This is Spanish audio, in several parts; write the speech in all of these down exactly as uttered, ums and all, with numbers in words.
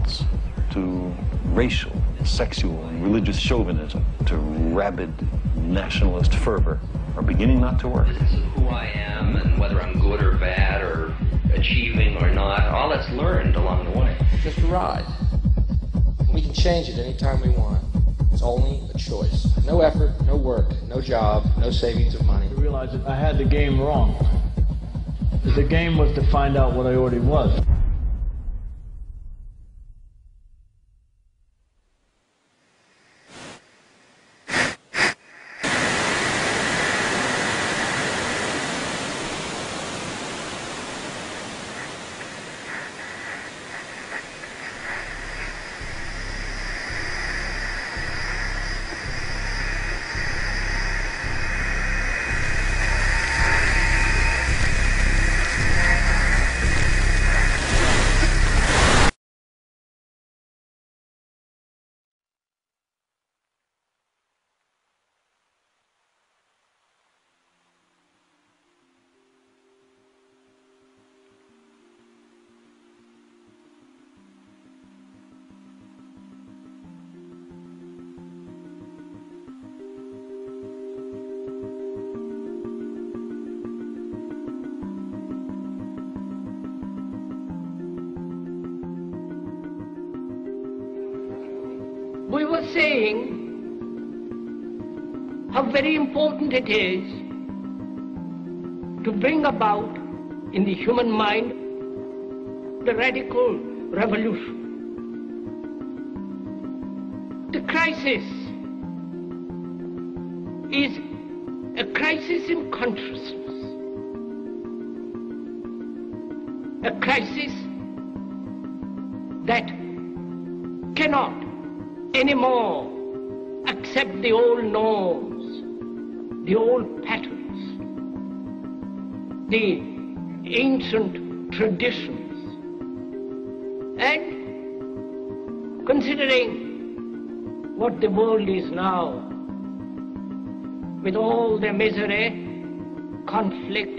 insults, to racial, sexual, and religious chauvinism, to rabid nationalist fervor, are beginning not to work. This is who I am and whether I'm good or bad or achieving or not, all that's learned along the way. Just a ride. We can change it anytime we want. It's only a choice. No effort, no work, no job, no savings of money. I realized that I had the game wrong. That the game was to find out what I already was. We were saying how very important it is to bring about in the human mind the radical revolution. The crisis is a crisis in consciousness, a crisis that cannot anymore accept the old norms, the old patterns, the ancient traditions. And considering what the world is now, with all the misery, conflict,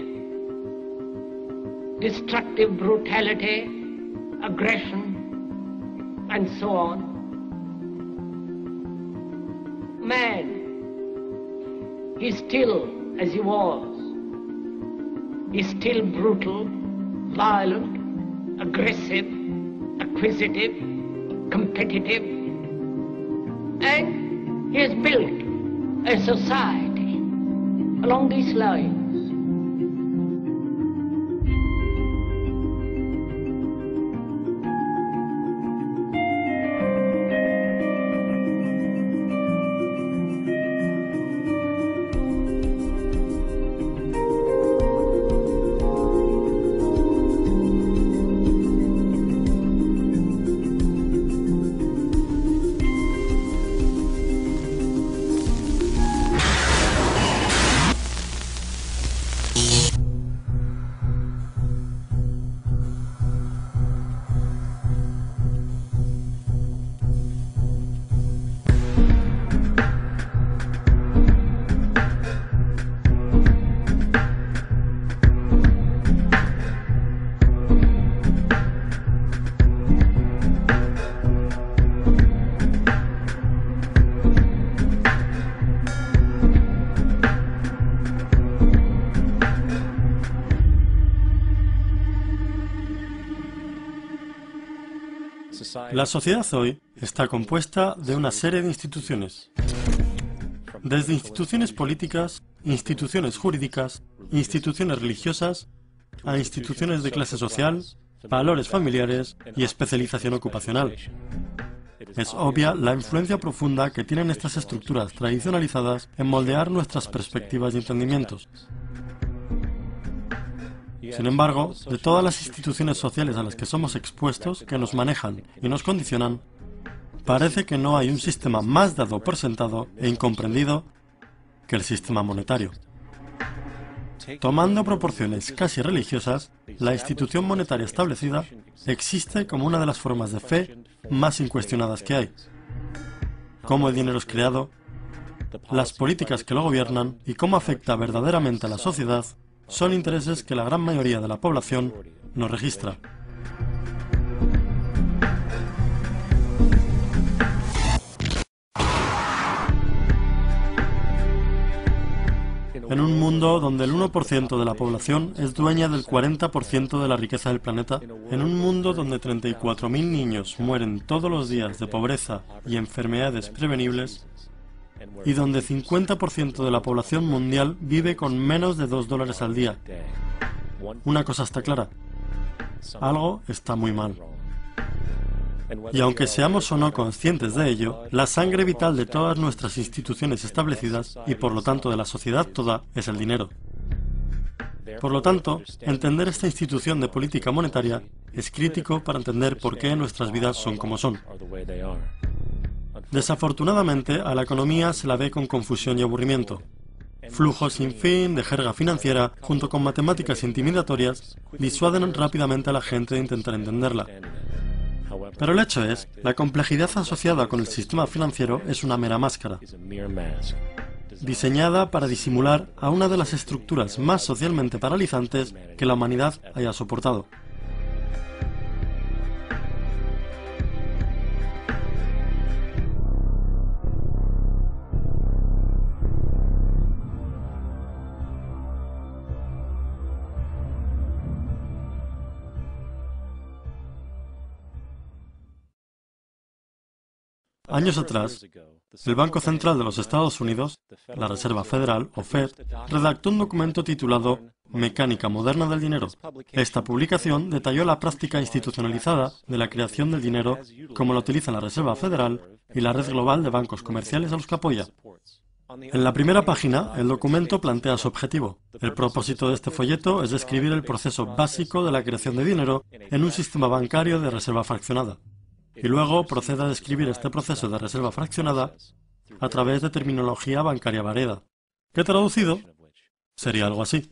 destructive brutality, aggression, and so on, man is still as he was. He's still brutal, violent, aggressive, acquisitive, competitive, and he has built a society along these lines. La sociedad hoy está compuesta de una serie de instituciones. Desde instituciones políticas, instituciones jurídicas, instituciones religiosas, a instituciones de clase social, valores familiares y especialización ocupacional. Es obvia la influencia profunda que tienen estas estructuras tradicionalizadas en moldear nuestras perspectivas y entendimientos. Sin embargo, de todas las instituciones sociales a las que somos expuestos, que nos manejan y nos condicionan, parece que no hay un sistema más dado por sentado e incomprendido que el sistema monetario. Tomando proporciones casi religiosas, la institución monetaria establecida existe como una de las formas de fe más incuestionadas que hay. Cómo el dinero es creado, las políticas que lo gobiernan y cómo afecta verdaderamente a la sociedad son intereses que la gran mayoría de la población no registra. En un mundo donde el uno por ciento de la población es dueña del cuarenta por ciento de la riqueza del planeta, en un mundo donde treinta y cuatro mil niños mueren todos los días de pobreza y enfermedades prevenibles, y donde cincuenta por ciento de la población mundial vive con menos de dos dólares al día. Una cosa está clara: algo está muy mal. Y aunque seamos o no conscientes de ello, la sangre vital de todas nuestras instituciones establecidas, y por lo tanto de la sociedad toda, es el dinero. Por lo tanto, entender esta institución de política monetaria es crítico para entender por qué nuestras vidas son como son. Desafortunadamente, a la economía se la ve con confusión y aburrimiento. Flujos sin fin de jerga financiera, junto con matemáticas intimidatorias, disuaden rápidamente a la gente de intentar entenderla. Pero el hecho es, la complejidad asociada con el sistema financiero es una mera máscara, diseñada para disimular a una de las estructuras más socialmente paralizantes que la humanidad haya soportado. Años atrás, el Banco Central de los Estados Unidos, la Reserva Federal, o Fed, redactó un documento titulado Mecánica Moderna del Dinero. Esta publicación detalló la práctica institucionalizada de la creación del dinero como lo utilizan la Reserva Federal y la red global de bancos comerciales a los que apoya. En la primera página, el documento plantea su objetivo. El propósito de este folleto es describir el proceso básico de la creación de dinero en un sistema bancario de reserva fraccionada. Y luego procede a describir este proceso de reserva fraccionada a través de terminología bancaria variada, que traducido sería algo así.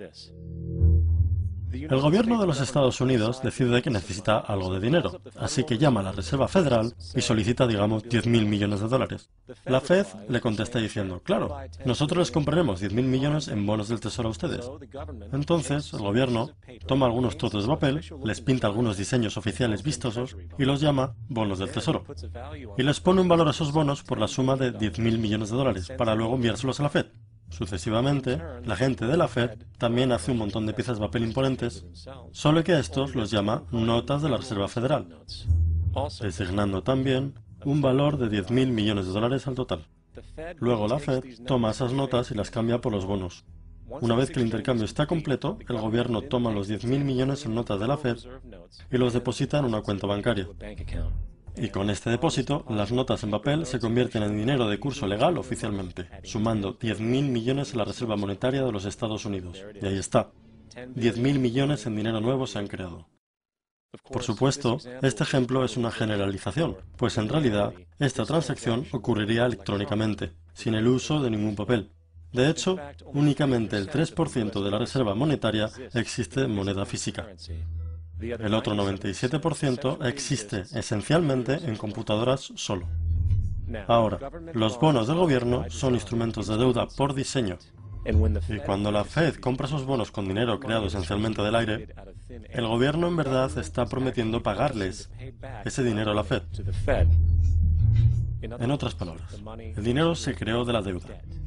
El gobierno de los Estados Unidos decide que necesita algo de dinero, así que llama a la Reserva Federal y solicita, digamos, diez mil millones de dólares. La Fed le contesta diciendo, claro, nosotros les compraremos diez mil millones en bonos del tesoro a ustedes. Entonces, el gobierno toma algunos trozos de papel, les pinta algunos diseños oficiales vistosos y los llama bonos del tesoro. Y les pone un valor a esos bonos por la suma de diez mil millones de dólares, para luego enviárselos a la Fed. Sucesivamente, la gente de la Fed también hace un montón de piezas de papel imponentes, solo que a estos los llama notas de la Reserva Federal, designando también un valor de diez mil millones de dólares al total. Luego la Fed toma esas notas y las cambia por los bonos. Una vez que el intercambio está completo, el gobierno toma los diez mil millones en notas de la Fed y los deposita en una cuenta bancaria. Y con este depósito, las notas en papel se convierten en dinero de curso legal oficialmente, sumando diez mil millones en la Reserva Monetaria de los Estados Unidos. Y ahí está. diez mil millones en dinero nuevo se han creado. Por supuesto, este ejemplo es una generalización, pues en realidad, esta transacción ocurriría electrónicamente, sin el uso de ningún papel. De hecho, únicamente el tres por ciento de la Reserva Monetaria existe en moneda física. El otro noventa y siete por ciento existe esencialmente en computadoras solo. Ahora, los bonos del gobierno son instrumentos de deuda por diseño. Y cuando la Fed compra esos bonos con dinero creado esencialmente del aire, el gobierno en verdad está prometiendo pagarles ese dinero a la Fed. En otras palabras, el dinero se creó de la deuda.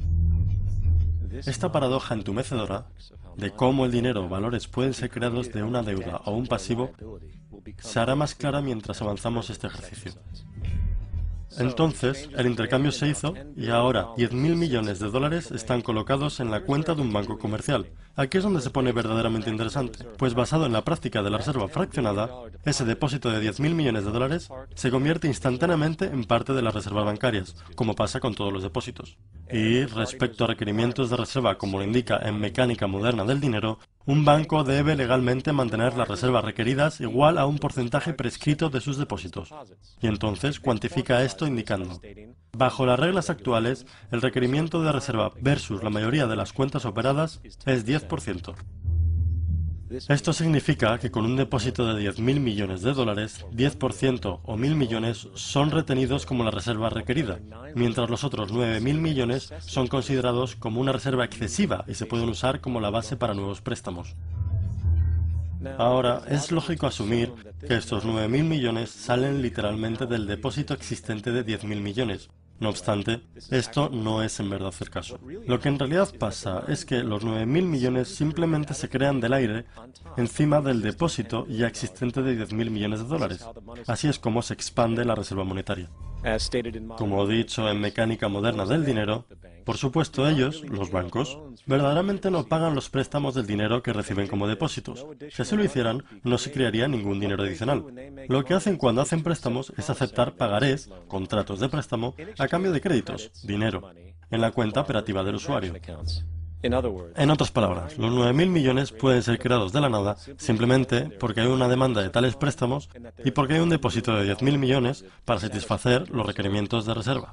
Esta paradoja entumecedora de cómo el dinero o valores pueden ser creados de una deuda o un pasivo se hará más clara mientras avanzamos este ejercicio. Entonces, el intercambio se hizo y ahora diez mil millones de dólares están colocados en la cuenta de un banco comercial. Aquí es donde se pone verdaderamente interesante, pues basado en la práctica de la reserva fraccionada, ese depósito de diez mil millones de dólares se convierte instantáneamente en parte de las reservas bancarias, como pasa con todos los depósitos. Y respecto a requerimientos de reserva, como lo indica en Mecánica Moderna del Dinero, un banco debe legalmente mantener las reservas requeridas igual a un porcentaje prescrito de sus depósitos. Y entonces cuantifica esto indicando: bajo las reglas actuales, el requerimiento de reserva versus la mayoría de las cuentas operadas es diez por ciento. Esto significa que con un depósito de diez mil millones de dólares, diez por ciento o mil millones son retenidos como la reserva requerida, mientras los otros nueve mil millones son considerados como una reserva excesiva y se pueden usar como la base para nuevos préstamos. Ahora, es lógico asumir que estos nueve mil millones salen literalmente del depósito existente de diez mil millones, No obstante, esto no es en verdad el caso. Lo que en realidad pasa es que los nueve mil millones simplemente se crean del aire encima del depósito ya existente de diez mil millones de dólares. Así es como se expande la reserva monetaria. Como he dicho en Mecánica Moderna del Dinero, por supuesto ellos, los bancos, verdaderamente no pagan los préstamos del dinero que reciben como depósitos. Si así lo hicieran, no se crearía ningún dinero adicional. Lo que hacen cuando hacen préstamos es aceptar pagarés, contratos de préstamo, a cambio de créditos, dinero, en la cuenta operativa del usuario. En otras palabras, los nueve mil millones pueden ser creados de la nada simplemente porque hay una demanda de tales préstamos y porque hay un depósito de diez mil millones para satisfacer los requerimientos de reserva.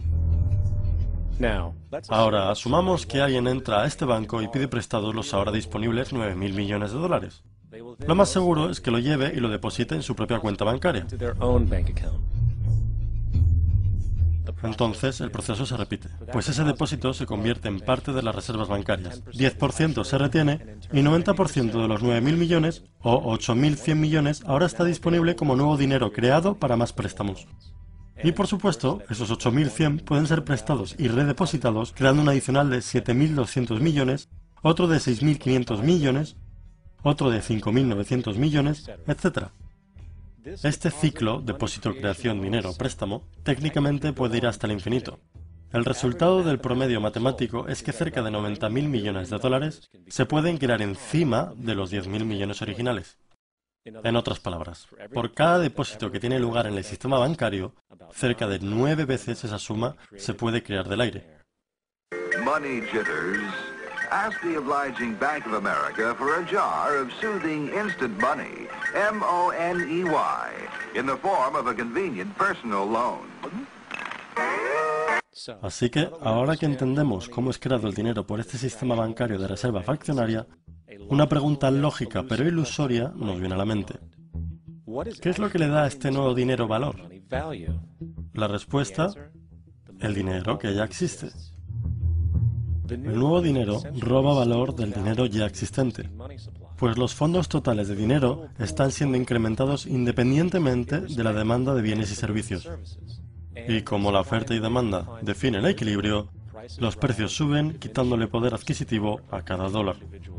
Ahora, asumamos que alguien entra a este banco y pide prestados los ahora disponibles nueve mil millones de dólares. Lo más seguro es que lo lleve y lo deposite en su propia cuenta bancaria. Entonces, el proceso se repite, pues ese depósito se convierte en parte de las reservas bancarias. diez por ciento se retiene y noventa por ciento de los nueve mil millones o ocho mil cien millones ahora está disponible como nuevo dinero creado para más préstamos. Y por supuesto, esos ocho mil cien pueden ser prestados y redepositados creando un adicional de siete mil doscientos millones, otro de seis mil quinientos millones, otro de cinco mil novecientos millones, etcétera. Este ciclo, depósito, creación, dinero, préstamo, técnicamente puede ir hasta el infinito. El resultado del promedio matemático es que cerca de noventa mil millones de dólares se pueden crear encima de los diez mil millones originales. En otras palabras, por cada depósito que tiene lugar en el sistema bancario, cerca de nueve veces esa suma se puede crear del aire. Money jitters. Ask the obliging Bank of America for a jar of soothing instant money, M O N E Y, in the form of a convenient personal loan. Así que, ahora que entendemos cómo es creado el dinero por este sistema bancario de reserva fraccionaria, una pregunta lógica pero ilusoria nos viene a la mente. ¿Qué es lo que le da a este nuevo dinero valor? La respuesta, el dinero que ya existe. El nuevo dinero roba valor del dinero ya existente, pues los fondos totales de dinero están siendo incrementados independientemente de la demanda de bienes y servicios. Y como la oferta y demanda definen el equilibrio, los precios suben quitándole poder adquisitivo a cada dólar.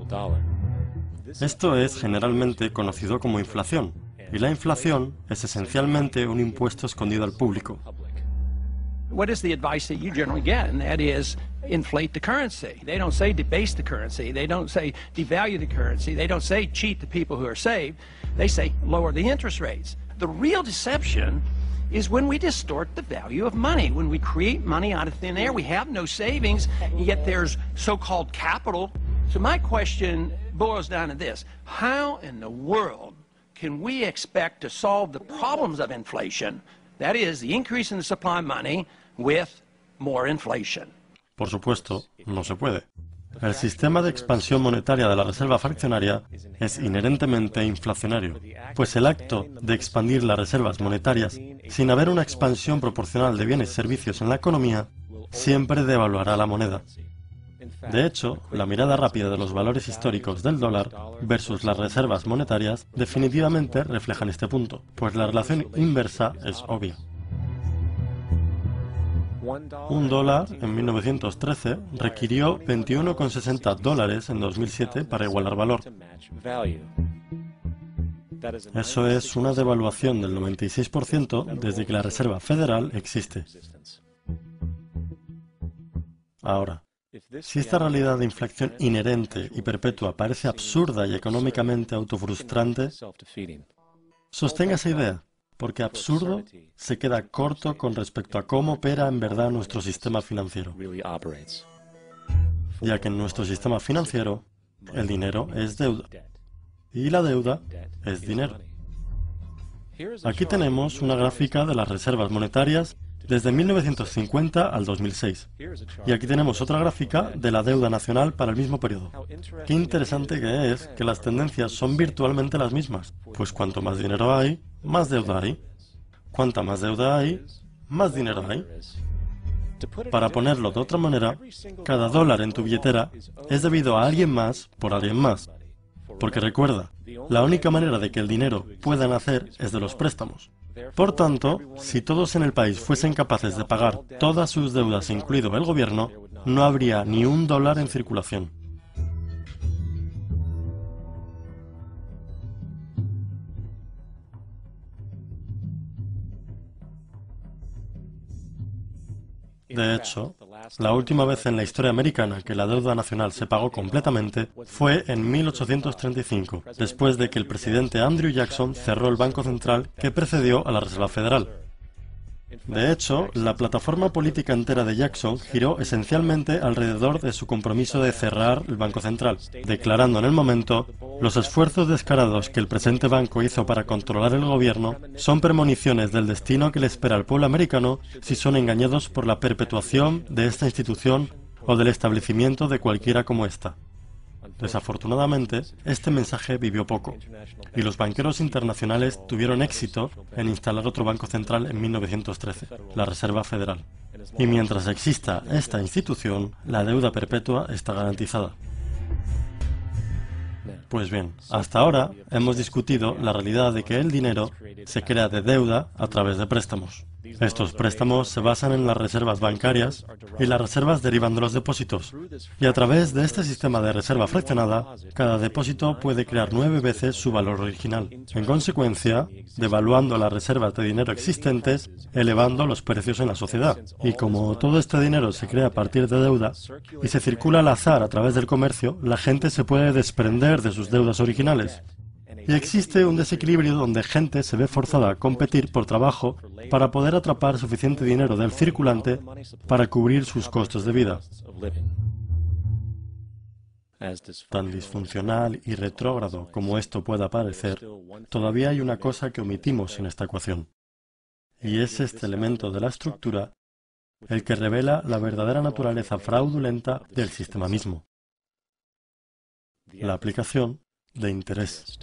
Esto es generalmente conocido como inflación, y la inflación es esencialmente un impuesto escondido al público. What is the advice that you generally get? And that is inflate the currency. They don't say debase the currency. They don't say devalue the currency. They don't say cheat the people who are saved. They say lower the interest rates. The real deception is when we distort the value of money, when we create money out of thin air. We have no savings, yet there's so-called capital. So my question boils down to this. How in the world can we expect to solve the problems of inflation, that is, the increase in the supply of money, with more inflation? Por supuesto, no se puede. El sistema de expansión monetaria de la reserva fraccionaria es inherentemente inflacionario, pues el acto de expandir las reservas monetarias sin haber una expansión proporcional de bienes y servicios en la economía siempre devaluará la moneda. De hecho, la mirada rápida de los valores históricos del dólar versus las reservas monetarias definitivamente reflejan este punto, pues la relación inversa es obvia. Un dólar en mil novecientos trece requirió veintiuno con sesenta dólares en dos mil siete para igualar valor. Eso es una devaluación del noventa y seis por ciento desde que la Reserva Federal existe. Ahora, si esta realidad de inflación inherente y perpetua parece absurda y económicamente autofrustrante, sostenga esa idea, porque absurdo se queda corto con respecto a cómo opera en verdad nuestro sistema financiero, ya que en nuestro sistema financiero el dinero es deuda y la deuda es dinero. Aquí tenemos una gráfica de las reservas monetarias desde mil novecientos cincuenta al dos mil seis. Y aquí tenemos otra gráfica de la deuda nacional para el mismo periodo. Qué interesante que es que las tendencias son virtualmente las mismas, pues cuanto más dinero hay, más deuda hay. Cuanta más deuda hay, más dinero hay. Para ponerlo de otra manera, cada dólar en tu billetera es debido a alguien más por alguien más. Porque recuerda, la única manera de que el dinero pueda nacer es de los préstamos. Por tanto, si todos en el país fuesen capaces de pagar todas sus deudas, incluido el gobierno, no habría ni un dólar en circulación. De hecho, la última vez en la historia americana que la deuda nacional se pagó completamente fue en mil ochocientos treinta y cinco, después de que el presidente Andrew Jackson cerró el Banco Central que precedió a la Reserva Federal. De hecho, la plataforma política entera de Jackson giró esencialmente alrededor de su compromiso de cerrar el Banco Central, declarando en el momento: los esfuerzos descarados que el presente banco hizo para controlar el gobierno son premoniciones del destino que le espera al pueblo americano si son engañados por la perpetuación de esta institución o del establecimiento de cualquiera como esta. Desafortunadamente, este mensaje vivió poco, y los banqueros internacionales tuvieron éxito en instalar otro banco central en mil novecientos trece, la Reserva Federal. Y mientras exista esta institución, la deuda perpetua está garantizada. Pues bien, hasta ahora hemos discutido la realidad de que el dinero se crea de deuda a través de préstamos. Estos préstamos se basan en las reservas bancarias y las reservas derivan de los depósitos. Y a través de este sistema de reserva fraccionada, cada depósito puede crear nueve veces su valor original. En consecuencia, devaluando las reservas de dinero existentes, elevando los precios en la sociedad. Y como todo este dinero se crea a partir de deuda y se circula al azar a través del comercio, la gente se puede desprender de sus deudas originales. Y existe un desequilibrio donde gente se ve forzada a competir por trabajo para poder atrapar suficiente dinero del circulante para cubrir sus costos de vida. Tan disfuncional y retrógrado como esto pueda parecer, todavía hay una cosa que omitimos en esta ecuación. Y es este elemento de la estructura el que revela la verdadera naturaleza fraudulenta del sistema mismo: la aplicación de interés.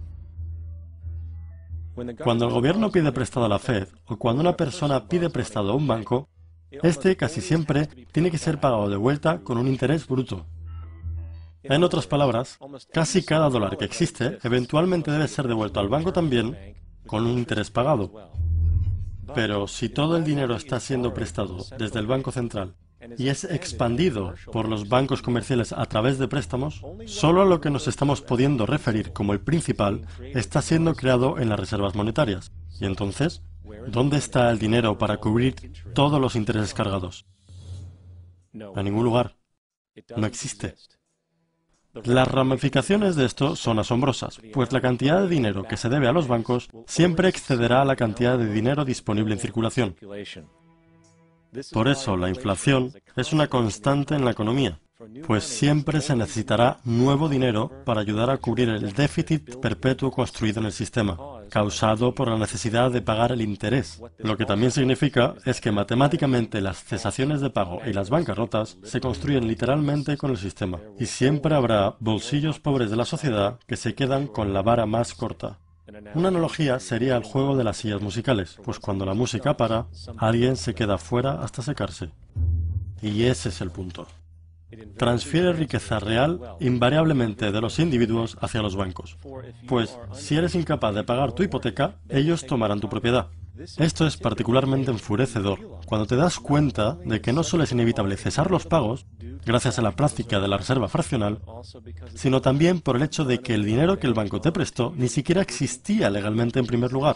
Cuando el gobierno pide prestado a la Fed o cuando una persona pide prestado a un banco, este casi siempre tiene que ser pagado de vuelta con un interés bruto. En otras palabras, casi cada dólar que existe eventualmente debe ser devuelto al banco también con un interés pagado. Pero si todo el dinero está siendo prestado desde el Banco Central y es expandido por los bancos comerciales a través de préstamos, solo a lo que nos estamos pudiendo referir como el principal está siendo creado en las reservas monetarias. Y entonces, ¿dónde está el dinero para cubrir todos los intereses cargados? En ningún lugar. No existe. Las ramificaciones de esto son asombrosas, pues la cantidad de dinero que se debe a los bancos siempre excederá a la cantidad de dinero disponible en circulación. Por eso la inflación es una constante en la economía, pues siempre se necesitará nuevo dinero para ayudar a cubrir el déficit perpetuo construido en el sistema, causado por la necesidad de pagar el interés. Lo que también significa es que matemáticamente las cesaciones de pago y las bancarrotas se construyen literalmente con el sistema, y siempre habrá bolsillos pobres de la sociedad que se quedan con la vara más corta. Una analogía sería el juego de las sillas musicales, pues cuando la música para, alguien se queda fuera hasta secarse. Y ese es el punto. Transfiere riqueza real invariablemente de los individuos hacia los bancos, pues si eres incapaz de pagar tu hipoteca, ellos tomarán tu propiedad. Esto es particularmente enfurecedor cuando te das cuenta de que no solo es inevitable cesar los pagos, gracias a la práctica de la reserva fraccional, sino también por el hecho de que el dinero que el banco te prestó ni siquiera existía legalmente en primer lugar.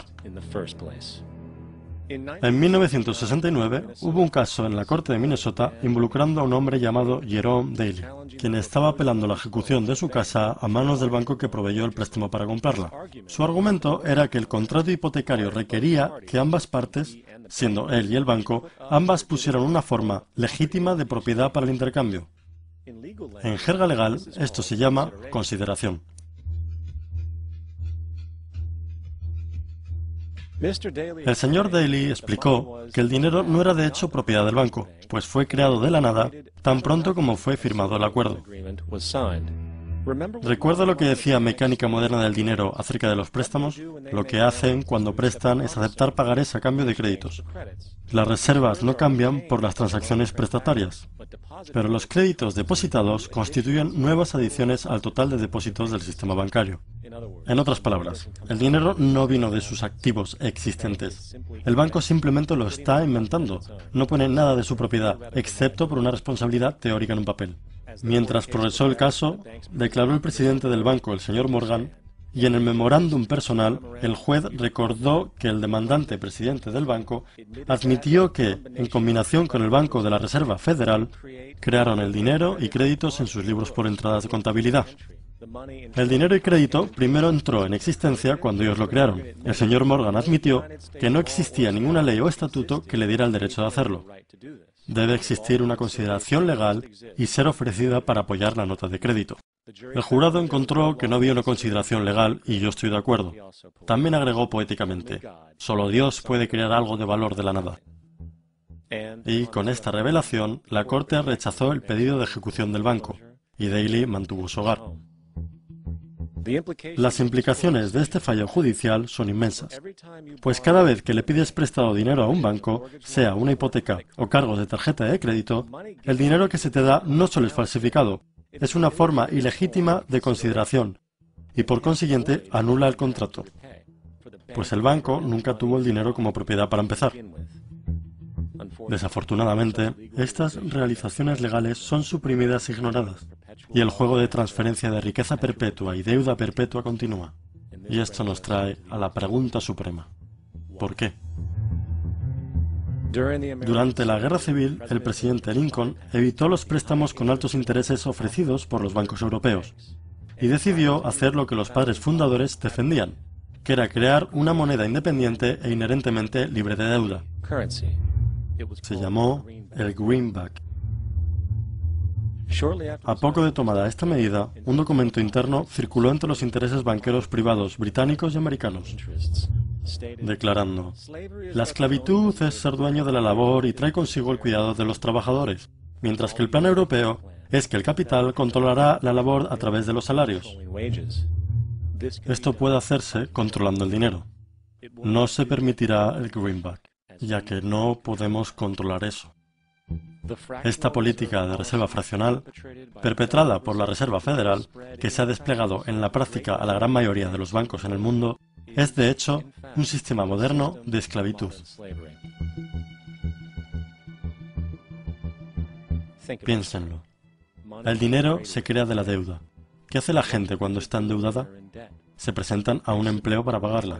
En mil novecientos sesenta y nueve hubo un caso en la corte de Minnesota involucrando a un hombre llamado Jerome Daly, quien estaba apelando la ejecución de su casa a manos del banco que proveyó el préstamo para comprarla. Su argumento era que el contrato hipotecario requería que ambas partes, siendo él y el banco, ambas pusieran una forma legítima de propiedad para el intercambio. En jerga legal, esto se llama consideración. El señor Daly explicó que el dinero no era de hecho propiedad del banco, pues fue creado de la nada tan pronto como fue firmado el acuerdo. ¿Recuerda lo que decía Mecánica Moderna del Dinero acerca de los préstamos? Lo que hacen cuando prestan es aceptar pagarés a cambio de créditos. Las reservas no cambian por las transacciones prestatarias. Pero los créditos depositados constituyen nuevas adiciones al total de depósitos del sistema bancario. En otras palabras, el dinero no vino de sus activos existentes. El banco simplemente lo está inventando. No pone nada de su propiedad, excepto por una responsabilidad teórica en un papel. Mientras progresó el caso, declaró el presidente del banco, el señor Morgan, y en el memorándum personal, el juez recordó que el demandante presidente del banco admitió que, en combinación con el Banco de la Reserva Federal, crearon el dinero y créditos en sus libros por entradas de contabilidad. El dinero y crédito primero entró en existencia cuando ellos lo crearon. El señor Morgan admitió que no existía ninguna ley o estatuto que le diera el derecho de hacerlo. Debe existir una consideración legal y ser ofrecida para apoyar la nota de crédito. El jurado encontró que no había una consideración legal y yo estoy de acuerdo. También agregó poéticamente, solo Dios puede crear algo de valor de la nada. Y con esta revelación, la Corte rechazó el pedido de ejecución del banco y Daley mantuvo su hogar. Las implicaciones de este fallo judicial son inmensas, pues cada vez que le pides prestado dinero a un banco, sea una hipoteca o cargos de tarjeta de crédito, el dinero que se te da no solo es falsificado, es una forma ilegítima de consideración y por consiguiente anula el contrato, pues el banco nunca tuvo el dinero como propiedad para empezar. Desafortunadamente, estas realizaciones legales son suprimidas e ignoradas, y el juego de transferencia de riqueza perpetua y deuda perpetua continúa. Y esto nos trae a la pregunta suprema. ¿Por qué? Durante la Guerra Civil, el presidente Lincoln evitó los préstamos con altos intereses ofrecidos por los bancos europeos, y decidió hacer lo que los padres fundadores defendían, que era crear una moneda independiente e inherentemente libre de deuda. Se llamó el Greenback. A poco de tomada esta medida, un documento interno circuló entre los intereses banqueros privados británicos y americanos, declarando: la esclavitud es ser dueño de la labor y trae consigo el cuidado de los trabajadores, mientras que el plan europeo es que el capital controlará la labor a través de los salarios. Esto puede hacerse controlando el dinero. No se permitirá el Greenback, ya que no podemos controlar eso. Esta política de reserva fraccional, perpetrada por la Reserva Federal, que se ha desplegado en la práctica a la gran mayoría de los bancos en el mundo, es de hecho un sistema moderno de esclavitud. Piénsenlo. El dinero se crea de la deuda. ¿Qué hace la gente cuando está endeudada? Se presentan a un empleo para pagarla.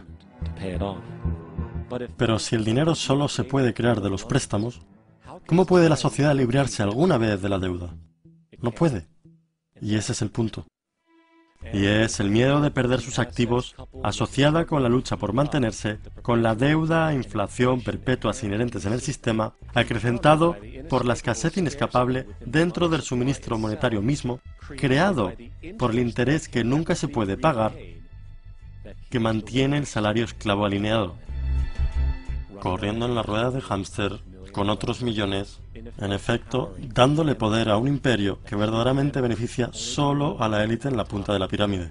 Pero si el dinero solo se puede crear de los préstamos, ¿cómo puede la sociedad librarse alguna vez de la deuda? No puede. Y ese es el punto. Y es el miedo de perder sus activos, asociada con la lucha por mantenerse, con la deuda e inflación perpetuas inherentes en el sistema, acrecentado por la escasez inescapable dentro del suministro monetario mismo, creado por el interés que nunca se puede pagar, que mantiene el salario esclavo alineado, corriendo en la rueda de hámster con otros millones, en efecto, dándole poder a un imperio que verdaderamente beneficia solo a la élite en la punta de la pirámide.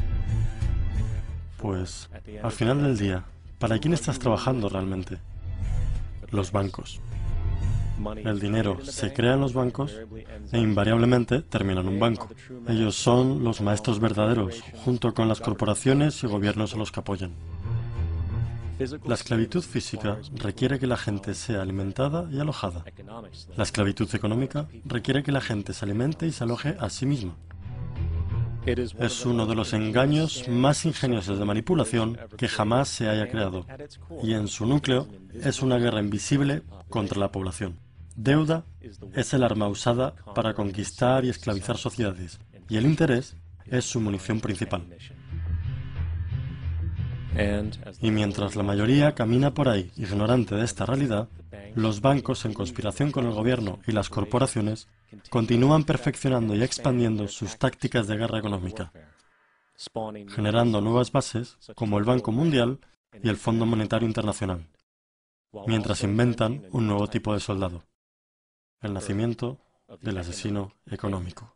Pues, al final del día, ¿para quién estás trabajando realmente? Los bancos. El dinero se crea en los bancos e invariablemente termina en un banco. Ellos son los maestros verdaderos, junto con las corporaciones y gobiernos a los que apoyan. La esclavitud física requiere que la gente sea alimentada y alojada. La esclavitud económica requiere que la gente se alimente y se aloje a sí misma. Es uno de los engaños más ingeniosos de manipulación que jamás se haya creado, y en su núcleo es una guerra invisible contra la población. Deuda es el arma usada para conquistar y esclavizar sociedades, y el interés es su munición principal. Y mientras la mayoría camina por ahí ignorante de esta realidad, los bancos, en conspiración con el gobierno y las corporaciones, continúan perfeccionando y expandiendo sus tácticas de guerra económica, generando nuevas bases como el Banco Mundial y el Fondo Monetario Internacional, mientras inventan un nuevo tipo de soldado, el nacimiento del asesino económico.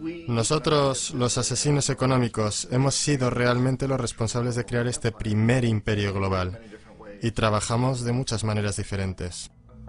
Nosotros, los asesinos económicos, hemos sido realmente los responsables de crear este primer imperio global y trabajamos de muchas maneras diferentes.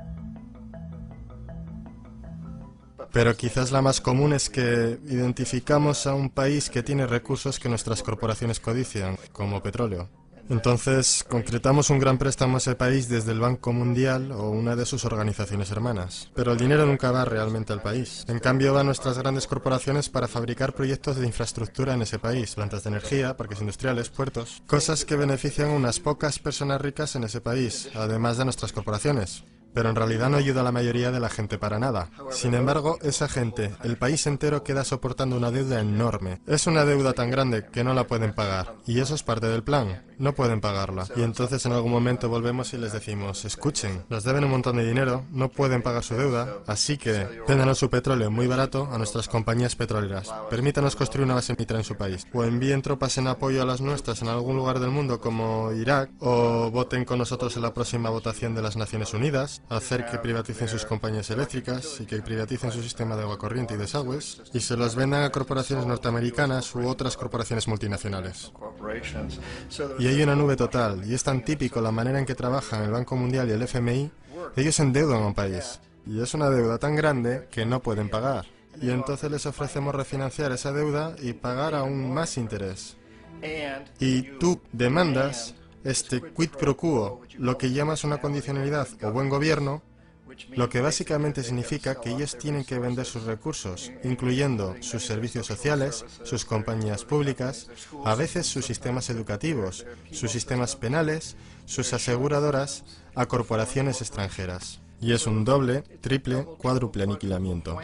Pero quizás la más común es que identificamos a un país que tiene recursos que nuestras corporaciones codician, como petróleo. Entonces, concretamos un gran préstamo a ese país desde el Banco Mundial o una de sus organizaciones hermanas. Pero el dinero nunca va realmente al país. En cambio, va a nuestras grandes corporaciones para fabricar proyectos de infraestructura en ese país, plantas de energía, parques industriales, puertos, cosas que benefician a unas pocas personas ricas en ese país, además de nuestras corporaciones. Pero en realidad no ayuda a la mayoría de la gente para nada. Sin embargo, esa gente, el país entero, queda soportando una deuda enorme. Es una deuda tan grande que no la pueden pagar. Y eso es parte del plan. No pueden pagarla. Y entonces en algún momento volvemos y les decimos, escuchen, nos deben un montón de dinero, no pueden pagar su deuda, así que véndanos su petróleo muy barato a nuestras compañías petroleras. Permítanos construir una base militar en su país. O envíen tropas en apoyo a las nuestras en algún lugar del mundo como Irak. O voten con nosotros en la próxima votación de las Naciones Unidas. Hacer que privaticen sus compañías eléctricas y que privaticen su sistema de agua corriente y desagües y se los vendan a corporaciones norteamericanas u otras corporaciones multinacionales. Y hay una nube total, y es tan típico la manera en que trabajan el Banco Mundial y el F M I, ellos endeudan a un país. Y es una deuda tan grande que no pueden pagar. Y entonces les ofrecemos refinanciar esa deuda y pagar aún más interés. Y tú demandas este quid pro quo, lo que llamas una condicionalidad o buen gobierno, lo que básicamente significa que ellos tienen que vender sus recursos, incluyendo sus servicios sociales, sus compañías públicas, a veces sus sistemas educativos, sus sistemas penales, sus aseguradoras, a corporaciones extranjeras. Y es un doble, triple, cuádruple aniquilamiento.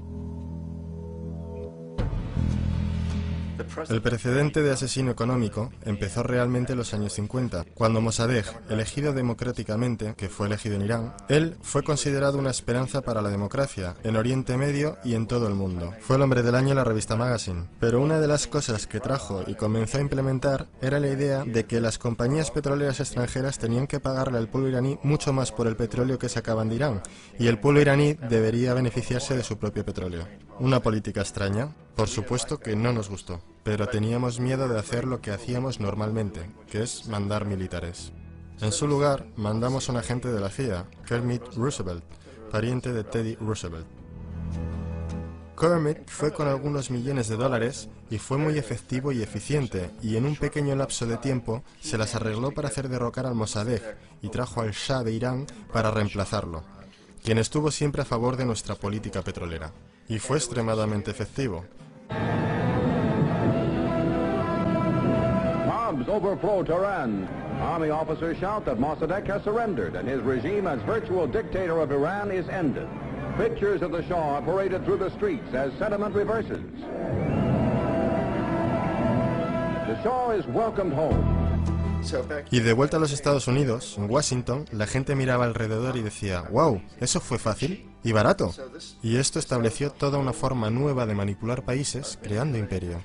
El precedente de asesino económico empezó realmente en los años cincuenta, cuando Mossadegh, elegido democráticamente, que fue elegido en Irán, él fue considerado una esperanza para la democracia, en Oriente Medio y en todo el mundo. Fue el hombre del año en la revista Magazine. Pero una de las cosas que trajo y comenzó a implementar era la idea de que las compañías petroleras extranjeras tenían que pagarle al pueblo iraní mucho más por el petróleo que sacaban de Irán, y el pueblo iraní debería beneficiarse de su propio petróleo. Una política extraña, por supuesto que no nos gustó, pero teníamos miedo de hacer lo que hacíamos normalmente, que es mandar militares. En su lugar, mandamos a un agente de la C I A, Kermit Roosevelt, pariente de Teddy Roosevelt. Kermit fue con algunos millones de dólares y fue muy efectivo y eficiente, y en un pequeño lapso de tiempo se las arregló para hacer derrocar al Mossadegh y trajo al Shah de Irán para reemplazarlo, quien estuvo siempre a favor de nuestra política petrolera. Y fue extremadamente efectivo. Bombs overflow Tehran. Army officers shout that Mossadegh has surrendered and his regime as virtual dictator of Iran is ended. Pictures of the Shah are paraded through the streets as sentiment reverses. The Shah is welcomed home. Y de vuelta a los Estados Unidos, en Washington, la gente miraba alrededor y decía, wow, ¿eso fue fácil? Y barato. Y esto estableció toda una forma nueva de manipular países creando imperio.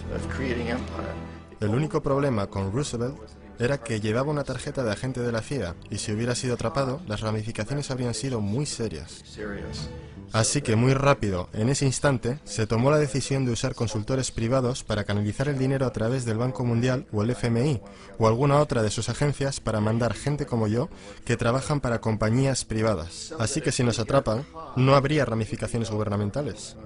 El único problema con Roosevelt era que llevaba una tarjeta de agente de la C I A, y si hubiera sido atrapado, las ramificaciones habrían sido muy serias. Así que muy rápido, en ese instante, se tomó la decisión de usar consultores privados para canalizar el dinero a través del Banco Mundial o el F M I, o alguna otra de sus agencias para mandar gente como yo que trabajan para compañías privadas. Así que si nos atrapan, no habría ramificaciones gubernamentales.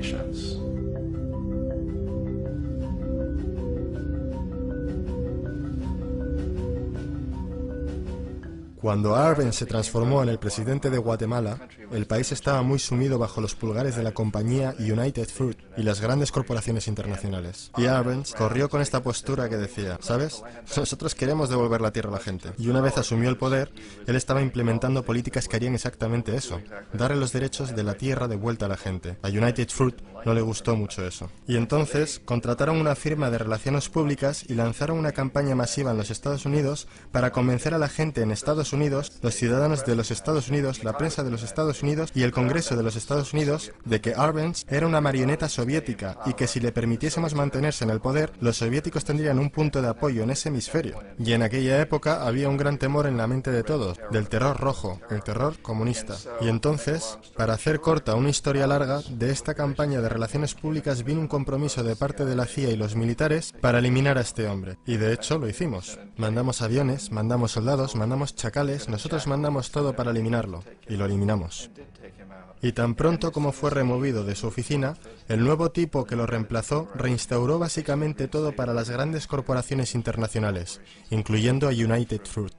Cuando Arbenz se transformó en el presidente de Guatemala, el país estaba muy sumido bajo los pulgares de la compañía United Fruit y las grandes corporaciones internacionales. Y Arbenz corrió con esta postura que decía, ¿sabes? Nosotros queremos devolver la tierra a la gente. Y una vez asumió el poder, él estaba implementando políticas que harían exactamente eso, darle los derechos de la tierra de vuelta a la gente. A United Fruit no le gustó mucho eso. Y entonces contrataron una firma de relaciones públicas y lanzaron una campaña masiva en los Estados Unidos para convencer a la gente en Estados Unidos, los ciudadanos de los Estados Unidos, la prensa de los Estados Estados Unidos y el Congreso de los Estados Unidos de que Arbenz era una marioneta soviética y que si le permitiésemos mantenerse en el poder, los soviéticos tendrían un punto de apoyo en ese hemisferio. Y en aquella época había un gran temor en la mente de todos, del terror rojo, el terror comunista. Y entonces, para hacer corta una historia larga, de esta campaña de relaciones públicas vino un compromiso de parte de la C I A y los militares para eliminar a este hombre. Y de hecho lo hicimos. Mandamos aviones, mandamos soldados, mandamos chacales, nosotros mandamos todo para eliminarlo. Y lo eliminamos. Y tan pronto como fue removido de su oficina, el nuevo tipo que lo reemplazó reinstauró básicamente todo para las grandes corporaciones internacionales, incluyendo a United Fruit.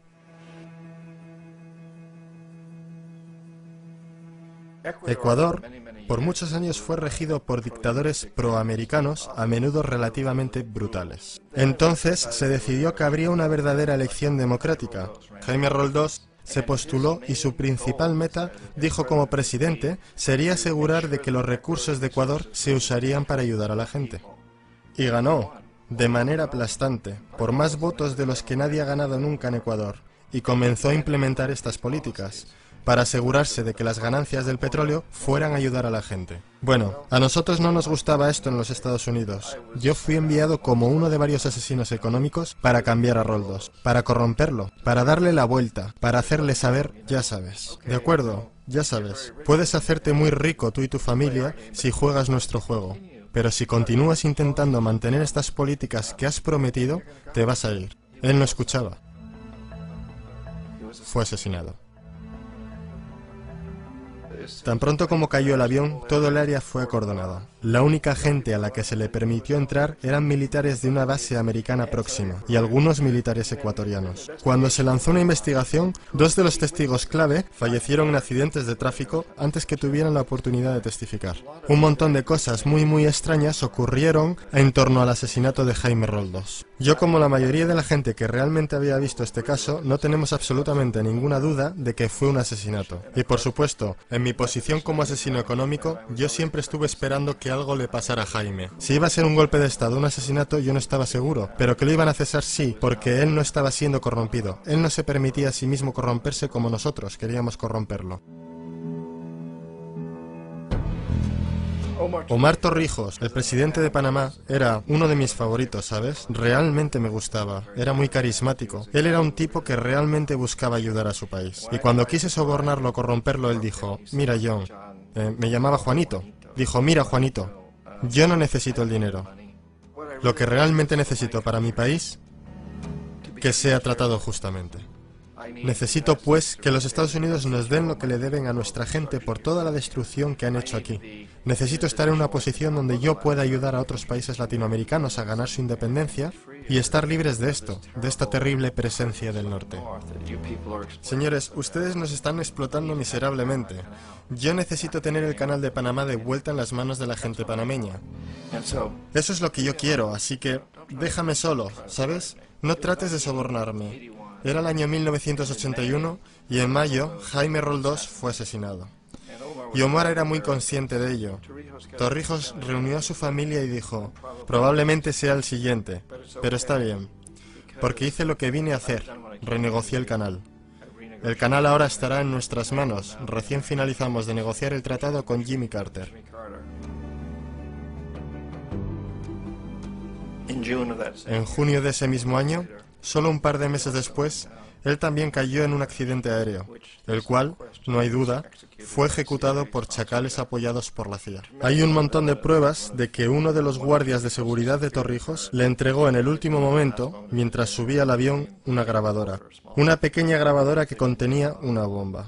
Ecuador, por muchos años fue regido por dictadores proamericanos, a menudo relativamente brutales. Entonces se decidió que habría una verdadera elección democrática. Jaime Roldós se postuló y su principal meta, dijo como presidente, sería asegurar de que los recursos de Ecuador se usarían para ayudar a la gente. Y ganó, de manera aplastante, por más votos de los que nadie ha ganado nunca en Ecuador, y comenzó a implementar estas políticas, para asegurarse de que las ganancias del petróleo fueran a ayudar a la gente. Bueno, a nosotros no nos gustaba esto en los Estados Unidos. Yo fui enviado como uno de varios asesinos económicos para cambiar a Roldós, para corromperlo, para darle la vuelta, para hacerle saber, ya sabes. ¿De acuerdo? Ya sabes. Puedes hacerte muy rico tú y tu familia si juegas nuestro juego. Pero si continúas intentando mantener estas políticas que has prometido, te vas a ir. Él no escuchaba. Fue asesinado. Tan pronto como cayó el avión, todo el área fue acordonada. La única gente a la que se le permitió entrar eran militares de una base americana próxima y algunos militares ecuatorianos. Cuando se lanzó una investigación, dos de los testigos clave fallecieron en accidentes de tráfico antes que tuvieran la oportunidad de testificar. Un montón de cosas muy muy extrañas ocurrieron en torno al asesinato de Jaime Roldós. Yo, como la mayoría de la gente que realmente había visto este caso, no tenemos absolutamente ninguna duda de que fue un asesinato. Y por supuesto, en mi posición como asesino económico, yo siempre estuve esperando que algo le pasara a Jaime. Si iba a ser un golpe de estado o un asesinato, yo no estaba seguro, pero que lo iban a cesar sí, porque él no estaba siendo corrompido. Él no se permitía a sí mismo corromperse como nosotros queríamos corromperlo. Omar Torrijos, el presidente de Panamá, era uno de mis favoritos, ¿sabes? Realmente me gustaba, era muy carismático. Él era un tipo que realmente buscaba ayudar a su país. Y cuando quise sobornarlo o corromperlo, él dijo, mira John, eh, me llamaba Juanito. Dijo, mira Juanito, yo no necesito el dinero. Lo que realmente necesito para mi país, que sea tratado justamente. Necesito, pues, que los Estados Unidos nos den lo que le deben a nuestra gente por toda la destrucción que han hecho aquí. Necesito estar en una posición donde yo pueda ayudar a otros países latinoamericanos a ganar su independencia y estar libres de esto, de esta terrible presencia del norte. Señores, ustedes nos están explotando miserablemente. Yo necesito tener el canal de Panamá de vuelta en las manos de la gente panameña. Eso es lo que yo quiero, así que déjame solo, ¿sabes? No trates de sobornarme. Era el año mil novecientos ochenta y uno y en mayo Jaime Roldós fue asesinado. Y Omar era muy consciente de ello. Torrijos reunió a su familia y dijo, probablemente sea el siguiente, pero está bien, porque hice lo que vine a hacer, renegocié el canal. El canal ahora estará en nuestras manos, recién finalizamos de negociar el tratado con Jimmy Carter. En junio de ese mismo año, solo un par de meses después, él también cayó en un accidente aéreo, el cual, no hay duda, fue ejecutado por chacales apoyados por la C I A. Hay un montón de pruebas de que uno de los guardias de seguridad de Torrijos le entregó en el último momento, mientras subía al avión, una grabadora. Una pequeña grabadora que contenía una bomba.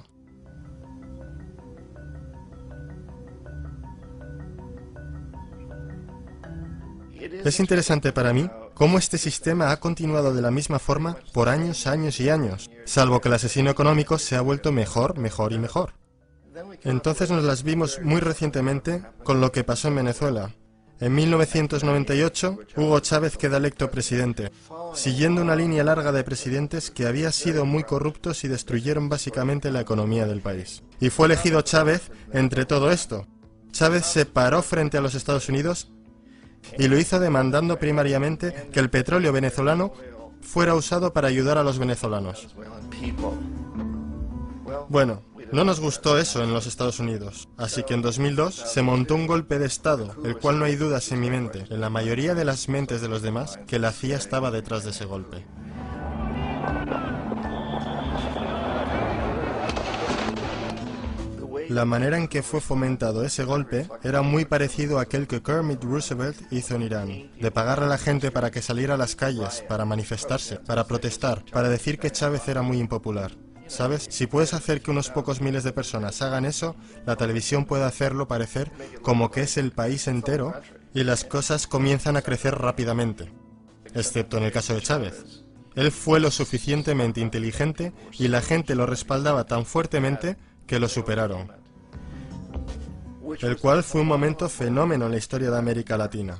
Es interesante para mí cómo este sistema ha continuado de la misma forma por años, años y años, salvo que el asesino económico se ha vuelto mejor, mejor y mejor. Entonces nos las vimos muy recientemente con lo que pasó en Venezuela. En mil novecientos noventa y ocho, Hugo Chávez queda electo presidente, siguiendo una línea larga de presidentes que había sido muy corruptos y destruyeron básicamente la economía del país. Y fue elegido Chávez entre todo esto. Chávez se paró frente a los Estados Unidos y lo hizo demandando primariamente que el petróleo venezolano fuera usado para ayudar a los venezolanos. Bueno, No nos gustó eso en los Estados Unidos, así que en dos mil dos se montó un golpe de Estado, el cual no hay dudas en mi mente, en la mayoría de las mentes de los demás, que la C I A estaba detrás de ese golpe. La manera en que fue fomentado ese golpe era muy parecido a aquel que Kermit Roosevelt hizo en Irán, de pagarle a la gente para que saliera a las calles, para manifestarse, para protestar, para decir que Chávez era muy impopular. ¿Sabes? Si puedes hacer que unos pocos miles de personas hagan eso, la televisión puede hacerlo parecer como que es el país entero y las cosas comienzan a crecer rápidamente, excepto en el caso de Chávez. Él fue lo suficientemente inteligente y la gente lo respaldaba tan fuertemente que lo superaron, el cual fue un momento fenómeno en la historia de América Latina.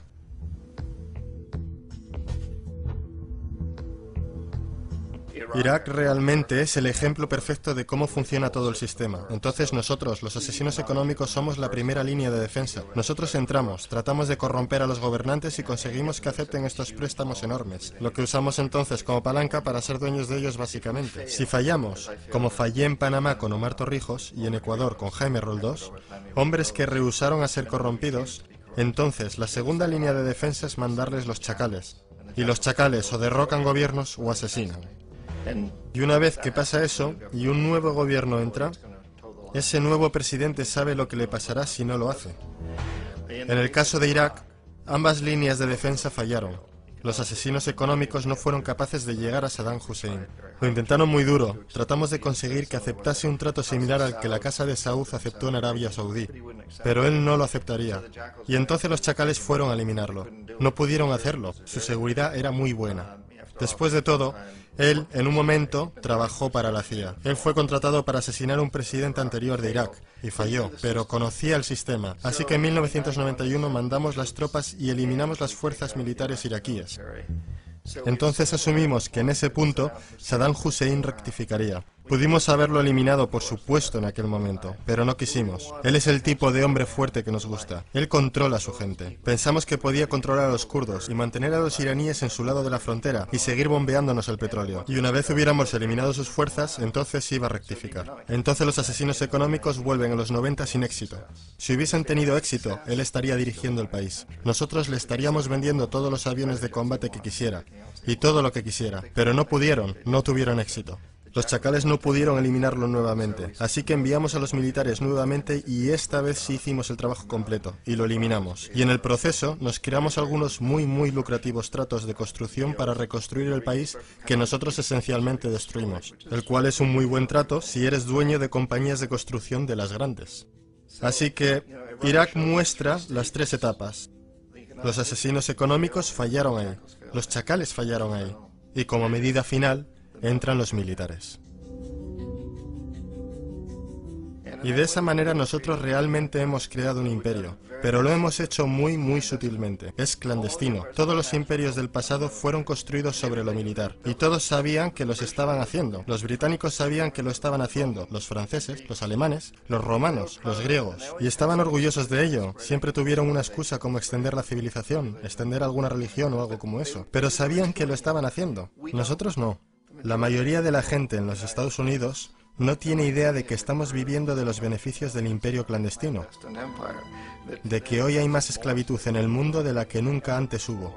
Irak realmente es el ejemplo perfecto de cómo funciona todo el sistema. Entonces nosotros, los asesinos económicos, somos la primera línea de defensa. Nosotros entramos, tratamos de corromper a los gobernantes y conseguimos que acepten estos préstamos enormes, lo que usamos entonces como palanca para ser dueños de ellos básicamente. Si fallamos, como fallé en Panamá con Omar Torrijos y en Ecuador con Jaime Roldós, hombres que rehusaron a ser corrompidos, entonces la segunda línea de defensa es mandarles los chacales. Y los chacales o derrocan gobiernos o asesinan. Y una vez que pasa eso, y un nuevo gobierno entra, ese nuevo presidente sabe lo que le pasará si no lo hace. En el caso de Irak, ambas líneas de defensa fallaron. Los asesinos económicos no fueron capaces de llegar a Saddam Hussein. Lo intentaron muy duro. Tratamos de conseguir que aceptase un trato similar al que la Casa de Saud aceptó en Arabia Saudí. Pero él no lo aceptaría. Y entonces los chacales fueron a eliminarlo. No pudieron hacerlo. Su seguridad era muy buena. Después de todo, él, en un momento, trabajó para la C I A. Él fue contratado para asesinar a un presidente anterior de Irak, y falló, pero conocía el sistema. Así que en mil novecientos noventa y uno mandamos las tropas y eliminamos las fuerzas militares iraquíes. Entonces asumimos que en ese punto Saddam Hussein rectificaría. Pudimos haberlo eliminado, por supuesto, en aquel momento, pero no quisimos. Él es el tipo de hombre fuerte que nos gusta. Él controla a su gente. Pensamos que podía controlar a los kurdos y mantener a los iraníes en su lado de la frontera y seguir bombeándonos el petróleo. Y una vez hubiéramos eliminado sus fuerzas, entonces iba a rectificar. Entonces los asesinos económicos vuelven a los noventa sin éxito. Si hubiesen tenido éxito, él estaría dirigiendo el país. Nosotros le estaríamos vendiendo todos los aviones de combate que quisiera y todo lo que quisiera, pero no pudieron, no tuvieron éxito. Los chacales no pudieron eliminarlo nuevamente, así que enviamos a los militares nuevamente y esta vez sí hicimos el trabajo completo, y lo eliminamos. Y en el proceso nos creamos algunos muy muy lucrativos tratos de construcción para reconstruir el país que nosotros esencialmente destruimos, el cual es un muy buen trato si eres dueño de compañías de construcción de las grandes. Así que Irak muestra las tres etapas. Los asesinos económicos fallaron ahí, los chacales fallaron ahí, y como medida final, entran los militares. Y de esa manera nosotros realmente hemos creado un imperio, pero lo hemos hecho muy muy sutilmente. Es clandestino. Todos los imperios del pasado fueron construidos sobre lo militar, y todos sabían que los estaban haciendo. Los británicos sabían que lo estaban haciendo, los franceses, los alemanes, los romanos, los griegos, y estaban orgullosos de ello. Siempre tuvieron una excusa como extender la civilización, extender alguna religión o algo como eso, pero sabían que lo estaban haciendo. Nosotros no. La mayoría de la gente en los Estados Unidos no tiene idea de que estamos viviendo de los beneficios del imperio clandestino, de que hoy hay más esclavitud en el mundo de la que nunca antes hubo.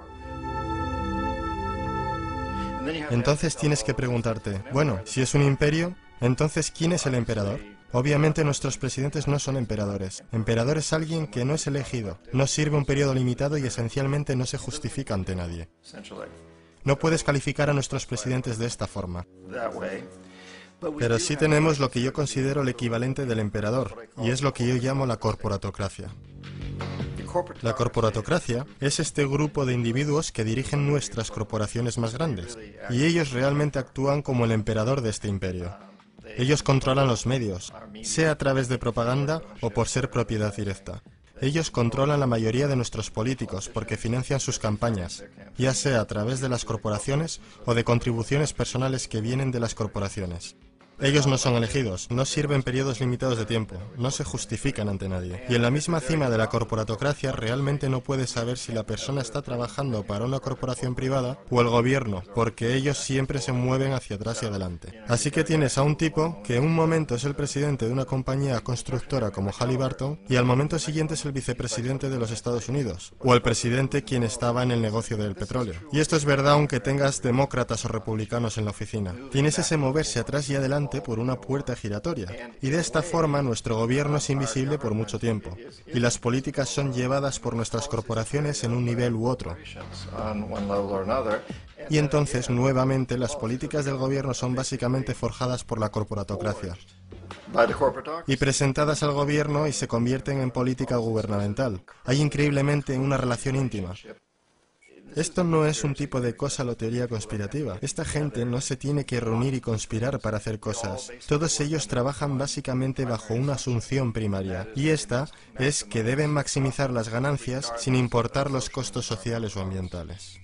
Entonces tienes que preguntarte, bueno, si es un imperio, entonces ¿quién es el emperador? Obviamente nuestros presidentes no son emperadores. Emperador es alguien que no es elegido, no sirve un periodo limitado y esencialmente no se justifica ante nadie. No puedes calificar a nuestros presidentes de esta forma. Pero sí tenemos lo que yo considero el equivalente del emperador, y es lo que yo llamo la corporatocracia. La corporatocracia es este grupo de individuos que dirigen nuestras corporaciones más grandes, y ellos realmente actúan como el emperador de este imperio. Ellos controlan los medios, sea a través de propaganda o por ser propiedad directa. Ellos controlan la mayoría de nuestros políticos porque financian sus campañas, ya sea a través de las corporaciones o de contribuciones personales que vienen de las corporaciones. Ellos no son elegidos, no sirven periodos limitados de tiempo, no se justifican ante nadie. Y en la misma cima de la corporatocracia realmente no puedes saber si la persona está trabajando para una corporación privada o el gobierno, porque ellos siempre se mueven hacia atrás y adelante. Así que tienes a un tipo que en un momento es el presidente de una compañía constructora como Halliburton y al momento siguiente es el vicepresidente de los Estados Unidos, o el presidente quien estaba en el negocio del petróleo. Y esto es verdad aunque tengas demócratas o republicanos en la oficina. Tienes ese moverse atrás y adelante por una puerta giratoria. Y de esta forma nuestro gobierno es invisible por mucho tiempo. Y las políticas son llevadas por nuestras corporaciones en un nivel u otro. Y entonces, nuevamente, las políticas del gobierno son básicamente forjadas por la corporatocracia. Y presentadas al gobierno y se convierten en política gubernamental. Hay increíblemente una relación íntima. Esto no es un tipo de cosa o teoría conspirativa. Esta gente no se tiene que reunir y conspirar para hacer cosas. Todos ellos trabajan básicamente bajo una asunción primaria, y esta es que deben maximizar las ganancias sin importar los costos sociales o ambientales.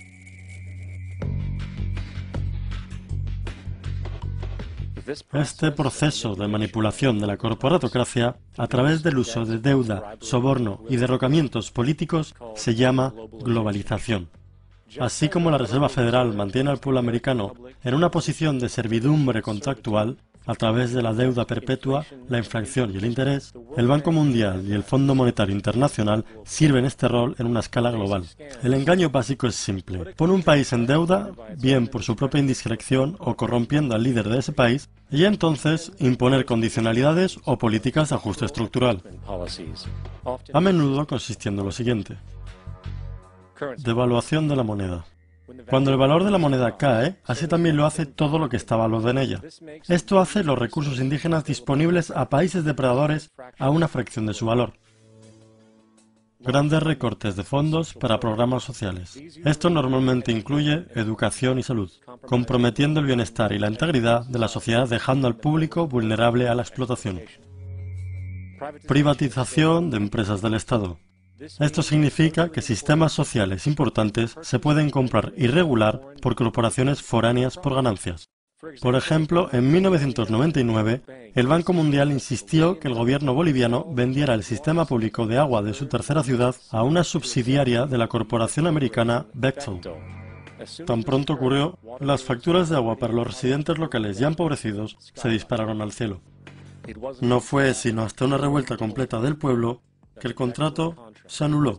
Este proceso de manipulación de la corporatocracia a través del uso de deuda, soborno y derrocamientos políticos se llama globalización. Así como la Reserva Federal mantiene al pueblo americano en una posición de servidumbre contractual a través de la deuda perpetua, la inflación y el interés, el Banco Mundial y el Fondo Monetario Internacional sirven este rol en una escala global. El engaño básico es simple. Pone un país en deuda, bien por su propia indiscreción o corrompiendo al líder de ese país, y entonces imponer condicionalidades o políticas de ajuste estructural. A menudo consistiendo en lo siguiente. Devaluación de la moneda. Cuando el valor de la moneda cae, así también lo hace todo lo que está valuado en ella. Esto hace los recursos indígenas disponibles a países depredadores a una fracción de su valor. Grandes recortes de fondos para programas sociales. Esto normalmente incluye educación y salud, comprometiendo el bienestar y la integridad de la sociedad, dejando al público vulnerable a la explotación. Privatización de empresas del Estado. Esto significa que sistemas sociales importantes se pueden comprar y regular por corporaciones foráneas por ganancias. Por ejemplo, en mil novecientos noventa y nueve, el Banco Mundial insistió que el gobierno boliviano vendiera el sistema público de agua de su tercera ciudad a una subsidiaria de la corporación americana Bechtel. Tan pronto ocurrió, las facturas de agua para los residentes locales ya empobrecidos se dispararon al cielo. No fue sino hasta una revuelta completa del pueblo que el contrato se anuló.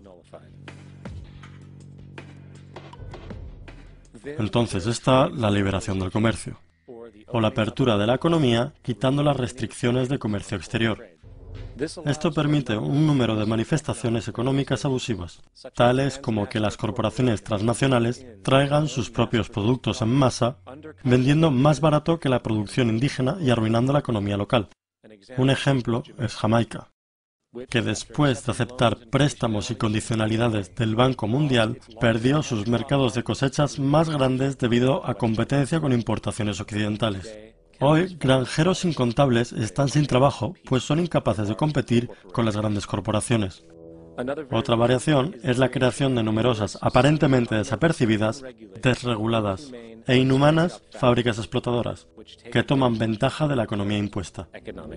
Entonces está la liberación del comercio, o la apertura de la economía quitando las restricciones de comercio exterior. Esto permite un número de manifestaciones económicas abusivas, tales como que las corporaciones transnacionales traigan sus propios productos en masa, vendiendo más barato que la producción indígena y arruinando la economía local. Un ejemplo es Jamaica, que después de aceptar préstamos y condicionalidades del Banco Mundial, perdió sus mercados de cosechas más grandes debido a competencia con importaciones occidentales. Hoy, granjeros incontables están sin trabajo, pues son incapaces de competir con las grandes corporaciones. Otra variación es la creación de numerosas, aparentemente desapercibidas, desreguladas e inhumanas fábricas explotadoras, que toman ventaja de la economía impuesta.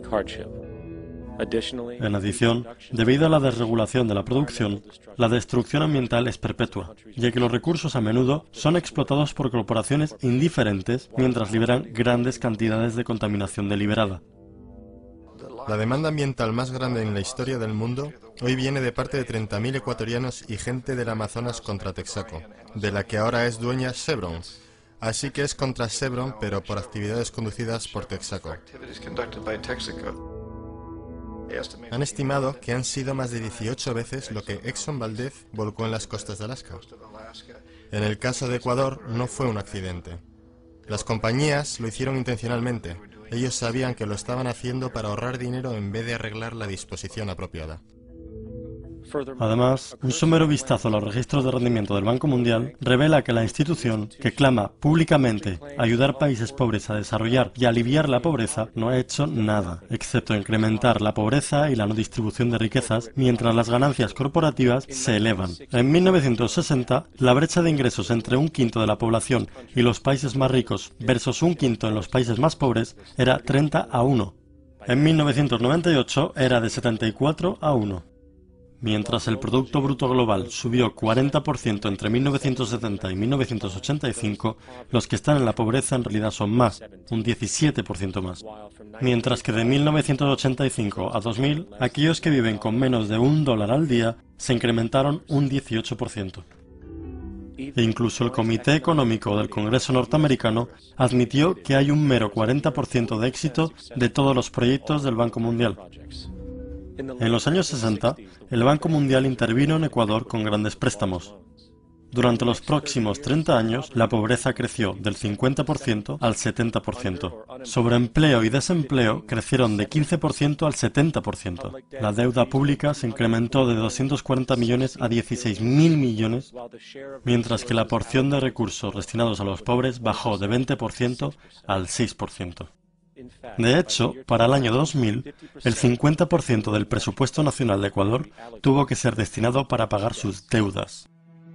En adición, debido a la desregulación de la producción, la destrucción ambiental es perpetua, ya que los recursos a menudo son explotados por corporaciones indiferentes mientras liberan grandes cantidades de contaminación deliberada. La demanda ambiental más grande en la historia del mundo hoy viene de parte de treinta mil ecuatorianos y gente del Amazonas contra Texaco, de la que ahora es dueña Chevron. Así que es contra Chevron, pero por actividades conducidas por Texaco. Han estimado que han sido más de dieciocho veces lo que Exxon Valdez volcó en las costas de Alaska. En el caso de Ecuador no fue un accidente. Las compañías lo hicieron intencionalmente. Ellos sabían que lo estaban haciendo para ahorrar dinero en vez de arreglar la disposición apropiada. Además, un somero vistazo a los registros de rendimiento del Banco Mundial revela que la institución, que clama públicamente ayudar países pobres a desarrollar y aliviar la pobreza, no ha hecho nada, excepto incrementar la pobreza y la no distribución de riquezas, mientras las ganancias corporativas se elevan. En mil novecientos sesenta, la brecha de ingresos entre un quinto de la población y los países más ricos versus un quinto en los países más pobres era treinta a uno. En mil novecientos noventa y ocho era de setenta y cuatro a uno. Mientras el Producto Bruto Global subió cuarenta por ciento entre mil novecientos setenta y mil novecientos ochenta y cinco, los que están en la pobreza en realidad son más, un diecisiete por ciento más. Mientras que de mil novecientos ochenta y cinco a dos mil, aquellos que viven con menos de un dólar al día se incrementaron un dieciocho por ciento. E incluso el Comité Económico del Congreso norteamericano admitió que hay un mero cuarenta por ciento de éxito de todos los proyectos del Banco Mundial. En los años sesenta, el Banco Mundial intervino en Ecuador con grandes préstamos. Durante los próximos treinta años, la pobreza creció del cincuenta por ciento al setenta por ciento. Sobreempleo y desempleo crecieron de quince por ciento al setenta por ciento. La deuda pública se incrementó de doscientos cuarenta millones a dieciséis mil millones, mientras que la porción de recursos destinados a los pobres bajó de veinte por ciento al seis por ciento. De hecho, para el año dos mil, el cincuenta por ciento del presupuesto nacional de Ecuador tuvo que ser destinado para pagar sus deudas.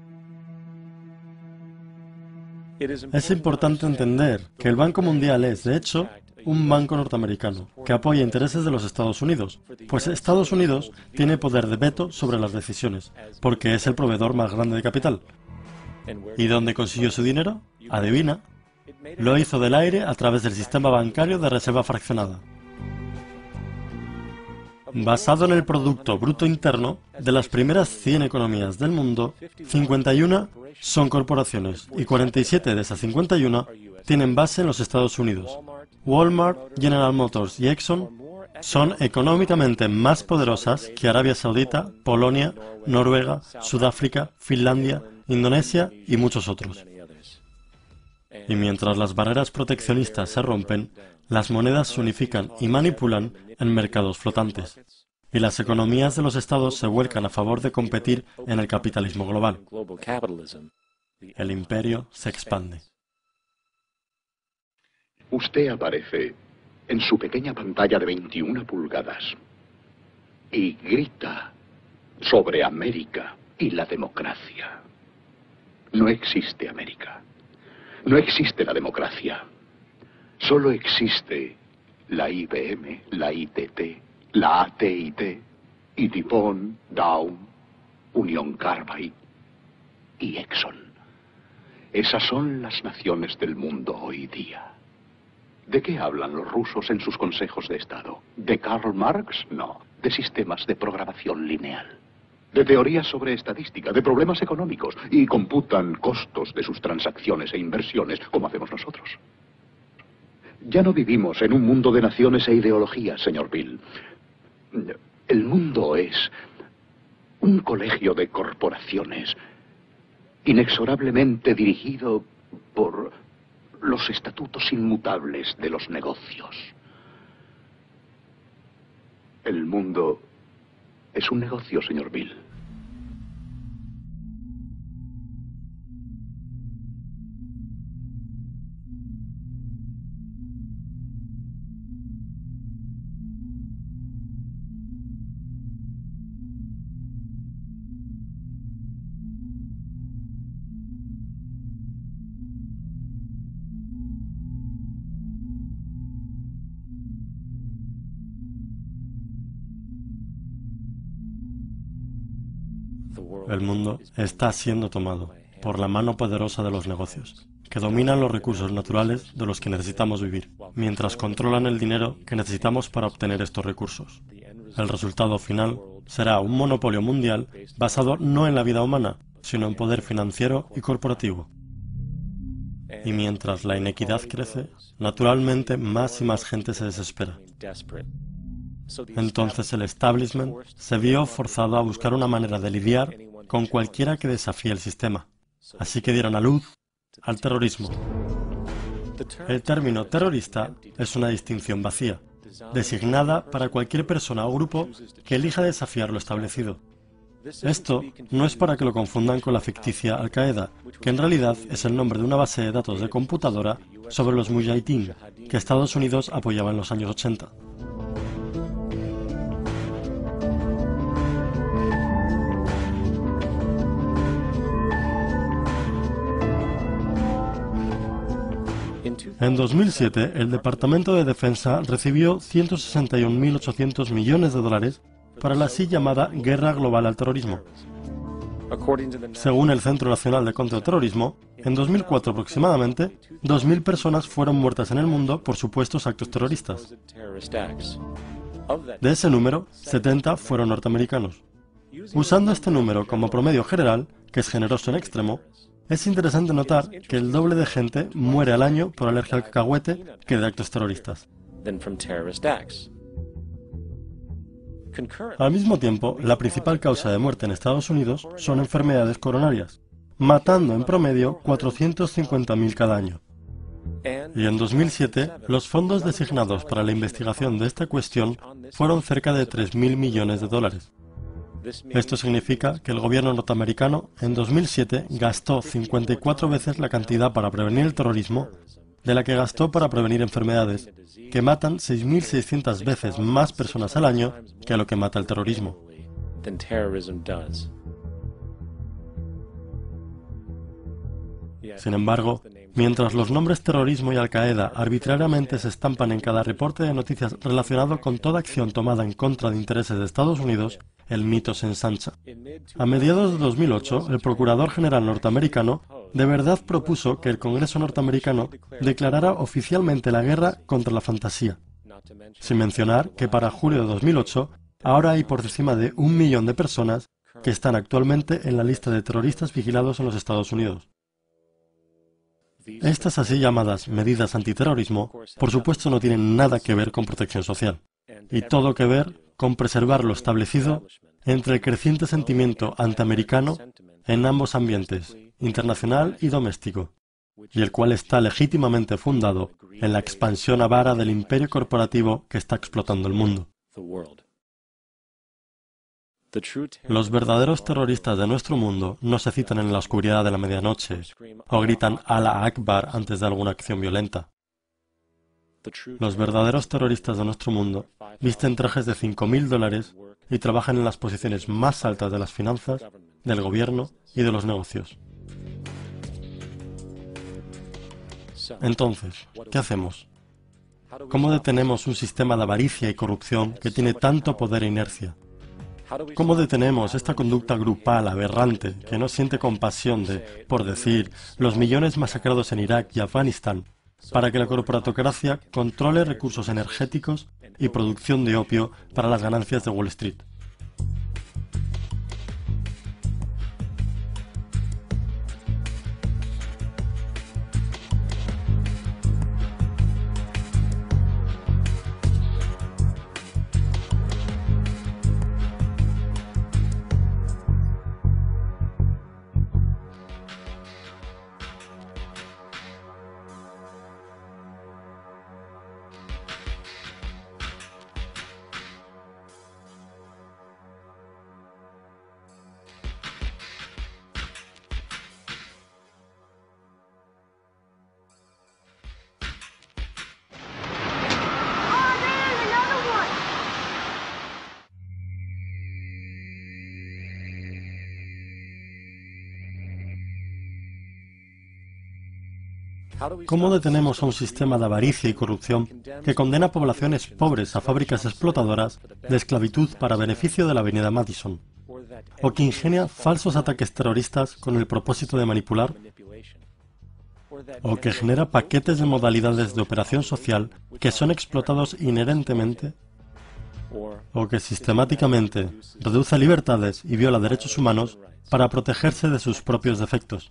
Es importante entender que el Banco Mundial es, de hecho, un banco norteamericano que apoya intereses de los Estados Unidos, pues Estados Unidos tiene poder de veto sobre las decisiones, porque es el proveedor más grande de capital. ¿Y dónde consiguió su dinero? Adivina. Lo hizo del aire a través del sistema bancario de reserva fraccionada. Basado en el Producto Bruto Interno, de las primeras cien economías del mundo, cincuenta y una son corporaciones y cuarenta y siete de esas cincuenta y una tienen base en los Estados Unidos. Walmart, General Motors y Exxon son económicamente más poderosas que Arabia Saudita, Polonia, Noruega, Sudáfrica, Finlandia, Indonesia y muchos otros. Y mientras las barreras proteccionistas se rompen, las monedas se unifican y manipulan en mercados flotantes, y las economías de los estados se vuelcan a favor de competir en el capitalismo global. El imperio se expande. Usted aparece en su pequeña pantalla de veintiuna pulgadas y grita sobre América y la democracia. No existe América. No existe la democracia. Solo existe la I B M, la I T T, la A T y T, y DuPont, Dow, Union Carbide y Exxon. Esas son las naciones del mundo hoy día. ¿De qué hablan los rusos en sus consejos de Estado? ¿De Karl Marx? No. De sistemas de programación lineal. De teorías sobre estadística, de problemas económicos, y computan costos de sus transacciones e inversiones, como hacemos nosotros. Ya no vivimos en un mundo de naciones e ideologías, señor Bill. El mundo es un colegio de corporaciones, inexorablemente dirigido por los estatutos inmutables de los negocios. El mundo es un negocio, señor Bill. El mundo está siendo tomado por la mano poderosa de los negocios, que dominan los recursos naturales de los que necesitamos vivir, mientras controlan el dinero que necesitamos para obtener estos recursos. El resultado final será un monopolio mundial basado no en la vida humana, sino en poder financiero y corporativo. Y mientras la inequidad crece, naturalmente más y más gente se desespera. Entonces el establishment se vio forzado a buscar una manera de lidiar con cualquiera que desafíe el sistema. Así que dieron a luz al terrorismo. El término terrorista es una distinción vacía, designada para cualquier persona o grupo que elija desafiar lo establecido. Esto no es para que lo confundan con la ficticia Al-Qaeda, que en realidad es el nombre de una base de datos de computadora sobre los Mujahideen, que Estados Unidos apoyaba en los años ochenta. En dos mil siete, el Departamento de Defensa recibió ciento sesenta y un mil ochocientos millones de dólares para la así llamada Guerra Global al Terrorismo. Según el Centro Nacional de Contraterrorismo, en dos mil cuatro aproximadamente, dos mil personas fueron muertas en el mundo por supuestos actos terroristas. De ese número, setenta fueron norteamericanos. Usando este número como promedio general, que es generoso en extremo, es interesante notar que el doble de gente muere al año por alergia al cacahuete que de actos terroristas. Al mismo tiempo, la principal causa de muerte en Estados Unidos son enfermedades coronarias, matando en promedio cuatrocientos cincuenta mil cada año. Y en dos mil siete, los fondos designados para la investigación de esta cuestión fueron cerca de tres mil millones de dólares. Esto significa que el gobierno norteamericano en dos mil siete gastó cincuenta y cuatro veces la cantidad para prevenir el terrorismo de la que gastó para prevenir enfermedades, que matan seis mil seiscientas veces más personas al año que a lo que mata el terrorismo. Sin embargo, mientras los nombres terrorismo y Al-Qaeda arbitrariamente se estampan en cada reporte de noticias relacionado con toda acción tomada en contra de intereses de Estados Unidos, el mito se ensancha. A mediados de dos mil ocho, el Procurador General norteamericano de verdad propuso que el Congreso norteamericano declarara oficialmente la guerra contra la fantasía, sin mencionar que para julio de dos mil ocho ahora hay por encima de un millón de personas que están actualmente en la lista de terroristas vigilados en los Estados Unidos. Estas así llamadas medidas antiterrorismo, por supuesto, no tienen nada que ver con protección social, y todo que ver con preservar lo establecido entre el creciente sentimiento antiamericano en ambos ambientes, internacional y doméstico, y el cual está legítimamente fundado en la expansión avara del imperio corporativo que está explotando el mundo. Los verdaderos terroristas de nuestro mundo no se citan en la oscuridad de la medianoche o gritan Allah Akbar antes de alguna acción violenta. Los verdaderos terroristas de nuestro mundo visten trajes de cinco mil dólares y trabajan en las posiciones más altas de las finanzas, del gobierno y de los negocios. Entonces, ¿qué hacemos? ¿Cómo detenemos un sistema de avaricia y corrupción que tiene tanto poder e inercia? ¿Cómo detenemos esta conducta grupal aberrante que no siente compasión de, por decir, los millones masacrados en Irak y Afganistán, para que la corporatocracia controle recursos energéticos y producción de opio para las ganancias de Wall Street? ¿Cómo detenemos a un sistema de avaricia y corrupción que condena a poblaciones pobres a fábricas explotadoras de esclavitud para beneficio de la avenida Madison? ¿O que ingenia falsos ataques terroristas con el propósito de manipular? ¿O que genera paquetes de modalidades de operación social que son explotados inherentemente? ¿O que sistemáticamente reduce libertades y viola derechos humanos para protegerse de sus propios defectos?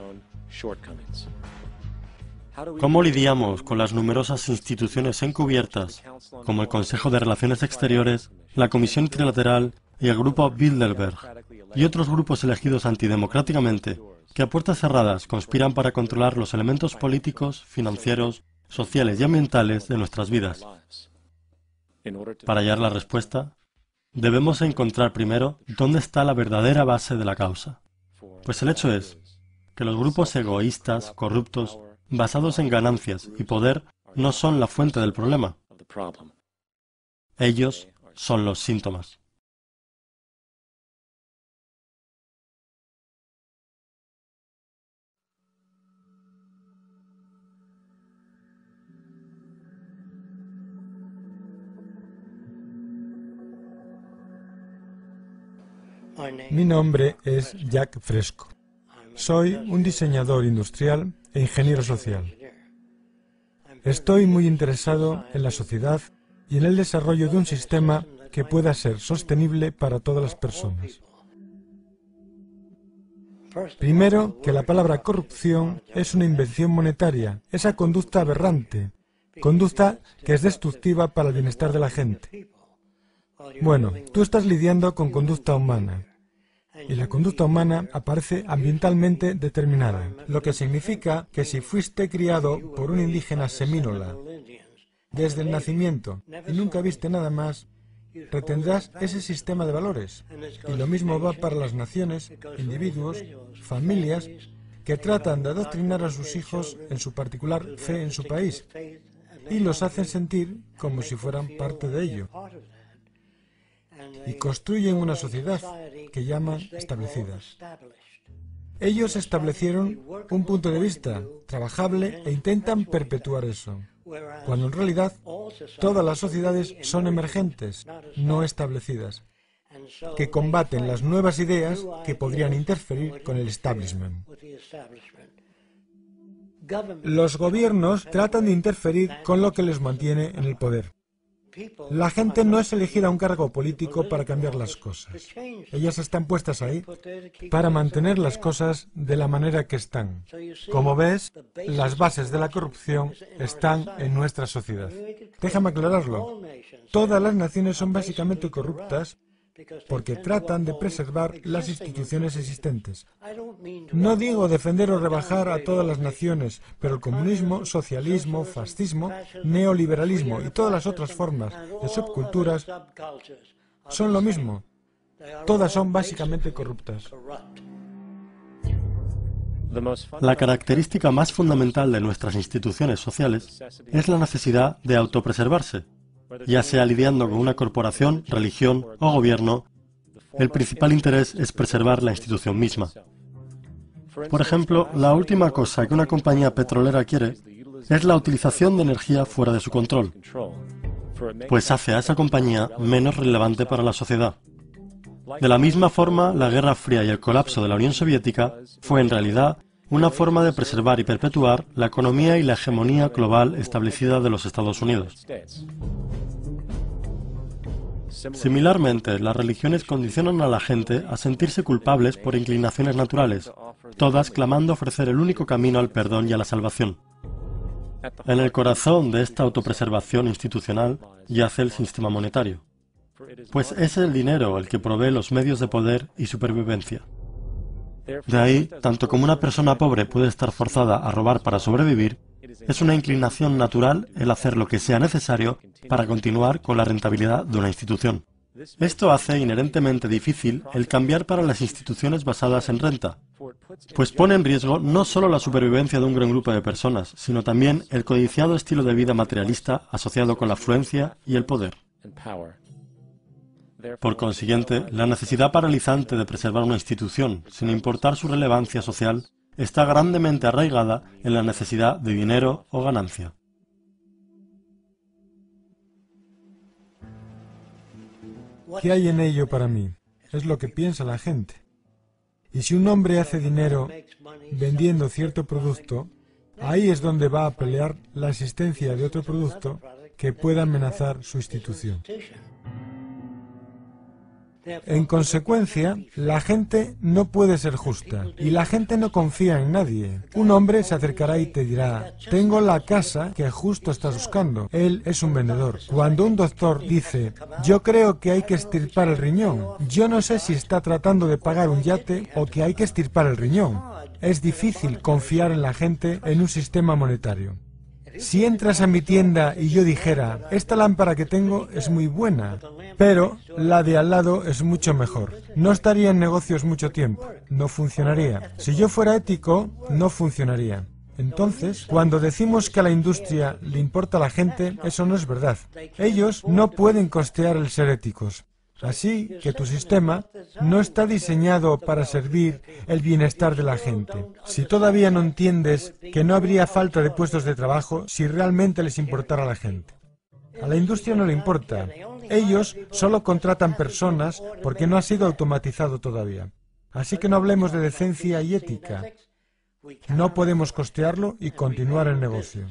¿Cómo lidiamos con las numerosas instituciones encubiertas, como el Consejo de Relaciones Exteriores, la Comisión Trilateral y el Grupo Bilderberg, y otros grupos elegidos antidemocráticamente, que a puertas cerradas conspiran para controlar los elementos políticos, financieros, sociales y ambientales de nuestras vidas? Para hallar la respuesta, debemos encontrar primero dónde está la verdadera base de la causa. Pues el hecho es que los grupos egoístas, corruptos, basados en ganancias y poder, no son la fuente del problema. Ellos son los síntomas. Mi nombre es Jack Fresco. Soy un diseñador industrial e ingeniero social. Estoy muy interesado en la sociedad y en el desarrollo de un sistema que pueda ser sostenible para todas las personas. Primero, que la palabra corrupción es una invención monetaria, esa conducta aberrante, conducta que es destructiva para el bienestar de la gente. Bueno, tú estás lidiando con conducta humana, y la conducta humana aparece ambientalmente determinada, lo que significa que si fuiste criado por un indígena semínola desde el nacimiento y nunca viste nada más, retendrás ese sistema de valores. Y lo mismo va para las naciones, individuos, familias que tratan de adoctrinar a sus hijos en su particular fe en su país y los hacen sentir como si fueran parte de ello. Y construyen una sociedad que llaman establecidas. Ellos establecieron un punto de vista trabajable e intentan perpetuar eso, cuando en realidad todas las sociedades son emergentes, no establecidas, que combaten las nuevas ideas que podrían interferir con el establishment. Los gobiernos tratan de interferir con lo que les mantiene en el poder. La gente no es elegida a un cargo político para cambiar las cosas. Ellas están puestas ahí para mantener las cosas de la manera que están. Como ves, las bases de la corrupción están en nuestra sociedad. Déjame aclararlo. Todas las naciones son básicamente corruptas porque tratan de preservar las instituciones existentes. No digo defender o rebajar a todas las naciones, pero el comunismo, socialismo, fascismo, neoliberalismo y todas las otras formas de subculturas son lo mismo. Todas son básicamente corruptas. La característica más fundamental de nuestras instituciones sociales es la necesidad de autopreservarse. Ya sea lidiando con una corporación, religión o gobierno, el principal interés es preservar la institución misma. Por ejemplo, la última cosa que una compañía petrolera quiere es la utilización de energía fuera de su control, pues hace a esa compañía menos relevante para la sociedad. De la misma forma, la Guerra Fría y el colapso de la Unión Soviética fue en realidad una forma de preservar y perpetuar la economía y la hegemonía global establecida de los Estados Unidos. Similarmente, las religiones condicionan a la gente a sentirse culpables por inclinaciones naturales, todas clamando ofrecer el único camino al perdón y a la salvación. En el corazón de esta autopreservación institucional yace el sistema monetario, pues es el dinero el que provee los medios de poder y supervivencia. De ahí, tanto como una persona pobre puede estar forzada a robar para sobrevivir, es una inclinación natural el hacer lo que sea necesario para continuar con la rentabilidad de una institución. Esto hace inherentemente difícil el cambiar para las instituciones basadas en renta, pues pone en riesgo no solo la supervivencia de un gran grupo de personas, sino también el codiciado estilo de vida materialista asociado con la afluencia y el poder. Por consiguiente, la necesidad paralizante de preservar una institución, sin importar su relevancia social, está grandemente arraigada en la necesidad de dinero o ganancia. ¿Qué hay en ello para mí? Es lo que piensa la gente. Y si un hombre hace dinero vendiendo cierto producto, ahí es donde va a pelear la existencia de otro producto que pueda amenazar su institución. En consecuencia, la gente no puede ser justa y la gente no confía en nadie. Un hombre se acercará y te dirá, tengo la casa que justo estás buscando. Él es un vendedor. Cuando un doctor dice, yo creo que hay que extirpar el riñón, yo no sé si está tratando de pagar un yate o que hay que extirpar el riñón. Es difícil confiar en la gente en un sistema monetario. Si entras a mi tienda y yo dijera, esta lámpara que tengo es muy buena, pero la de al lado es mucho mejor, no estaría en negocios mucho tiempo, no funcionaría. Si yo fuera ético, no funcionaría. Entonces, cuando decimos que a la industria le importa a la gente, eso no es verdad. Ellos no pueden costear el ser éticos. Así que tu sistema no está diseñado para servir el bienestar de la gente. Si todavía no entiendes que no habría falta de puestos de trabajo si realmente les importara a la gente. A la industria no le importa. Ellos solo contratan personas porque no ha sido automatizado todavía. Así que no hablemos de decencia y ética. No podemos costearlo y continuar el negocio.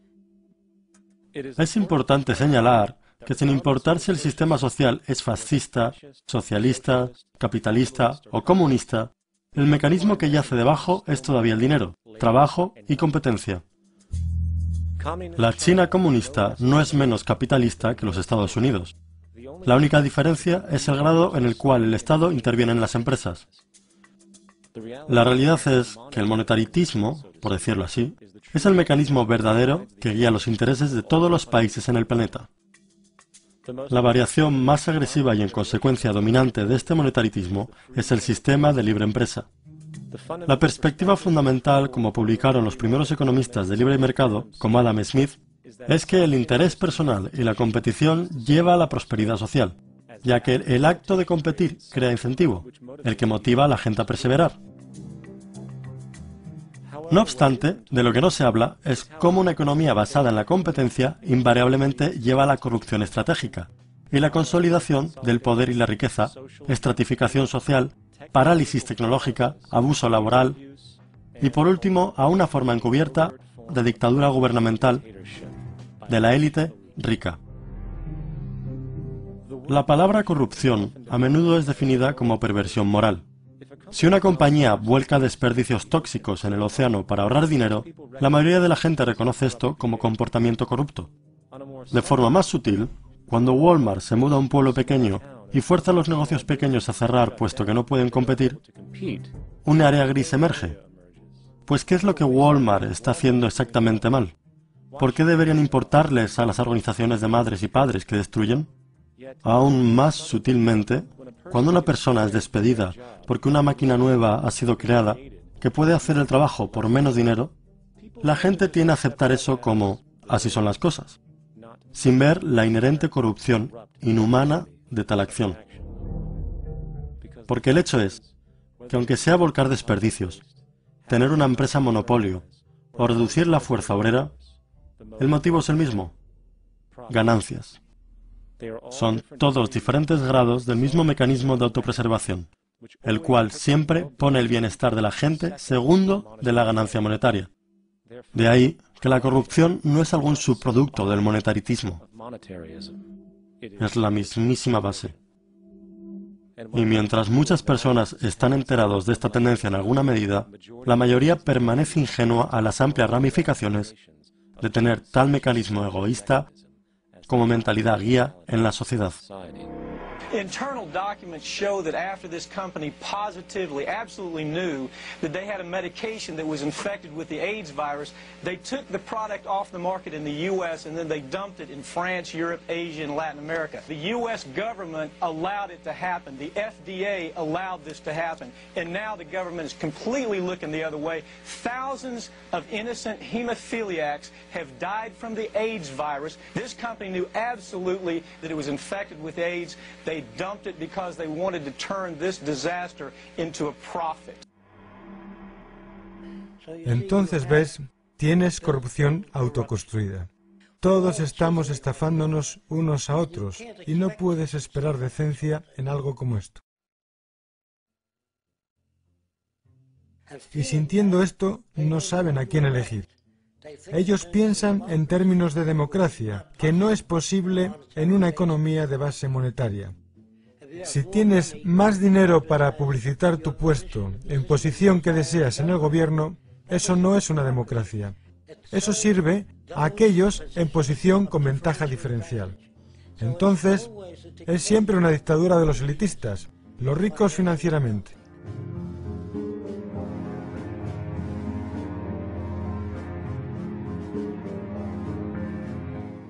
Es importante señalar que sin importar si el sistema social es fascista, socialista, capitalista o comunista, el mecanismo que yace debajo es todavía el dinero, trabajo y competencia. La China comunista no es menos capitalista que los Estados Unidos. La única diferencia es el grado en el cual el Estado interviene en las empresas. La realidad es que el monetaritismo, por decirlo así, es el mecanismo verdadero que guía los intereses de todos los países en el planeta. La variación más agresiva y en consecuencia dominante de este monetaritismo es el sistema de libre empresa. La perspectiva fundamental, como publicaron los primeros economistas de libre mercado, como Adam Smith, es que el interés personal y la competición lleva a la prosperidad social, ya que el acto de competir crea incentivo, el que motiva a la gente a perseverar. No obstante, de lo que no se habla es cómo una economía basada en la competencia invariablemente lleva a la corrupción estratégica y la consolidación del poder y la riqueza, estratificación social, parálisis tecnológica, abuso laboral y, por último, a una forma encubierta de dictadura gubernamental de la élite rica. La palabra corrupción a menudo es definida como perversión moral. Si una compañía vuelca desperdicios tóxicos en el océano para ahorrar dinero, la mayoría de la gente reconoce esto como comportamiento corrupto. De forma más sutil, cuando Walmart se muda a un pueblo pequeño y fuerza a los negocios pequeños a cerrar puesto que no pueden competir, un área gris emerge. Pues ¿qué es lo que Walmart está haciendo exactamente mal? ¿Por qué deberían importarles a las organizaciones de madres y padres que destruyen? Aún más sutilmente, cuando una persona es despedida porque una máquina nueva ha sido creada que puede hacer el trabajo por menos dinero, la gente tiende a aceptar eso como así son las cosas, sin ver la inherente corrupción inhumana de tal acción. Porque el hecho es que aunque sea volcar desperdicios, tener una empresa monopolio o reducir la fuerza obrera, el motivo es el mismo: ganancias. Son todos diferentes grados del mismo mecanismo de autopreservación, el cual siempre pone el bienestar de la gente segundo de la ganancia monetaria. De ahí que la corrupción no es algún subproducto del monetaritismo, es la mismísima base. Y mientras muchas personas están enterados de esta tendencia en alguna medida, la mayoría permanece ingenua a las amplias ramificaciones de tener tal mecanismo egoísta como mentalidad guía en la sociedad. Internal documents show that after this company positively, absolutely knew that they had a medication that was infected with the AIDS virus, they took the product off the market in the U S and then they dumped it in France, Europe, Asia, and Latin America. The U S government allowed it to happen. The F D A allowed this to happen. And now the government is completely looking the other way. Thousands of innocent hemophiliacs have died from the AIDS virus. This company knew absolutely that it was infected with AIDS. They dumped it because they wanted to turn this disaster into a profit. Entonces ves, tienes corrupción autoconstruida. Todos estamos estafándonos unos a otros y no puedes esperar decencia en algo como esto. Y sintiendo esto, no saben a quién elegir. Ellos piensan en términos de democracia, que no es posible en una economía de base monetaria. Si tienes más dinero para publicitar tu puesto en posición que deseas en el gobierno, eso no es una democracia. Eso sirve a aquellos en posición con ventaja diferencial. Entonces, es siempre una dictadura de los elitistas, los ricos financieramente.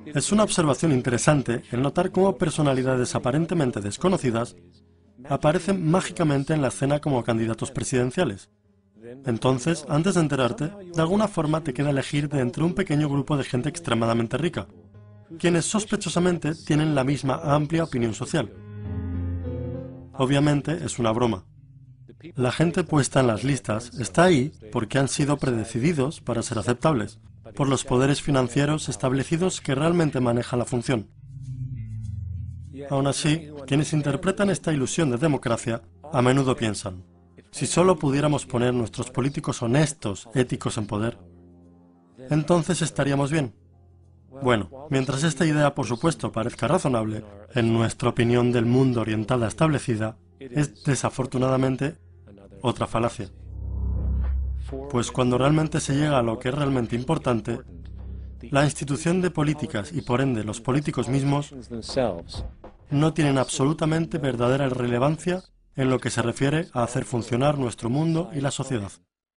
Es una observación interesante el notar cómo personalidades aparentemente desconocidas aparecen mágicamente en la escena como candidatos presidenciales. Entonces, antes de enterarte, de alguna forma te queda elegir de entre un pequeño grupo de gente extremadamente rica, quienes sospechosamente tienen la misma amplia opinión social. Obviamente es una broma. La gente puesta en las listas está ahí porque han sido predecididos para ser aceptables, por los poderes financieros establecidos que realmente manejan la función. Aún así, quienes interpretan esta ilusión de democracia a menudo piensan: si solo pudiéramos poner nuestros políticos honestos, éticos en poder, entonces estaríamos bien. Bueno, mientras esta idea por supuesto parezca razonable, en nuestra opinión del mundo orientada establecida, es desafortunadamente otra falacia. Pues cuando realmente se llega a lo que es realmente importante, la institución de políticas y por ende los políticos mismos no tienen absolutamente verdadera relevancia en lo que se refiere a hacer funcionar nuestro mundo y la sociedad.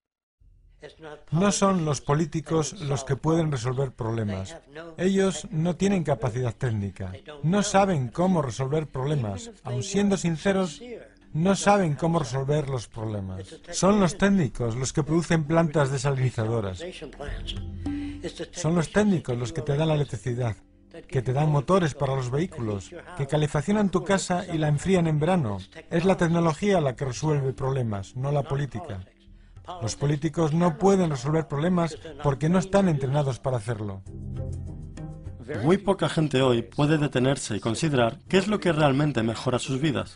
No son los políticos los que pueden resolver problemas. Ellos no tienen capacidad técnica. No saben cómo resolver problemas. Aun siendo sinceros, no saben cómo resolver los problemas. Son los técnicos los que producen plantas desalinizadoras. Son los técnicos los que te dan la electricidad, que te dan motores para los vehículos, que calefaccionan tu casa y la enfrían en verano. Es la tecnología la que resuelve problemas, no la política. Los políticos no pueden resolver problemas porque no están entrenados para hacerlo. Muy poca gente hoy puede detenerse y considerar qué es lo que realmente mejora sus vidas.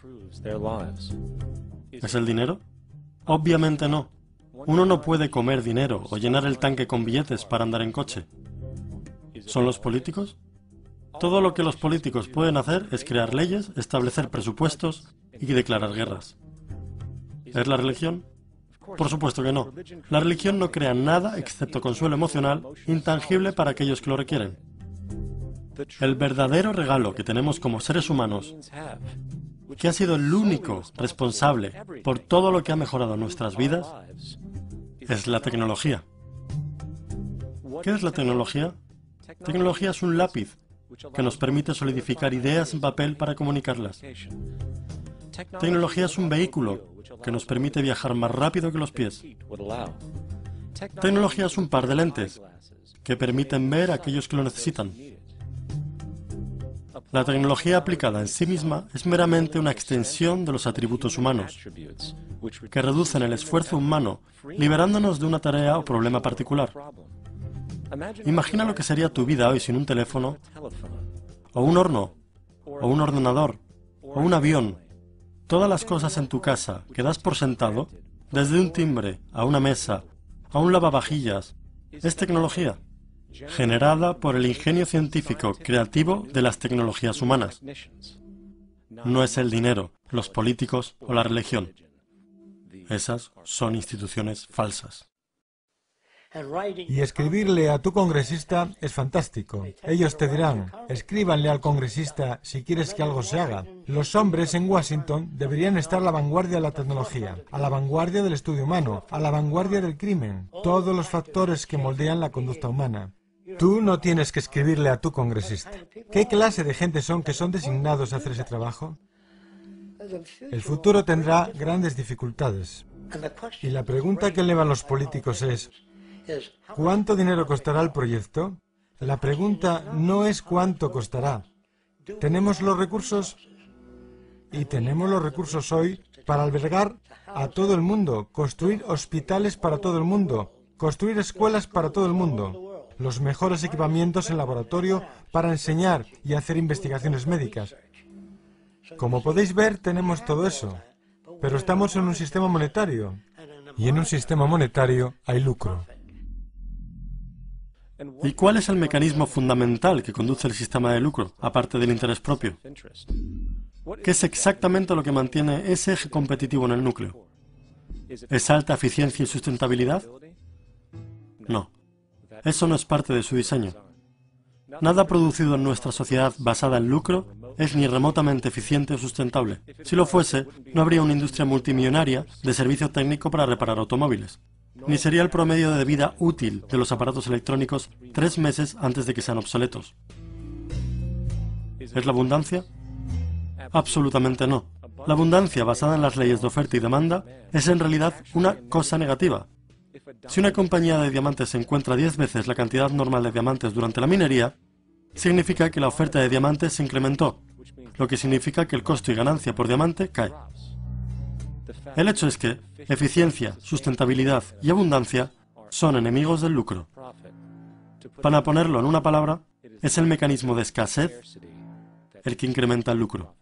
¿Es el dinero? Obviamente no. Uno no puede comer dinero o llenar el tanque con billetes para andar en coche. ¿Son los políticos? Todo lo que los políticos pueden hacer es crear leyes, establecer presupuestos y declarar guerras. ¿Es la religión? Por supuesto que no. La religión no crea nada excepto consuelo emocional intangible para aquellos que lo requieren. El verdadero regalo que tenemos como seres humanos, que ha sido el único responsable por todo lo que ha mejorado nuestras vidas, es la tecnología. ¿Qué es la tecnología? Tecnología es un lápiz que nos permite solidificar ideas en papel para comunicarlas. Tecnología es un vehículo que nos permite viajar más rápido que los pies. Tecnología es un par de lentes que permiten ver a aquellos que lo necesitan. La tecnología aplicada en sí misma es meramente una extensión de los atributos humanos, que reducen el esfuerzo humano, liberándonos de una tarea o problema particular. Imagina lo que sería tu vida hoy sin un teléfono, o un horno, o un ordenador, o un avión. Todas las cosas en tu casa que das por sentado, desde un timbre, a una mesa, a un lavavajillas, es tecnología, generada por el ingenio científico creativo de las tecnologías humanas. No es el dinero, los políticos o la religión. Esas son instituciones falsas. Y escribirle a tu congresista es fantástico. Ellos te dirán: escríbanle al congresista si quieres que algo se haga. Los hombres en Washington deberían estar a la vanguardia de la tecnología, a la vanguardia del estudio humano, a la vanguardia del crimen, todos los factores que moldean la conducta humana. Tú no tienes que escribirle a tu congresista. ¿Qué clase de gente son que son designados a hacer ese trabajo? El futuro tendrá grandes dificultades. Y la pregunta que elevan los políticos es: ¿cuánto dinero costará el proyecto? La pregunta no es cuánto costará. ¿Tenemos los recursos? Y tenemos los recursos hoy para albergar a todo el mundo, construir hospitales para todo el mundo, construir escuelas para todo el mundo, los mejores equipamientos en laboratorio para enseñar y hacer investigaciones médicas. Como podéis ver, tenemos todo eso, pero estamos en un sistema monetario, y en un sistema monetario hay lucro. ¿Y cuál es el mecanismo fundamental que conduce el sistema de lucro, aparte del interés propio? ¿Qué es exactamente lo que mantiene ese eje competitivo en el núcleo? ¿Es alta eficiencia y sustentabilidad? No. Eso no es parte de su diseño. Nada producido en nuestra sociedad basada en lucro es ni remotamente eficiente o sustentable. Si lo fuese, no habría una industria multimillonaria de servicio técnico para reparar automóviles. Ni sería el promedio de vida útil de los aparatos electrónicos tres meses antes de que sean obsoletos. ¿Es la abundancia? Absolutamente no. La abundancia basada en las leyes de oferta y demanda es en realidad una cosa negativa. Si una compañía de diamantes encuentra diez veces la cantidad normal de diamantes durante la minería, significa que la oferta de diamantes se incrementó, lo que significa que el costo y ganancia por diamante cae. El hecho es que eficiencia, sustentabilidad y abundancia son enemigos del lucro. Para ponerlo en una palabra, es el mecanismo de escasez el que incrementa el lucro.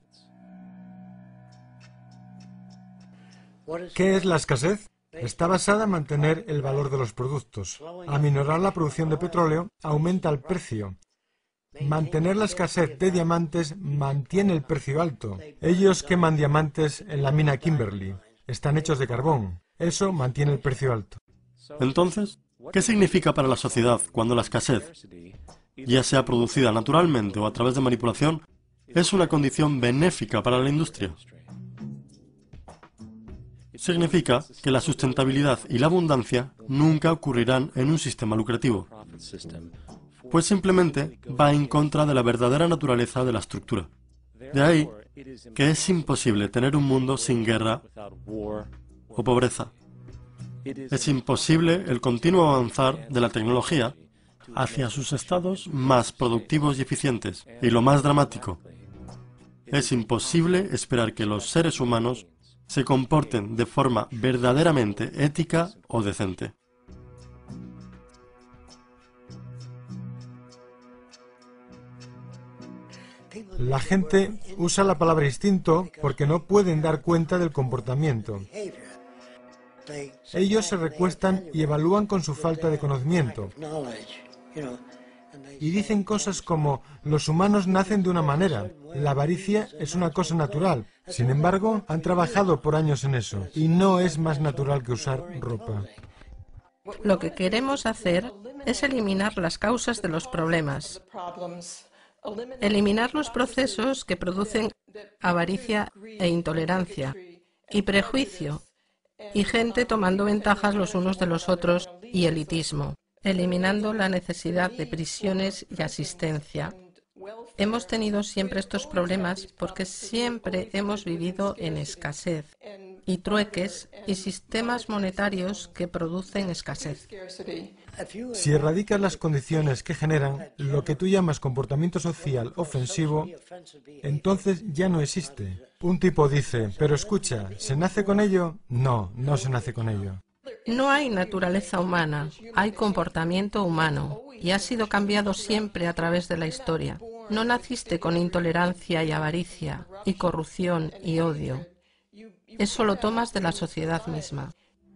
¿Qué es la escasez? Está basada en mantener el valor de los productos. Aminorar la producción de petróleo aumenta el precio. Mantener la escasez de diamantes mantiene el precio alto. Ellos queman diamantes en la mina Kimberley. Están hechos de carbón. Eso mantiene el precio alto. Entonces, ¿qué significa para la sociedad cuando la escasez, ya sea producida naturalmente o a través de manipulación, es una condición benéfica para la industria? Significa que la sustentabilidad y la abundancia nunca ocurrirán en un sistema lucrativo, pues simplemente va en contra de la verdadera naturaleza de la estructura. De ahí que es imposible tener un mundo sin guerra o pobreza. Es imposible el continuo avanzar de la tecnología hacia sus estados más productivos y eficientes. Y lo más dramático, es imposible esperar que los seres humanos se comporten de forma verdaderamente ética o decente. La gente usa la palabra instinto porque no pueden dar cuenta del comportamiento. Ellos se recuestan y evalúan con su falta de conocimiento. Y dicen cosas como, los humanos nacen de una manera, la avaricia es una cosa natural. Sin embargo, han trabajado por años en eso, y no es más natural que usar ropa. Lo que queremos hacer es eliminar las causas de los problemas. Eliminar los procesos que producen avaricia e intolerancia, y prejuicio, y gente tomando ventajas los unos de los otros, y elitismo, eliminando la necesidad de prisiones y asistencia. Hemos tenido siempre estos problemas porque siempre hemos vivido en escasez, y trueques y sistemas monetarios que producen escasez. Si erradicas las condiciones que generan lo que tú llamas comportamiento social ofensivo, entonces ya no existe. Un tipo dice, pero escucha, ¿se nace con ello? No, no se nace con ello. No hay naturaleza humana, hay comportamiento humano, y ha sido cambiado siempre a través de la historia. No naciste con intolerancia y avaricia, y corrupción y odio. Eso lo tomas de la sociedad misma.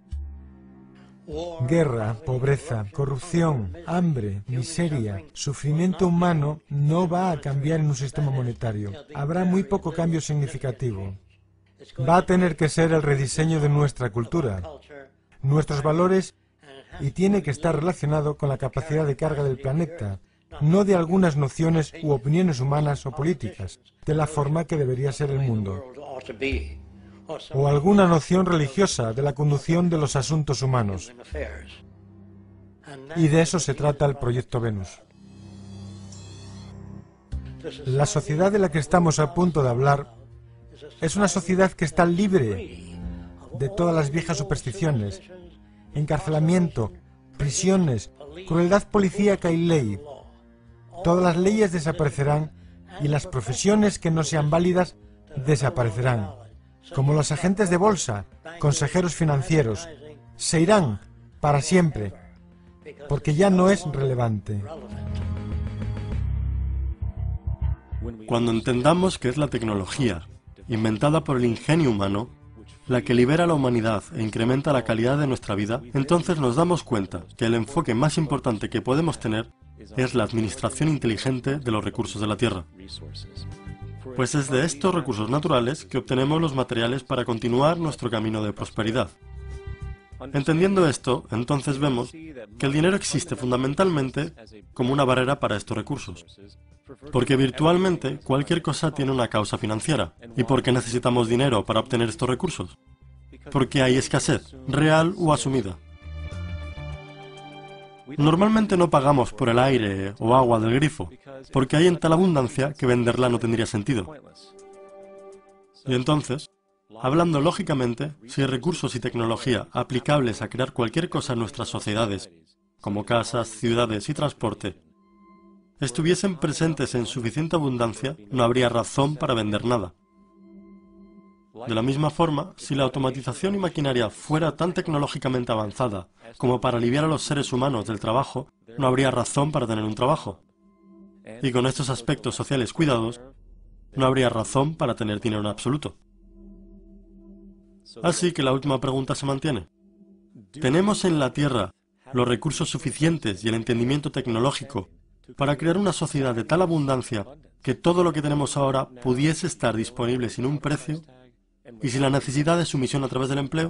Guerra, pobreza, corrupción, hambre, miseria, sufrimiento humano no va a cambiar en un sistema monetario. Habrá muy poco cambio significativo. Va a tener que ser el rediseño de nuestra cultura, nuestros valores, y tiene que estar relacionado con la capacidad de carga del planeta, no de algunas nociones u opiniones humanas o políticas, de la forma que debería ser el mundo, o alguna noción religiosa de la conducción de los asuntos humanos. Y de eso se trata el Proyecto Venus. La sociedad de la que estamos a punto de hablar es una sociedad que está libre de todas las viejas supersticiones, encarcelamiento, prisiones, crueldad policíaca y ley. Todas las leyes desaparecerán y las profesiones que no sean válidas desaparecerán. Como los agentes de bolsa, consejeros financieros, se irán para siempre, porque ya no es relevante. Cuando entendamos que es la tecnología, inventada por el ingenio humano, la que libera a la humanidad e incrementa la calidad de nuestra vida, entonces nos damos cuenta que el enfoque más importante que podemos tener es la administración inteligente de los recursos de la Tierra. Pues es de estos recursos naturales que obtenemos los materiales para continuar nuestro camino de prosperidad. Entendiendo esto, entonces vemos que el dinero existe fundamentalmente como una barrera para estos recursos. Porque virtualmente cualquier cosa tiene una causa financiera. ¿Y por qué necesitamos dinero para obtener estos recursos? Porque hay escasez, real o asumida. Normalmente no pagamos por el aire o agua del grifo, porque hay en tal abundancia que venderla no tendría sentido. Y entonces, hablando lógicamente, si hay recursos y tecnología aplicables a crear cualquier cosa en nuestras sociedades, como casas, ciudades y transporte, estuviesen presentes en suficiente abundancia, no habría razón para vender nada. De la misma forma, si la automatización y maquinaria fuera tan tecnológicamente avanzada como para aliviar a los seres humanos del trabajo, no habría razón para tener un trabajo. Y con estos aspectos sociales cuidados, no habría razón para tener dinero en absoluto. Así que la última pregunta se mantiene. ¿Tenemos en la Tierra los recursos suficientes y el entendimiento tecnológico para crear una sociedad de tal abundancia que todo lo que tenemos ahora pudiese estar disponible sin un precio y sin la necesidad de sumisión a través del empleo?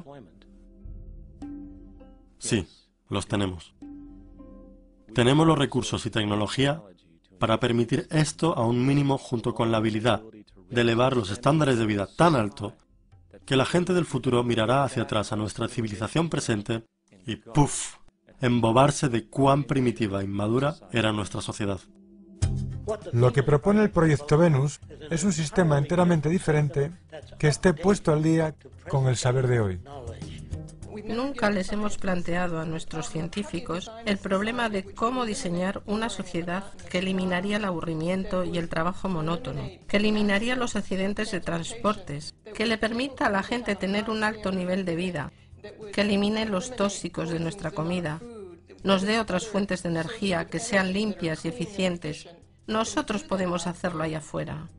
Sí, los tenemos. Tenemos los recursos y tecnología para permitir esto a un mínimo junto con la habilidad de elevar los estándares de vida tan alto que la gente del futuro mirará hacia atrás a nuestra civilización presente y ¡puf!, embobarse de cuán primitiva e inmadura era nuestra sociedad. Lo que propone el Proyecto Venus es un sistema enteramente diferente que esté puesto al día con el saber de hoy. Nunca les hemos planteado a nuestros científicos el problema de cómo diseñar una sociedad que eliminaría el aburrimiento y el trabajo monótono, que eliminaría los accidentes de transportes, que le permita a la gente tener un alto nivel de vida, que elimine los tóxicos de nuestra comida, nos dé otras fuentes de energía que sean limpias y eficientes. Nosotros podemos hacerlo allá afuera.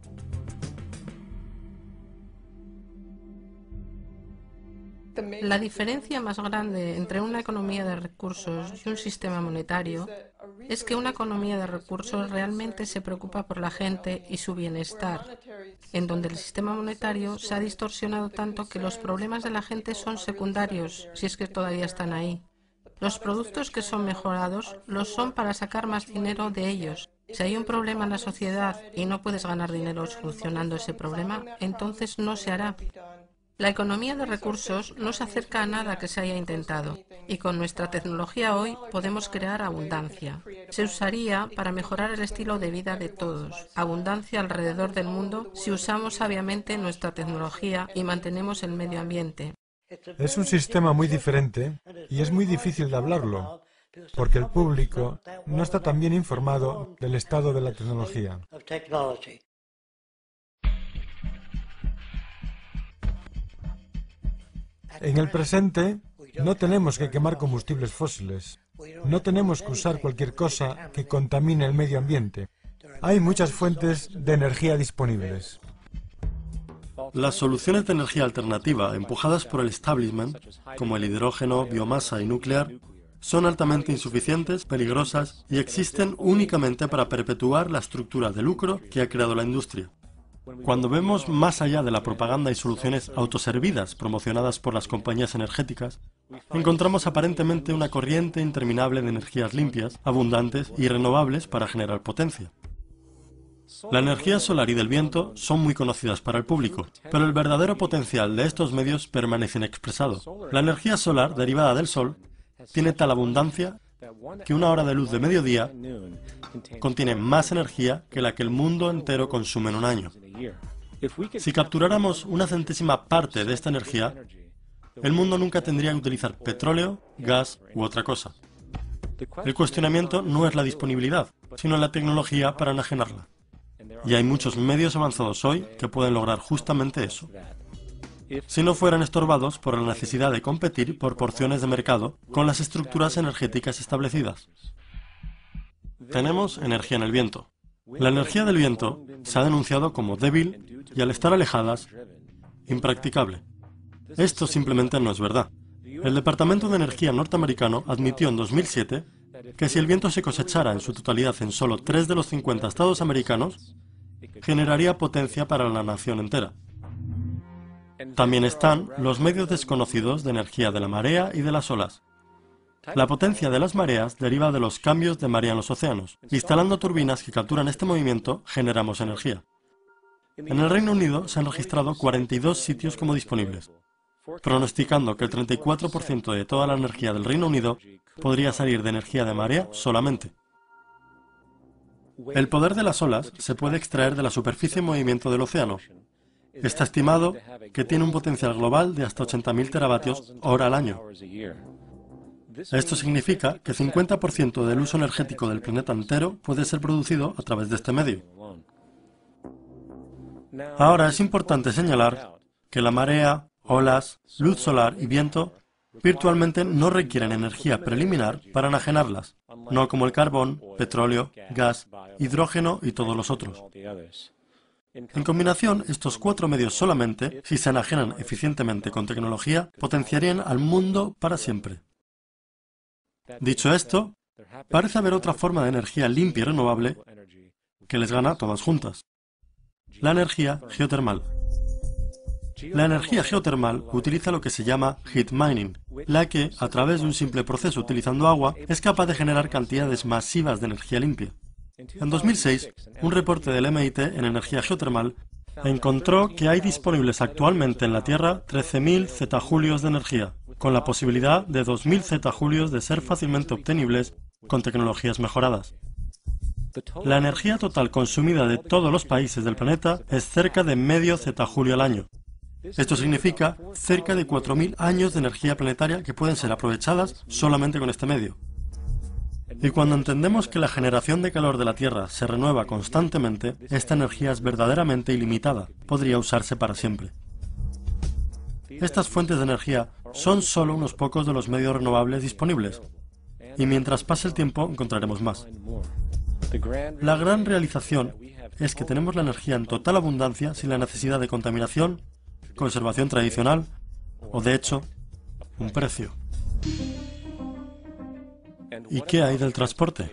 La diferencia más grande entre una economía de recursos y un sistema monetario es que una economía de recursos realmente se preocupa por la gente y su bienestar, en donde el sistema monetario se ha distorsionado tanto que los problemas de la gente son secundarios, si es que todavía están ahí. Los productos que son mejorados los son para sacar más dinero de ellos. Si hay un problema en la sociedad y no puedes ganar dinero solucionando ese problema, entonces no se hará. La economía de recursos no se acerca a nada que se haya intentado, y con nuestra tecnología hoy podemos crear abundancia. Se usaría para mejorar el estilo de vida de todos, abundancia alrededor del mundo si usamos sabiamente nuestra tecnología y mantenemos el medio ambiente. Es un sistema muy diferente y es muy difícil de hablarlo, porque el público no está tan bien informado del estado de la tecnología. En el presente, no tenemos que quemar combustibles fósiles. No tenemos que usar cualquier cosa que contamine el medio ambiente. Hay muchas fuentes de energía disponibles. Las soluciones de energía alternativa empujadas por el establishment, como el hidrógeno, biomasa y nuclear, son altamente insuficientes, peligrosas y existen únicamente para perpetuar la estructura de lucro que ha creado la industria. Cuando vemos más allá de la propaganda y soluciones autoservidas promocionadas por las compañías energéticas, encontramos aparentemente una corriente interminable de energías limpias, abundantes y renovables para generar potencia. La energía solar y del viento son muy conocidas para el público, pero el verdadero potencial de estos medios permanece inexpresado. La energía solar derivada del sol tiene tal abundancia que una hora de luz de mediodía contiene más energía que la que el mundo entero consume en un año. Si capturáramos una centésima parte de esta energía, el mundo nunca tendría que utilizar petróleo, gas u otra cosa. El cuestionamiento no es la disponibilidad, sino la tecnología para enajenarla. Y hay muchos medios avanzados hoy que pueden lograr justamente eso, si no fueran estorbados por la necesidad de competir por porciones de mercado con las estructuras energéticas establecidas. Tenemos energía en el viento. La energía del viento se ha denunciado como débil y, al estar alejadas, impracticable. Esto simplemente no es verdad. El Departamento de Energía norteamericano admitió en dos mil siete que si el viento se cosechara en su totalidad en solo tres de los cincuenta estados americanos, generaría potencia para la nación entera. También están los medios desconocidos de energía de la marea y de las olas. La potencia de las mareas deriva de los cambios de marea en los océanos. Instalando turbinas que capturan este movimiento, generamos energía. En el Reino Unido se han registrado cuarenta y dos sitios como disponibles. pronosticando que el treinta y cuatro por ciento de toda la energía del Reino Unido podría salir de energía de marea solamente. El poder de las olas se puede extraer de la superficie en movimiento del océano. Está estimado que tiene un potencial global de hasta ochenta mil teravatios hora al año. Esto significa que cincuenta por ciento del uso energético del planeta entero puede ser producido a través de este medio. Ahora es importante señalar que la marea, olas, luz solar y viento virtualmente no requieren energía preliminar para enajenarlas, no como el carbón, petróleo, gas, hidrógeno y todos los otros. En combinación, estos cuatro medios solamente, si se enajenan eficientemente con tecnología, potenciarían al mundo para siempre. Dicho esto, parece haber otra forma de energía limpia y renovable que les gana a todas juntas: la energía geotermal. La energía geotermal utiliza lo que se llama heat mining, la que, a través de un simple proceso utilizando agua, es capaz de generar cantidades masivas de energía limpia. En dos mil seis, un reporte del M I T en energía geotermal encontró que hay disponibles actualmente en la Tierra trece mil zetajulios de energía, con la posibilidad de dos mil zetajulios de ser fácilmente obtenibles con tecnologías mejoradas. La energía total consumida de todos los países del planeta es cerca de medio zetajulio al año. Esto significa cerca de cuatro mil años de energía planetaria que pueden ser aprovechadas solamente con este medio. Y cuando entendemos que la generación de calor de la Tierra se renueva constantemente, esta energía es verdaderamente ilimitada, podría usarse para siempre. Estas fuentes de energía son solo unos pocos de los medios renovables disponibles, y mientras pase el tiempo encontraremos más. La gran realización es que tenemos la energía en total abundancia sin la necesidad de contaminación, conservación tradicional o, de hecho, un precio. ¿Y qué hay del transporte?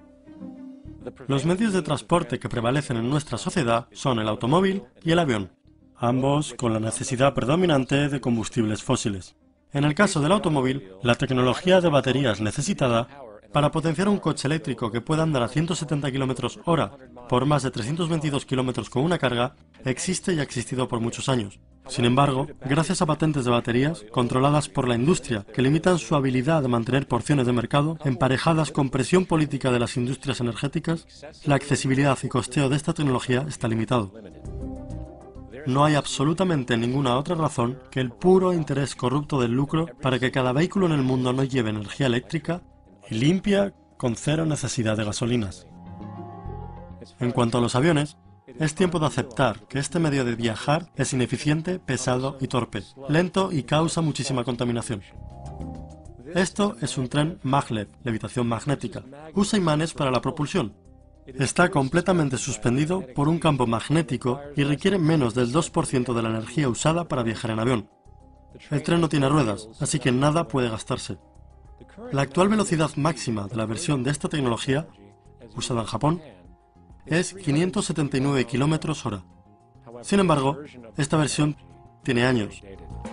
Los medios de transporte que prevalecen en nuestra sociedad son el automóvil y el avión, ambos con la necesidad predominante de combustibles fósiles. En el caso del automóvil, la tecnología de baterías necesitada para potenciar un coche eléctrico que pueda andar a ciento setenta kilómetros hora por más de trescientos veintidós kilómetros con una carga existe y ha existido por muchos años. Sin embargo, gracias a patentes de baterías controladas por la industria que limitan su habilidad de mantener porciones de mercado, emparejadas con presión política de las industrias energéticas, la accesibilidad y costeo de esta tecnología está limitado. No hay absolutamente ninguna otra razón que el puro interés corrupto del lucro para que cada vehículo en el mundo no lleve energía eléctrica y limpia con cero necesidad de gasolinas. En cuanto a los aviones, es tiempo de aceptar que este medio de viajar es ineficiente, pesado y torpe, lento y causa muchísima contaminación. Esto es un tren maglev, levitación magnética. Usa imanes para la propulsión. Está completamente suspendido por un campo magnético y requiere menos del dos por ciento de la energía usada para viajar en avión. El tren no tiene ruedas, así que nada puede gastarse. La actual velocidad máxima de la versión de esta tecnología, usada en Japón, es quinientos setenta y nueve kilómetros hora. Sin embargo, esta versión tiene años.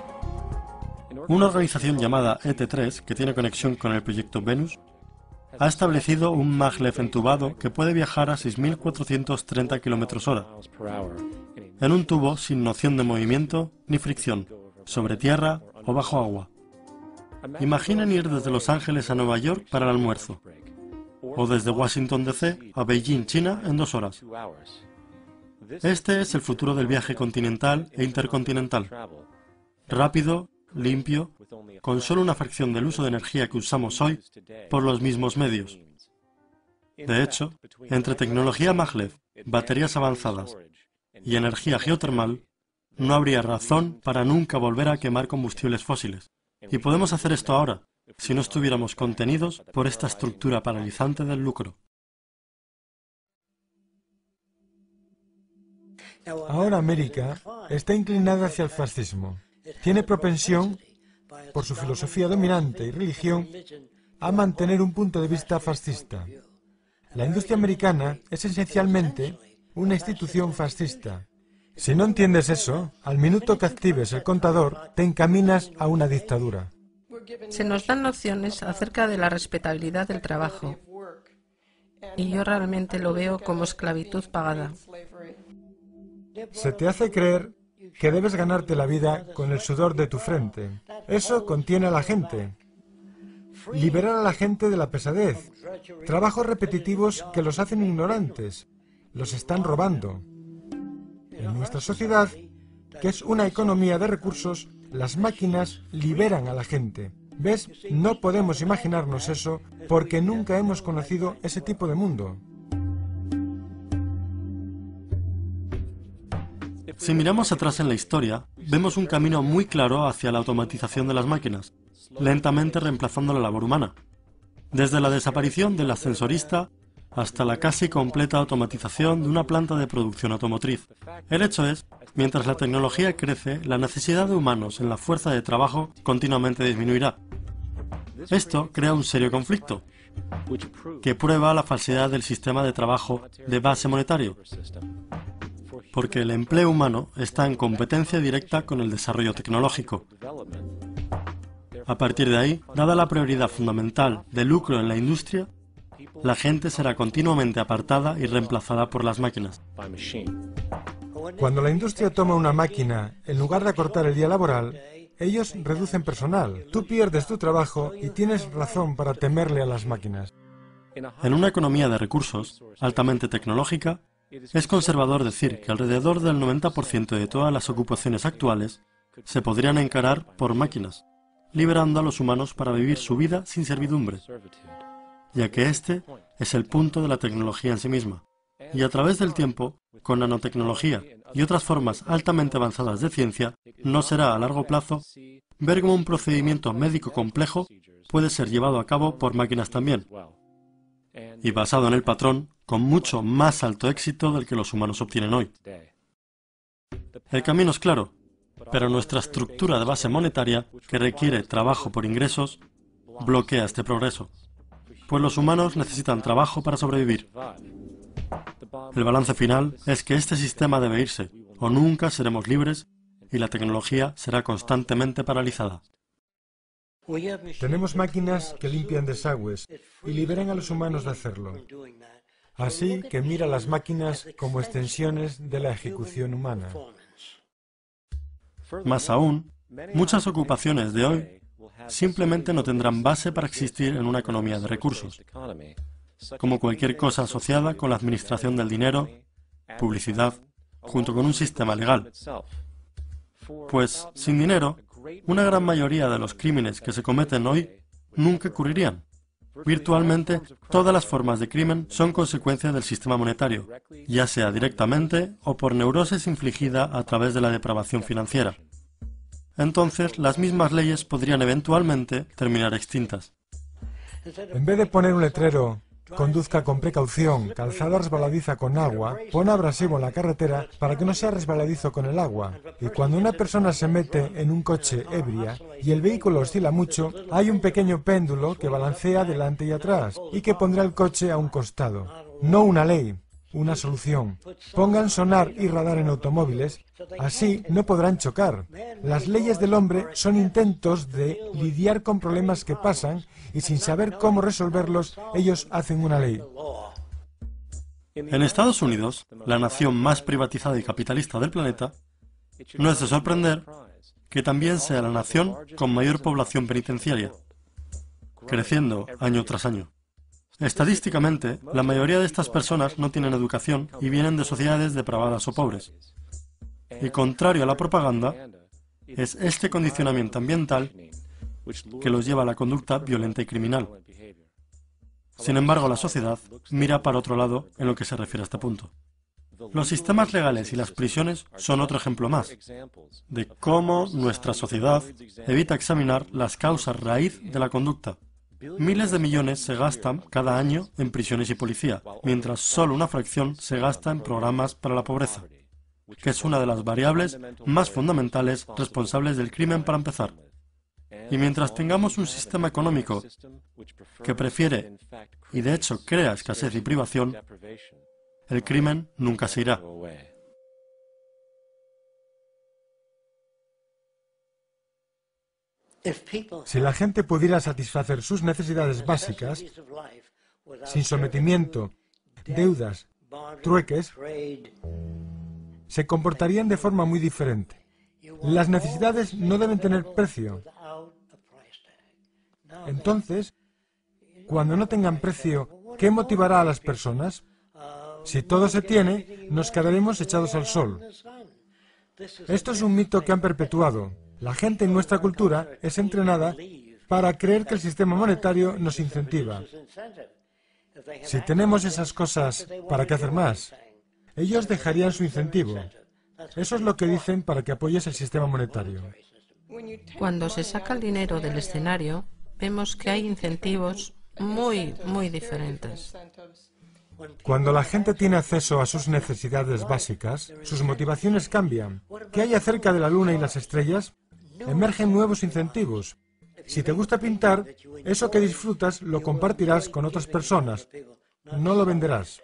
Una organización llamada E T tres, que tiene conexión con el proyecto Venus, ha establecido un maglev entubado que puede viajar a seis mil cuatrocientos treinta kilómetros hora, en un tubo sin noción de movimiento ni fricción, sobre tierra o bajo agua. Imaginen ir desde Los Ángeles a Nueva York para el almuerzo, o desde Washington D C a Beijing, China, en dos horas. Este es el futuro del viaje continental e intercontinental. Rápido, limpio, con solo una fracción del uso de energía que usamos hoy por los mismos medios. De hecho, entre tecnología maglev, baterías avanzadas y energía geotermal, no habría razón para nunca volver a quemar combustibles fósiles. Y podemos hacer esto ahora, si no estuviéramos contenidos por esta estructura paralizante del lucro. Ahora América está inclinada hacia el fascismo. Tiene propensión, por su filosofía dominante y religión, a mantener un punto de vista fascista. La industria americana es esencialmente una institución fascista. Si no entiendes eso, al minuto que actives el contador, te encaminas a una dictadura. Se nos dan nociones acerca de la respetabilidad del trabajo, y yo realmente lo veo como esclavitud pagada. Se te hace creer que debes ganarte la vida con el sudor de tu frente. Eso contiene a la gente. Liberar a la gente de la pesadez. Trabajos repetitivos que los hacen ignorantes. Los están robando. En nuestra sociedad, que es una economía de recursos, las máquinas liberan a la gente. ¿Ves? No podemos imaginarnos eso porque nunca hemos conocido ese tipo de mundo. Si miramos atrás en la historia, vemos un camino muy claro hacia la automatización de las máquinas, lentamente reemplazando la labor humana. Desde la desaparición del ascensorista hasta la casi completa automatización de una planta de producción automotriz. El hecho es, mientras la tecnología crece, la necesidad de humanos en la fuerza de trabajo continuamente disminuirá. Esto crea un serio conflicto, que prueba la falsedad del sistema de trabajo de base monetario, porque el empleo humano está en competencia directa con el desarrollo tecnológico. A partir de ahí, dada la prioridad fundamental del lucro en la industria, la gente será continuamente apartada y reemplazada por las máquinas. Cuando la industria toma una máquina, en lugar de acortar el día laboral, ellos reducen personal. Tú pierdes tu trabajo y tienes razón para temerle a las máquinas. En una economía de recursos altamente tecnológica, es conservador decir que alrededor del noventa por ciento de todas las ocupaciones actuales se podrían encarar por máquinas, liberando a los humanos para vivir su vida sin servidumbre, ya que este es el punto de la tecnología en sí misma. Y a través del tiempo, con nanotecnología y otras formas altamente avanzadas de ciencia, no será a largo plazo ver cómo un procedimiento médico complejo puede ser llevado a cabo por máquinas también, y basado en el patrón, con mucho más alto éxito del que los humanos obtienen hoy. El camino es claro, pero nuestra estructura de base monetaria, que requiere trabajo por ingresos, bloquea este progreso, pues los humanos necesitan trabajo para sobrevivir. El balance final es que este sistema debe irse, o nunca seremos libres y la tecnología será constantemente paralizada. Tenemos máquinas que limpian desagües y liberan a los humanos de hacerlo. Así que mira las máquinas como extensiones de la ejecución humana. Más aún, muchas ocupaciones de hoy simplemente no tendrán base para existir en una economía de recursos, como cualquier cosa asociada con la administración del dinero, publicidad, junto con un sistema legal. Pues, sin dinero, una gran mayoría de los crímenes que se cometen hoy nunca ocurrirían. Virtualmente, todas las formas de crimen son consecuencia del sistema monetario, ya sea directamente o por neurosis infligida a través de la depravación financiera. Entonces, las mismas leyes podrían eventualmente terminar extintas. En vez de poner un letrero, conduzca con precaución, calzada resbaladiza con agua, pon abrasivo en la carretera para que no sea resbaladizo con el agua. Y cuando una persona se mete en un coche ebria y el vehículo oscila mucho, hay un pequeño péndulo que balancea delante y atrás y que pondrá el coche a un costado. No una ley, una solución. Pongan sonar y radar en automóviles, así no podrán chocar. Las leyes del hombre son intentos de lidiar con problemas que pasan y sin saber cómo resolverlos, ellos hacen una ley. En Estados Unidos, la nación más privatizada y capitalista del planeta, no es de sorprender que también sea la nación con mayor población penitenciaria, creciendo año tras año. Estadísticamente, la mayoría de estas personas no tienen educación y vienen de sociedades depravadas o pobres. Y contrario a la propaganda, es este condicionamiento ambiental que los lleva a la conducta violenta y criminal. Sin embargo, la sociedad mira para otro lado en lo que se refiere a este punto. Los sistemas legales y las prisiones son otro ejemplo más de cómo nuestra sociedad evita examinar las causas raíz de la conducta. Miles de millones se gastan cada año en prisiones y policía, mientras solo una fracción se gasta en programas para la pobreza, que es una de las variables más fundamentales responsables del crimen para empezar. Y mientras tengamos un sistema económico que prefiere, y de hecho crea escasez y privación, el crimen nunca se irá. Si la gente pudiera satisfacer sus necesidades básicas, sin sometimiento, deudas, trueques, se comportarían de forma muy diferente. Las necesidades no deben tener precio. Entonces, cuando no tengan precio, ¿qué motivará a las personas? Si todo se tiene, nos quedaremos echados al sol. Esto es un mito que han perpetuado. La gente en nuestra cultura es entrenada para creer que el sistema monetario nos incentiva. Si tenemos esas cosas, ¿para qué hacer más? Ellos dejarían su incentivo. Eso es lo que dicen para que apoyes el sistema monetario. Cuando se saca el dinero del escenario, vemos que hay incentivos muy, muy diferentes. Cuando la gente tiene acceso a sus necesidades básicas, sus motivaciones cambian. ¿Qué hay acerca de la luna y las estrellas? Emergen nuevos incentivos. Si te gusta pintar, eso que disfrutas lo compartirás con otras personas. No lo venderás.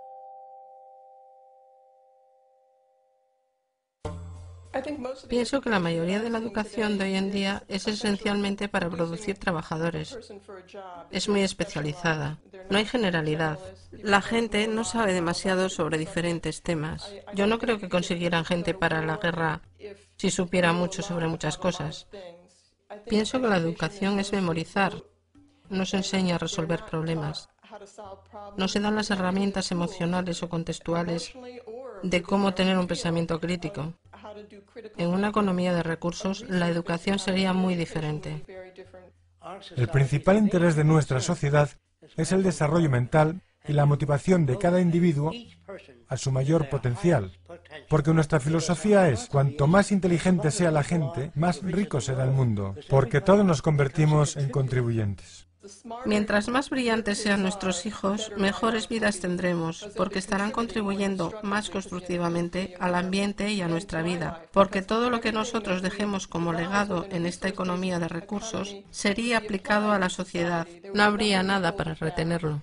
Pienso que la mayoría de la educación de hoy en día es esencialmente para producir trabajadores. Es muy especializada. No hay generalidad. La gente no sabe demasiado sobre diferentes temas. Yo no creo que consiguieran gente para la guerra si supiera mucho sobre muchas cosas. Pienso que la educación es memorizar. No se enseña a resolver problemas. No se dan las herramientas emocionales o contextuales de cómo tener un pensamiento crítico. En una economía de recursos, la educación sería muy diferente. El principal interés de nuestra sociedad es el desarrollo mental y la motivación de cada individuo a su mayor potencial. Porque nuestra filosofía es, cuanto más inteligente sea la gente, más rico será el mundo, porque todos nos convertimos en contribuyentes. Mientras más brillantes sean nuestros hijos, mejores vidas tendremos, porque estarán contribuyendo más constructivamente al ambiente y a nuestra vida, porque todo lo que nosotros dejemos como legado en esta economía de recursos sería aplicado a la sociedad. No habría nada para retenerlo.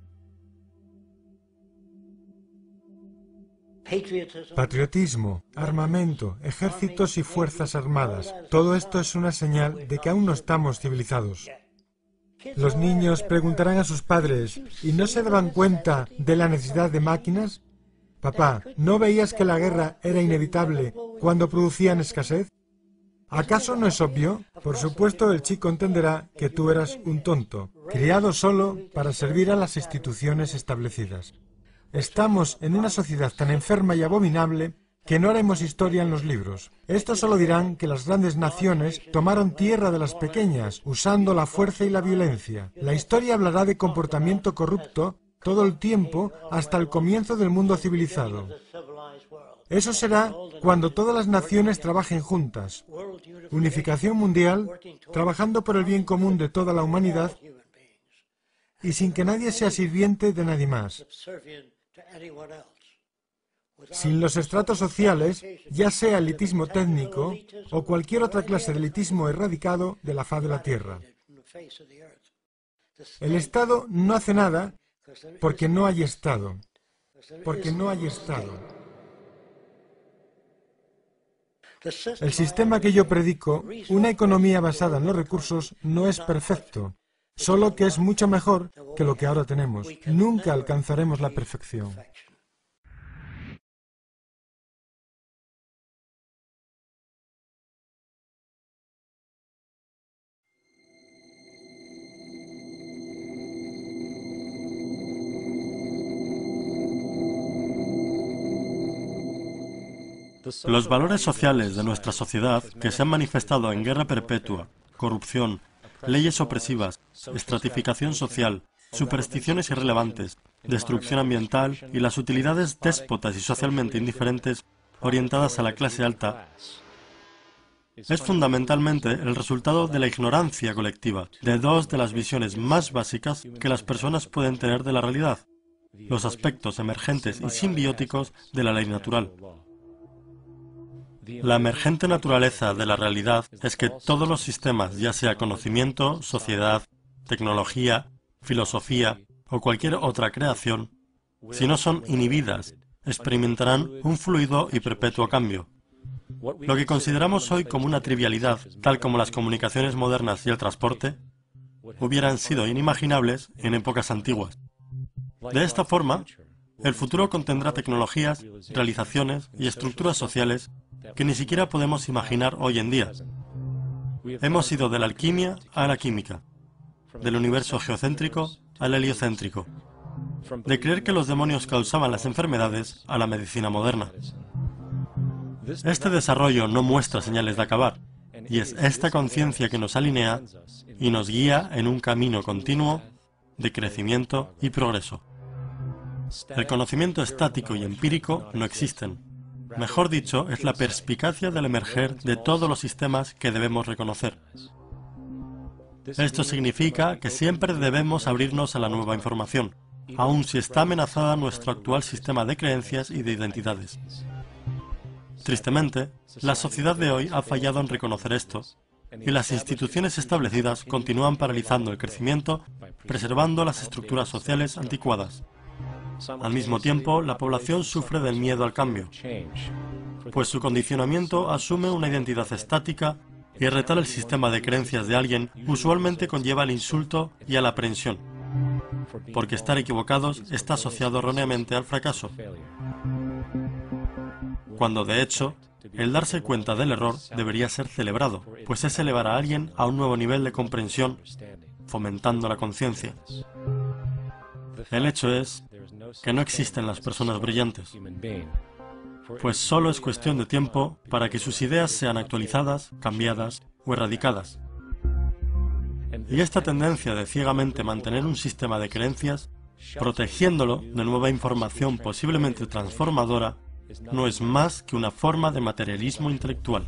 Patriotismo, armamento, ejércitos y fuerzas armadas. Todo esto es una señal de que aún no estamos civilizados. Los niños preguntarán a sus padres, ¿y no se daban cuenta de la necesidad de máquinas? Papá, ¿no veías que la guerra era inevitable cuando producían escasez? ¿Acaso no es obvio? Por supuesto, el chico entenderá que tú eras un tonto, criado solo para servir a las instituciones establecidas. Estamos en una sociedad tan enferma y abominable que no haremos historia en los libros. Estos solo dirán que las grandes naciones tomaron tierra de las pequeñas, usando la fuerza y la violencia. La historia hablará de comportamiento corrupto todo el tiempo hasta el comienzo del mundo civilizado. Eso será cuando todas las naciones trabajen juntas. Unificación mundial, trabajando por el bien común de toda la humanidad y sin que nadie sea sirviente de nadie más. Sin los estratos sociales, ya sea elitismo técnico o cualquier otra clase de elitismo erradicado de la faz de la Tierra. El Estado no hace nada porque no hay Estado. Porque no hay Estado. El sistema que yo predico, una economía basada en los recursos, no es perfecto, solo que es mucho mejor que lo que ahora tenemos. Nunca alcanzaremos la perfección. Los valores sociales de nuestra sociedad, que se han manifestado en guerra perpetua, corrupción, leyes opresivas, estratificación social, supersticiones irrelevantes, destrucción ambiental y las utilidades déspotas y socialmente indiferentes orientadas a la clase alta, es fundamentalmente el resultado de la ignorancia colectiva de dos de las visiones más básicas que las personas pueden tener de la realidad, los aspectos emergentes y simbióticos de la ley natural. La emergente naturaleza de la realidad es que todos los sistemas, ya sea conocimiento, sociedad, tecnología, filosofía o cualquier otra creación, si no son inhibidas, experimentarán un fluido y perpetuo cambio. Lo que consideramos hoy como una trivialidad, tal como las comunicaciones modernas y el transporte, hubieran sido inimaginables en épocas antiguas. De esta forma, El futuro contendrá tecnologías, realizaciones y estructuras sociales que ni siquiera podemos imaginar hoy en día. Hemos ido de la alquimia a la química, del universo geocéntrico al heliocéntrico, de creer que los demonios causaban las enfermedades a la medicina moderna. Este desarrollo no muestra señales de acabar, y es esta conciencia que nos alinea y nos guía en un camino continuo de crecimiento y progreso. El conocimiento estático y empírico no existen. Mejor dicho, es la perspicacia del emerger de todos los sistemas que debemos reconocer. Esto significa que siempre debemos abrirnos a la nueva información, aun si está amenazada nuestro actual sistema de creencias y de identidades. Tristemente, la sociedad de hoy ha fallado en reconocer esto, y las instituciones establecidas continúan paralizando el crecimiento, preservando las estructuras sociales anticuadas. Al mismo tiempo, la población sufre del miedo al cambio, pues su condicionamiento asume una identidad estática y retar el sistema de creencias de alguien usualmente conlleva al insulto y a la aprensión, porque estar equivocados está asociado erróneamente al fracaso, cuando de hecho, el darse cuenta del error debería ser celebrado, pues es elevar a alguien a un nuevo nivel de comprensión, fomentando la conciencia. El hecho es que no existen las personas brillantes, pues solo es cuestión de tiempo para que sus ideas sean actualizadas, cambiadas o erradicadas. Y esta tendencia de ciegamente mantener un sistema de creencias, protegiéndolo de nueva información posiblemente transformadora, no es más que una forma de materialismo intelectual.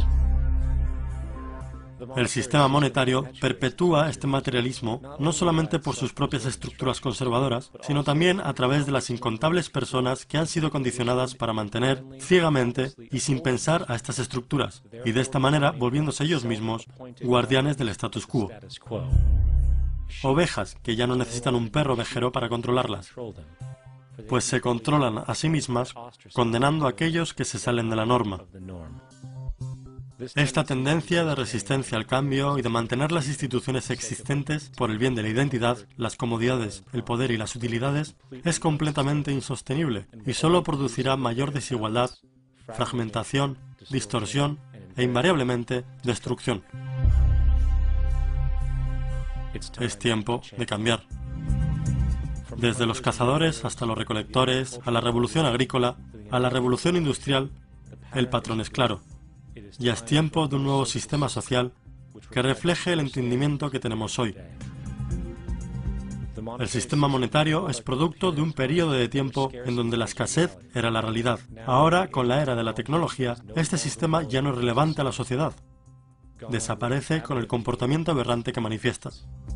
El sistema monetario perpetúa este materialismo no solamente por sus propias estructuras conservadoras, sino también a través de las incontables personas que han sido condicionadas para mantener ciegamente y sin pensar a estas estructuras, y de esta manera volviéndose ellos mismos guardianes del status quo. Ovejas que ya no necesitan un perro ovejero para controlarlas, pues se controlan a sí mismas, condenando a aquellos que se salen de la norma. Esta tendencia de resistencia al cambio y de mantener las instituciones existentes por el bien de la identidad, las comodidades, el poder y las utilidades es completamente insostenible y solo producirá mayor desigualdad, fragmentación, distorsión e invariablemente destrucción. Es tiempo de cambiar. Desde los cazadores hasta los recolectores, a la revolución agrícola, a la revolución industrial, el patrón es claro. Ya es tiempo de un nuevo sistema social que refleje el entendimiento que tenemos hoy. El sistema monetario es producto de un periodo de tiempo en donde la escasez era la realidad. Ahora, con la era de la tecnología, este sistema ya no es relevante a la sociedad. Desaparece con el comportamiento aberrante que manifiesta.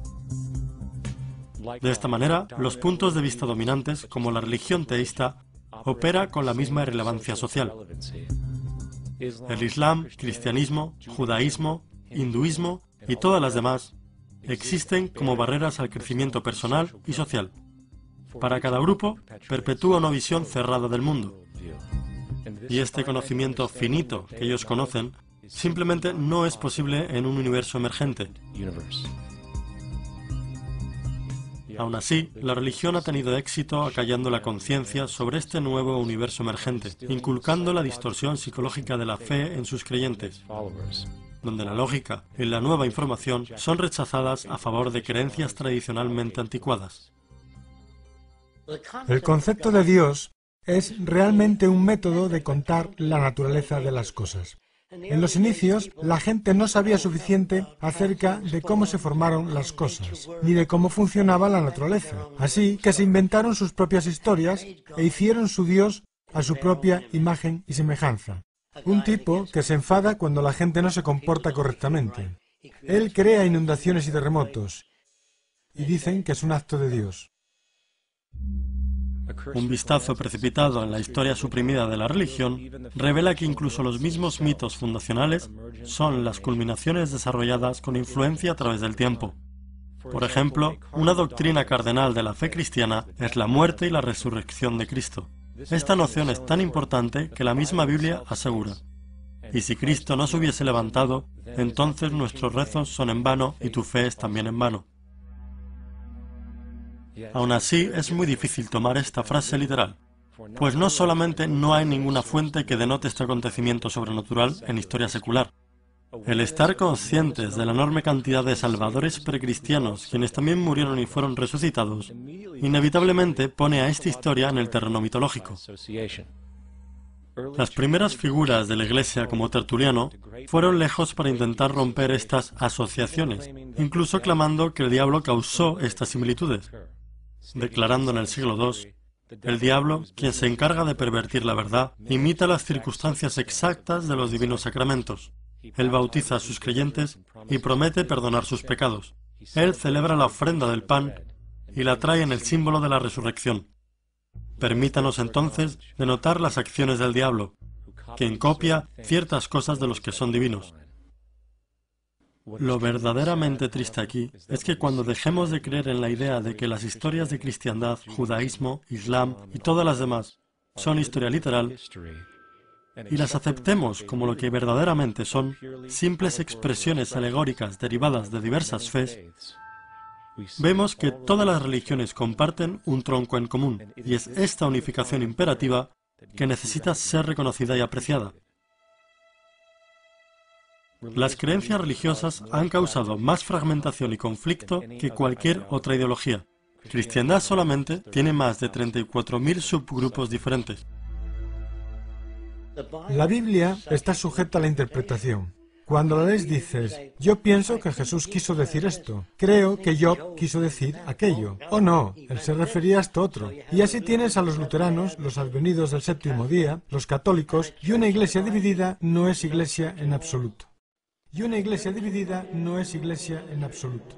De esta manera, los puntos de vista dominantes, como la religión teísta, opera con la misma irrelevancia social. El Islam, cristianismo, judaísmo, hinduismo y todas las demás existen como barreras al crecimiento personal y social. Para cada grupo, perpetúa una visión cerrada del mundo. Y este conocimiento finito que ellos conocen simplemente no es posible en un universo emergente. Aún así, la religión ha tenido éxito acallando la conciencia sobre este nuevo universo emergente, inculcando la distorsión psicológica de la fe en sus creyentes, donde la lógica y la nueva información son rechazadas a favor de creencias tradicionalmente anticuadas. El concepto de Dios es realmente un método de contar la naturaleza de las cosas. En los inicios, la gente no sabía suficiente acerca de cómo se formaron las cosas, ni de cómo funcionaba la naturaleza. Así que se inventaron sus propias historias e hicieron su Dios a su propia imagen y semejanza. Un tipo que se enfada cuando la gente no se comporta correctamente. Él crea inundaciones y terremotos, y dicen que es un acto de Dios. Un vistazo precipitado en la historia suprimida de la religión revela que incluso los mismos mitos fundacionales son las culminaciones desarrolladas con influencia a través del tiempo. Por ejemplo, una doctrina cardenal de la fe cristiana es la muerte y la resurrección de Cristo. Esta noción es tan importante que la misma Biblia asegura: y si Cristo no se hubiese levantado, entonces nuestros rezos son en vano y tu fe es también en vano. Aún así, es muy difícil tomar esta frase literal, pues no solamente no hay ninguna fuente que denote este acontecimiento sobrenatural en historia secular. El estar conscientes de la enorme cantidad de salvadores precristianos, quienes también murieron y fueron resucitados, inevitablemente pone a esta historia en el terreno mitológico. Las primeras figuras de la Iglesia, como Tertuliano, fueron lejos para intentar romper estas asociaciones, incluso clamando que el diablo causó estas similitudes, declarando en el siglo dos: el diablo, quien se encarga de pervertir la verdad, imita las circunstancias exactas de los divinos sacramentos. Él bautiza a sus creyentes y promete perdonar sus pecados. Él celebra la ofrenda del pan y la trae en el símbolo de la resurrección. Permítanos entonces denotar las acciones del diablo, quien copia ciertas cosas de los que son divinos. Lo verdaderamente triste aquí es que cuando dejemos de creer en la idea de que las historias de cristiandad, judaísmo, islam y todas las demás son historia literal, y las aceptemos como lo que verdaderamente son, simples expresiones alegóricas derivadas de diversas fes, vemos que todas las religiones comparten un tronco en común, y es esta unificación imperativa que necesita ser reconocida y apreciada. Las creencias religiosas han causado más fragmentación y conflicto que cualquier otra ideología. Cristiandad solamente tiene más de treinta y cuatro mil subgrupos diferentes. La Biblia está sujeta a la interpretación. Cuando la lees dices, yo pienso que Jesús quiso decir esto, creo que Job quiso decir aquello, o no, él se refería a esto otro. Y así tienes a los luteranos, los advenidos del séptimo día, los católicos, y una iglesia dividida no es iglesia en absoluto. Y una iglesia dividida no es iglesia en absoluto.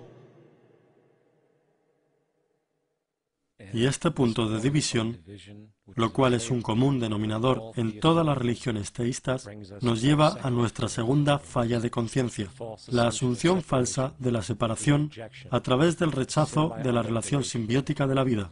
Y este punto de división, lo cual es un común denominador en todas las religiones teístas, nos lleva a nuestra segunda falla de conciencia, la asunción falsa de la separación a través del rechazo de la relación simbiótica de la vida.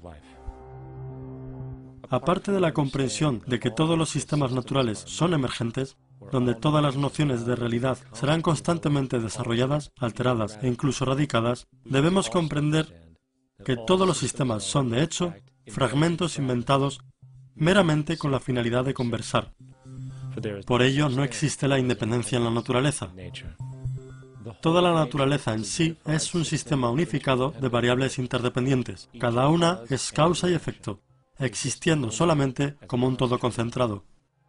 Aparte de la comprensión de que todos los sistemas naturales son emergentes, donde todas las nociones de realidad serán constantemente desarrolladas, alteradas e incluso radicadas, debemos comprender que todos los sistemas son, de hecho, fragmentos inventados meramente con la finalidad de conversar. Por ello, no existe la independencia en la naturaleza. Toda la naturaleza en sí es un sistema unificado de variables interdependientes. Cada una es causa y efecto, existiendo solamente como un todo concentrado.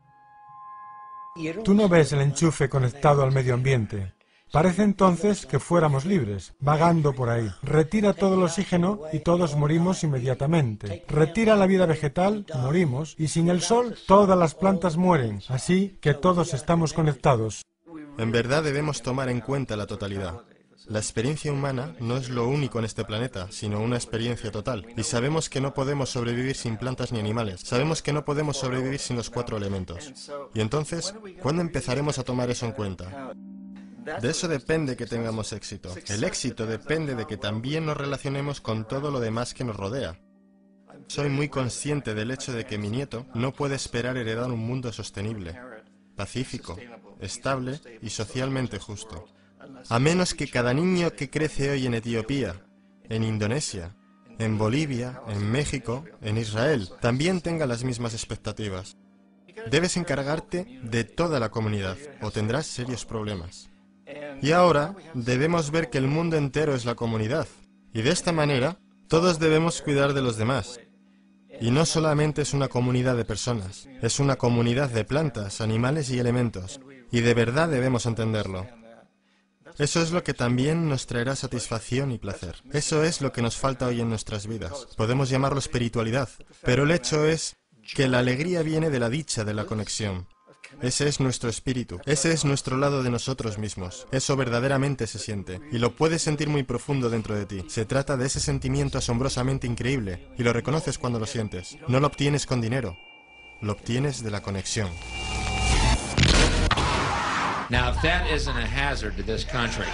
Tú no ves el enchufe conectado al medio ambiente. Parece entonces que fuéramos libres, vagando por ahí. Retira todo el oxígeno y todos morimos inmediatamente. Retira la vida vegetal, morimos, y sin el sol todas las plantas mueren. Así que todos estamos conectados. En verdad debemos tomar en cuenta la totalidad. La experiencia humana no es lo único en este planeta, sino una experiencia total. Y sabemos que no podemos sobrevivir sin plantas ni animales. Sabemos que no podemos sobrevivir sin los cuatro elementos. Y entonces, ¿cuándo empezaremos a tomar eso en cuenta? De eso depende que tengamos éxito. El éxito depende de que también nos relacionemos con todo lo demás que nos rodea. Soy muy consciente del hecho de que mi nieto no puede esperar heredar un mundo sostenible, pacífico, estable y socialmente justo, a menos que cada niño que crece hoy en Etiopía, en Indonesia, en Bolivia, en México, en Israel, también tenga las mismas expectativas. Debes encargarte de toda la comunidad o tendrás serios problemas. Y ahora debemos ver que el mundo entero es la comunidad. Y de esta manera, todos debemos cuidar de los demás. Y no solamente es una comunidad de personas, es una comunidad de plantas, animales y elementos. Y de verdad debemos entenderlo. Eso es lo que también nos traerá satisfacción y placer. Eso es lo que nos falta hoy en nuestras vidas. Podemos llamarlo espiritualidad, pero el hecho es que la alegría viene de la dicha de la conexión. Ese es nuestro espíritu, ese es nuestro lado de nosotros mismos. Eso verdaderamente se siente, y lo puedes sentir muy profundo dentro de ti. Se trata de ese sentimiento asombrosamente increíble, y lo reconoces cuando lo sientes. No lo obtienes con dinero, lo obtienes de la conexión. Now, if that isn't a hazard to this country,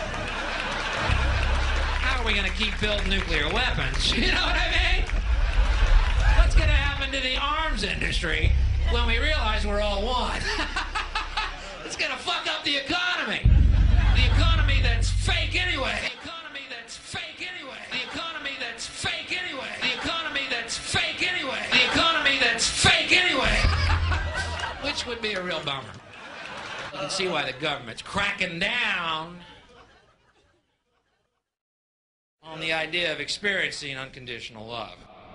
how are we going to keep building nuclear weapons? You know what I mean? What's going to happen to the arms industry when we realize we're all one? It's going to fuck up the economy. The economy that's fake anyway. The economy that's fake anyway. The economy that's fake anyway. The would be a real bummer. You can see why the government's cracking down on the idea of experiencing unconditional love.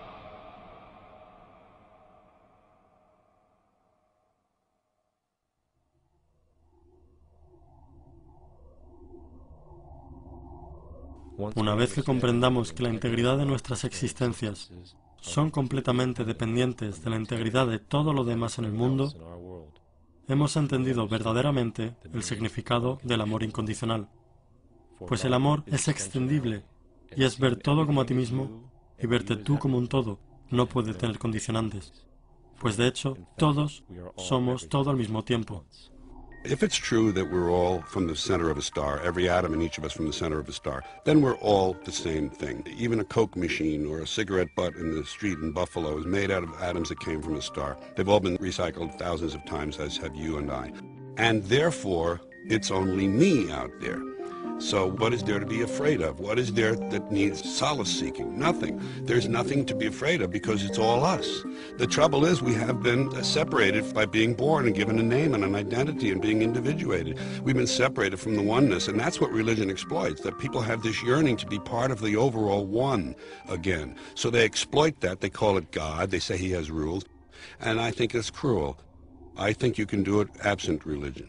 Una vez que comprendamos que la integridad de nuestras existencias son completamente dependientes de la integridad de todo lo demás en el mundo, hemos entendido verdaderamente el significado del amor incondicional. Pues el amor es extendible y es ver todo como a ti mismo y verte tú como un todo. No puede tener condicionantes. Pues de hecho, todos somos todo al mismo tiempo. If it's true that we're all from the center of a star, every atom in each of us from the center of a star, then we're all the same thing. Even a Coke machine or a cigarette butt in the street in Buffalo is made out of atoms that came from a star. They've all been recycled thousands of times, as have you and I. And therefore, it's only me out there. So what is there to be afraid of? What is there that needs solace-seeking? Nothing. There's nothing to be afraid of because it's all us. The trouble is we have been separated by being born and given a name and an identity and being individuated. We've been separated from the oneness, and that's what religion exploits, that people have this yearning to be part of the overall one again. So they exploit that. They call it God. They say he has rules. And I think it's cruel. I think you can do it absent religion.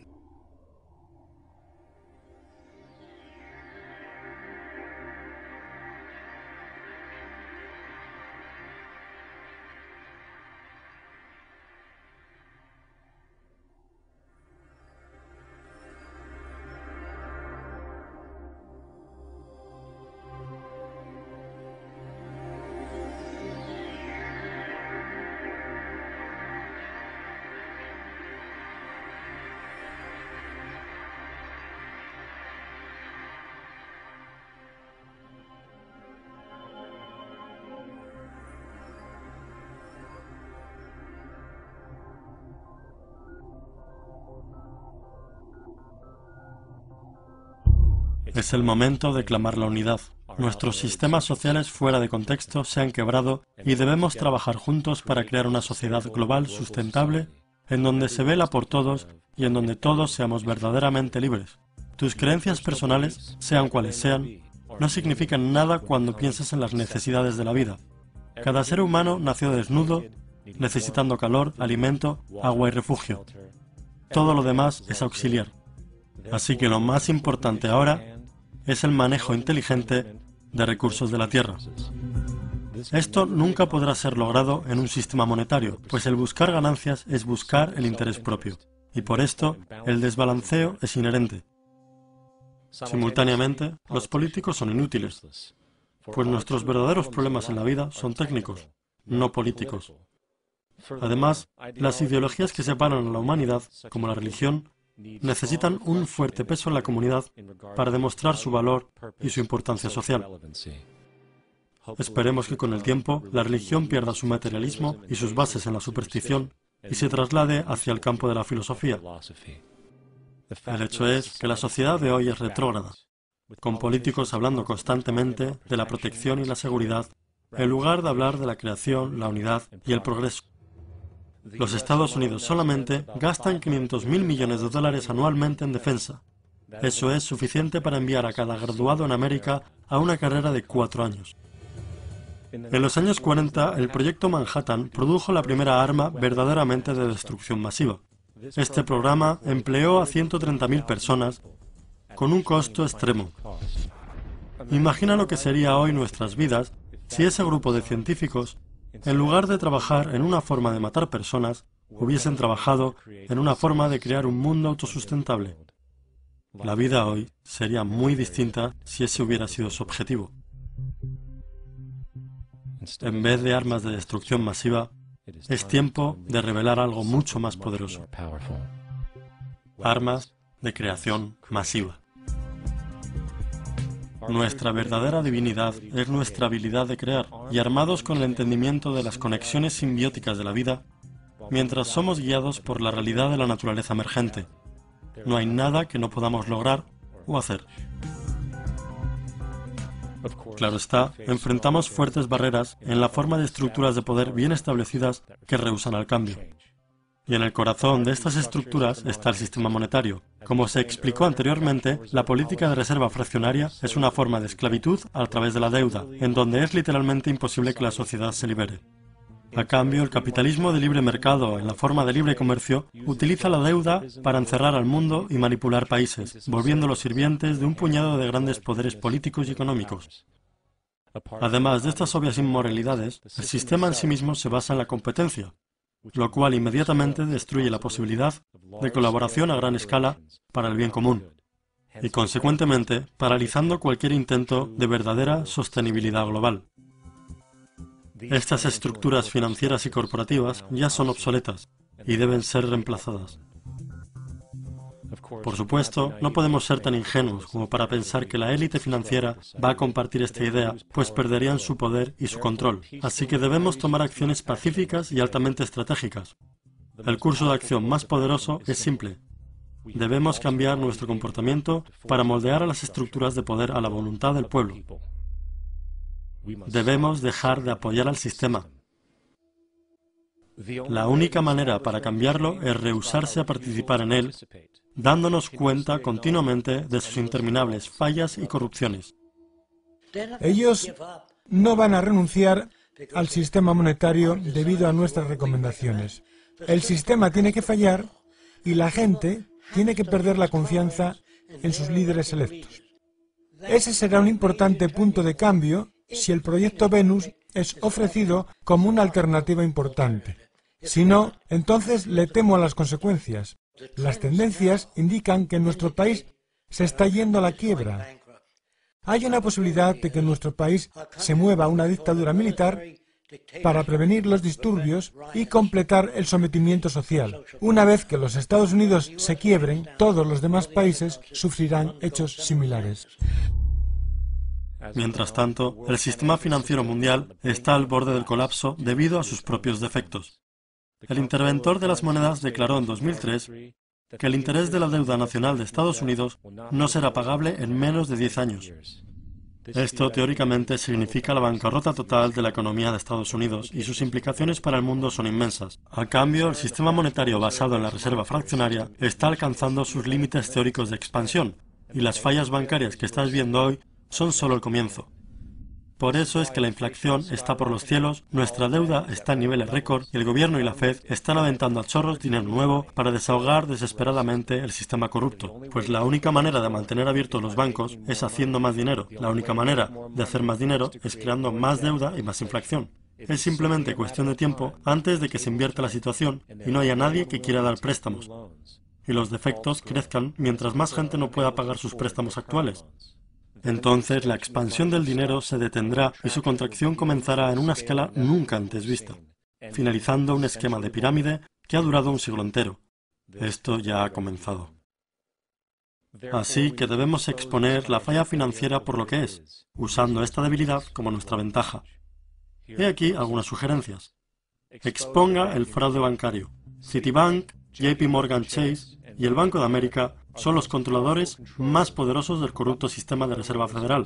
Es el momento de clamar la unidad. Nuestros sistemas sociales fuera de contexto se han quebrado y debemos trabajar juntos para crear una sociedad global sustentable en donde se vela por todos y en donde todos seamos verdaderamente libres. Tus creencias personales, sean cuales sean, no significan nada cuando piensas en las necesidades de la vida. Cada ser humano nació desnudo, necesitando calor, alimento, agua y refugio. Todo lo demás es auxiliar. Así que lo más importante ahora es el manejo inteligente de recursos de la Tierra. Esto nunca podrá ser logrado en un sistema monetario, pues el buscar ganancias es buscar el interés propio, y por esto el desbalanceo es inherente. Simultáneamente, los políticos son inútiles, pues nuestros verdaderos problemas en la vida son técnicos, no políticos. Además, las ideologías que separan a la humanidad, como la religión, necesitan un fuerte peso en la comunidad para demostrar su valor y su importancia social. Esperemos que con el tiempo la religión pierda su materialismo y sus bases en la superstición y se traslade hacia el campo de la filosofía. El hecho es que la sociedad de hoy es retrógrada, con políticos hablando constantemente de la protección y la seguridad, en lugar de hablar de la creación, la unidad y el progreso. Los Estados Unidos solamente gastan quinientos mil millones de dólares anualmente en defensa. Eso es suficiente para enviar a cada graduado en América a una carrera de cuatro años. En los años cuarenta, el Proyecto Manhattan produjo la primera arma verdaderamente de destrucción masiva. Este programa empleó a ciento treinta mil personas con un costo extremo. Imagina lo que sería hoy nuestras vidas si ese grupo de científicos, en lugar de trabajar en una forma de matar personas, hubiesen trabajado en una forma de crear un mundo autosustentable. La vida hoy sería muy distinta si ese hubiera sido su objetivo. En vez de armas de destrucción masiva, es tiempo de revelar algo mucho más poderoso. Armas de creación masiva. Nuestra verdadera divinidad es nuestra habilidad de crear, y armados con el entendimiento de las conexiones simbióticas de la vida, mientras somos guiados por la realidad de la naturaleza emergente, no hay nada que no podamos lograr o hacer. Claro está, enfrentamos fuertes barreras en la forma de estructuras de poder bien establecidas que rehúsan al cambio. Y en el corazón de estas estructuras está el sistema monetario. Como se explicó anteriormente, la política de reserva fraccionaria es una forma de esclavitud a través de la deuda, en donde es literalmente imposible que la sociedad se libere. A cambio, el capitalismo de libre mercado, en la forma de libre comercio, utiliza la deuda para encerrar al mundo y manipular países, volviéndolos sirvientes de un puñado de grandes poderes políticos y económicos. Además de estas obvias inmoralidades, el sistema en sí mismo se basa en la competencia, lo cual inmediatamente destruye la posibilidad de colaboración a gran escala para el bien común, y consecuentemente paralizando cualquier intento de verdadera sostenibilidad global. Estas estructuras financieras y corporativas ya son obsoletas y deben ser reemplazadas. Por supuesto, no podemos ser tan ingenuos como para pensar que la élite financiera va a compartir esta idea, pues perderían su poder y su control. Así que debemos tomar acciones pacíficas y altamente estratégicas. El curso de acción más poderoso es simple. Debemos cambiar nuestro comportamiento para moldear a las estructuras de poder a la voluntad del pueblo. Debemos dejar de apoyar al sistema. La única manera para cambiarlo es rehusarse a participar en él, dándonos cuenta continuamente de sus interminables fallas y corrupciones. Ellos no van a renunciar al sistema monetario debido a nuestras recomendaciones. El sistema tiene que fallar y la gente tiene que perder la confianza en sus líderes electos. Ese será un importante punto de cambio si el proyecto Venus es ofrecido como una alternativa importante. Si no, entonces le temo a las consecuencias. Las tendencias indican que nuestro país se está yendo a la quiebra. Hay una posibilidad de que nuestro país se mueva a una dictadura militar para prevenir los disturbios y completar el sometimiento social. Una vez que los Estados Unidos se quiebren, todos los demás países sufrirán hechos similares. Mientras tanto, el sistema financiero mundial está al borde del colapso debido a sus propios defectos. El interventor de las monedas declaró en dos mil tres que el interés de la deuda nacional de Estados Unidos no será pagable en menos de diez años. Esto teóricamente significa la bancarrota total de la economía de Estados Unidos y sus implicaciones para el mundo son inmensas. A cambio, el sistema monetario basado en la reserva fraccionaria está alcanzando sus límites teóricos de expansión y las fallas bancarias que estás viendo hoy son solo el comienzo. Por eso es que la inflación está por los cielos, nuestra deuda está en niveles récord y el gobierno y la Fed están aventando a chorros dinero nuevo para desahogar desesperadamente el sistema corrupto. Pues la única manera de mantener abiertos los bancos es haciendo más dinero. La única manera de hacer más dinero es creando más deuda y más inflación. Es simplemente cuestión de tiempo antes de que se invierta la situación y no haya nadie que quiera dar préstamos. Y los defectos crezcan mientras más gente no pueda pagar sus préstamos actuales. Entonces la expansión del dinero se detendrá y su contracción comenzará en una escala nunca antes vista, finalizando un esquema de pirámide que ha durado un siglo entero. Esto ya ha comenzado. Así que debemos exponer la falla financiera por lo que es, usando esta debilidad como nuestra ventaja. He aquí algunas sugerencias. Exponga el fraude bancario. Citibank, J P Morgan Chase y el Banco de América son los controladores más poderosos del corrupto sistema de reserva federal.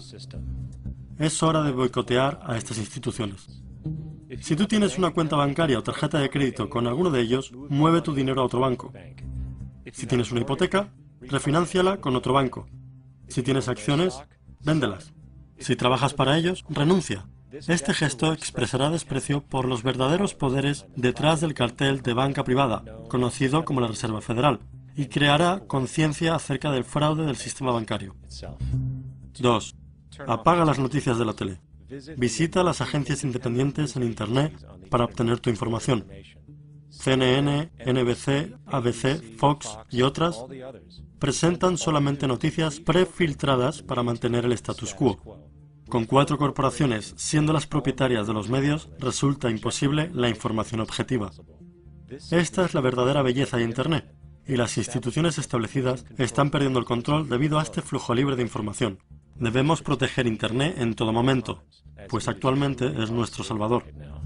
Es hora de boicotear a estas instituciones. Si tú tienes una cuenta bancaria o tarjeta de crédito con alguno de ellos, mueve tu dinero a otro banco. Si tienes una hipoteca, refinánciala con otro banco. Si tienes acciones, véndelas. Si trabajas para ellos, renuncia. Este gesto expresará desprecio por los verdaderos poderes detrás del cartel de banca privada, conocido como la Reserva Federal, y creará conciencia acerca del fraude del sistema bancario. dos. Apaga las noticias de la tele. Visita las agencias independientes en Internet para obtener tu información. C N N, N B C, A B C, Fox y otras presentan solamente noticias prefiltradas para mantener el status quo. Con cuatro corporaciones siendo las propietarias de los medios, resulta imposible la información objetiva. Esta es la verdadera belleza de Internet, y las instituciones establecidas están perdiendo el control debido a este flujo libre de información. Debemos proteger Internet en todo momento, pues actualmente es nuestro salvador.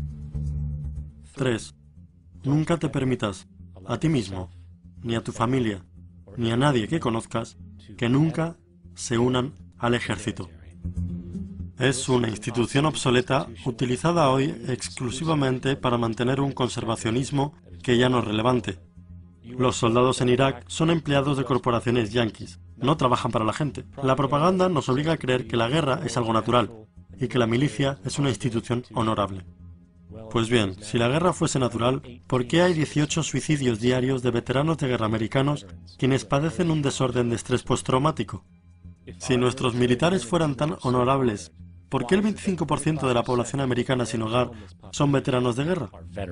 tres. Nunca te permitas, a ti mismo, ni a tu familia, ni a nadie que conozcas, que nunca se unan al ejército. Es una institución obsoleta utilizada hoy exclusivamente para mantener un conservacionismo que ya no es relevante. Los soldados en Irak son empleados de corporaciones yanquis, no trabajan para la gente. La propaganda nos obliga a creer que la guerra es algo natural y que la milicia es una institución honorable. Pues bien, si la guerra fuese natural, ¿por qué hay dieciocho suicidios diarios de veteranos de guerra americanos quienes padecen un desorden de estrés postraumático? Si nuestros militares fueran tan honorables, ¿por qué el veinticinco por ciento de la población americana sin hogar son veteranos de guerra?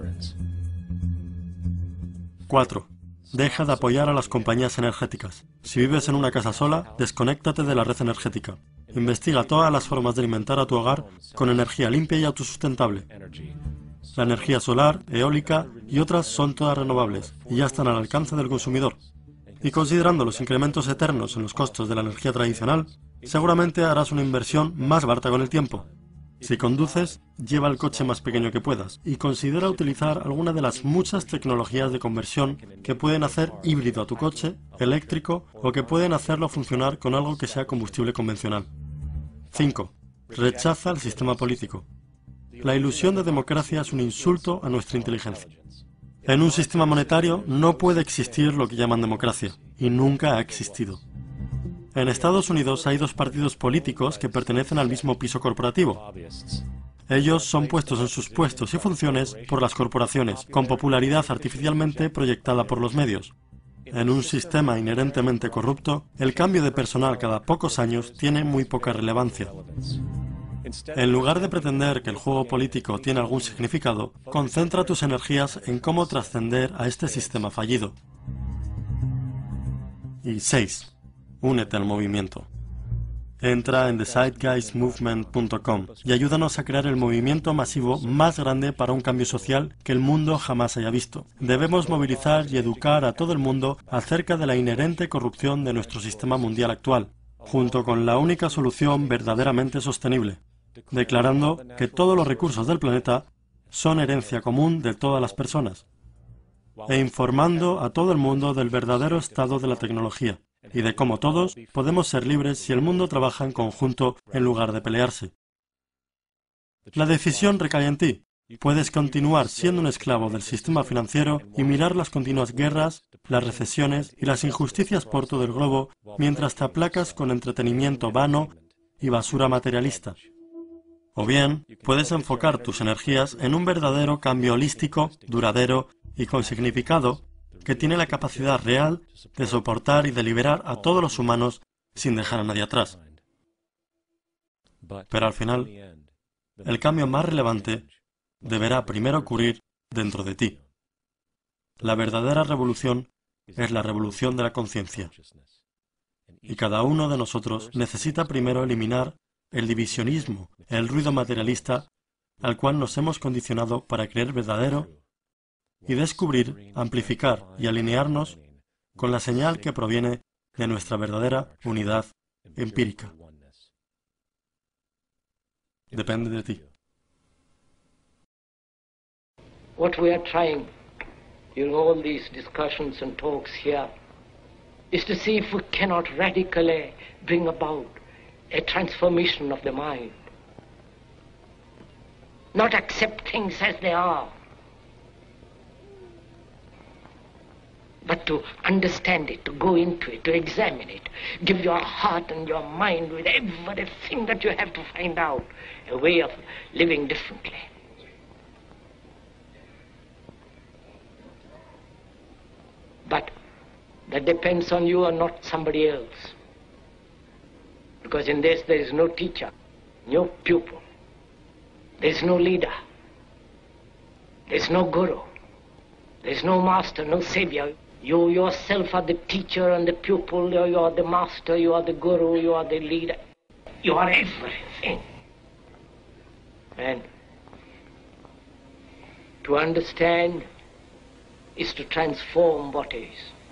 cuatro. Deja de apoyar a las compañías energéticas. Si vives en una casa sola, desconéctate de la red energética. Investiga todas las formas de alimentar a tu hogar con energía limpia y autosustentable. La energía solar, eólica y otras son todas renovables y ya están al alcance del consumidor. Y considerando los incrementos eternos en los costos de la energía tradicional, seguramente harás una inversión más barata con el tiempo. Si conduces, lleva el coche más pequeño que puedas y considera utilizar alguna de las muchas tecnologías de conversión que pueden hacer híbrido a tu coche, eléctrico o que pueden hacerlo funcionar con algo que sea combustible convencional. cinco. Rechaza el sistema político. La ilusión de democracia es un insulto a nuestra inteligencia. En un sistema monetario no puede existir lo que llaman democracia, y nunca ha existido. En Estados Unidos hay dos partidos políticos que pertenecen al mismo piso corporativo. Ellos son puestos en sus puestos y funciones por las corporaciones, con popularidad artificialmente proyectada por los medios. En un sistema inherentemente corrupto, el cambio de personal cada pocos años tiene muy poca relevancia. En lugar de pretender que el juego político tiene algún significado, concentra tus energías en cómo trascender a este sistema fallido. Y seis. Únete al movimiento. Entra en the zeitgeist movement punto com y ayúdanos a crear el movimiento masivo más grande para un cambio social que el mundo jamás haya visto. Debemos movilizar y educar a todo el mundo acerca de la inherente corrupción de nuestro sistema mundial actual, junto con la única solución verdaderamente sostenible, declarando que todos los recursos del planeta son herencia común de todas las personas, e informando a todo el mundo del verdadero estado de la tecnología, y de cómo todos podemos ser libres si el mundo trabaja en conjunto en lugar de pelearse. La decisión recae en ti. Puedes continuar siendo un esclavo del sistema financiero y mirar las continuas guerras, las recesiones y las injusticias por todo el globo mientras te aplacas con entretenimiento vano y basura materialista. O bien, puedes enfocar tus energías en un verdadero cambio holístico, duradero y con significado que tiene la capacidad real de soportar y de liberar a todos los humanos sin dejar a nadie atrás. Pero al final, el cambio más relevante deberá primero ocurrir dentro de ti. La verdadera revolución es la revolución de la conciencia. Y cada uno de nosotros necesita primero eliminar el divisionismo, el ruido materialista al cual nos hemos condicionado para creer verdadero y descubrir, amplificar y alinearnos con la señal que proviene de nuestra verdadera unidad empírica. Depende de ti. What we are trying during all these discussions and talks here is to see if we cannot radically bring about a transformation of the mind. Not accept things as they are, but to understand it, to go into it, to examine it. Give your heart and your mind with everything that you have to find out a way of living differently. But that depends on you and not somebody else. Because in this there is no teacher, no pupil, there is no leader, there is no guru, there is no master, no savior. You yourself are the teacher and the pupil, you are the master, you are the guru, you are the leader. You are everything. And to understand is to transform what is.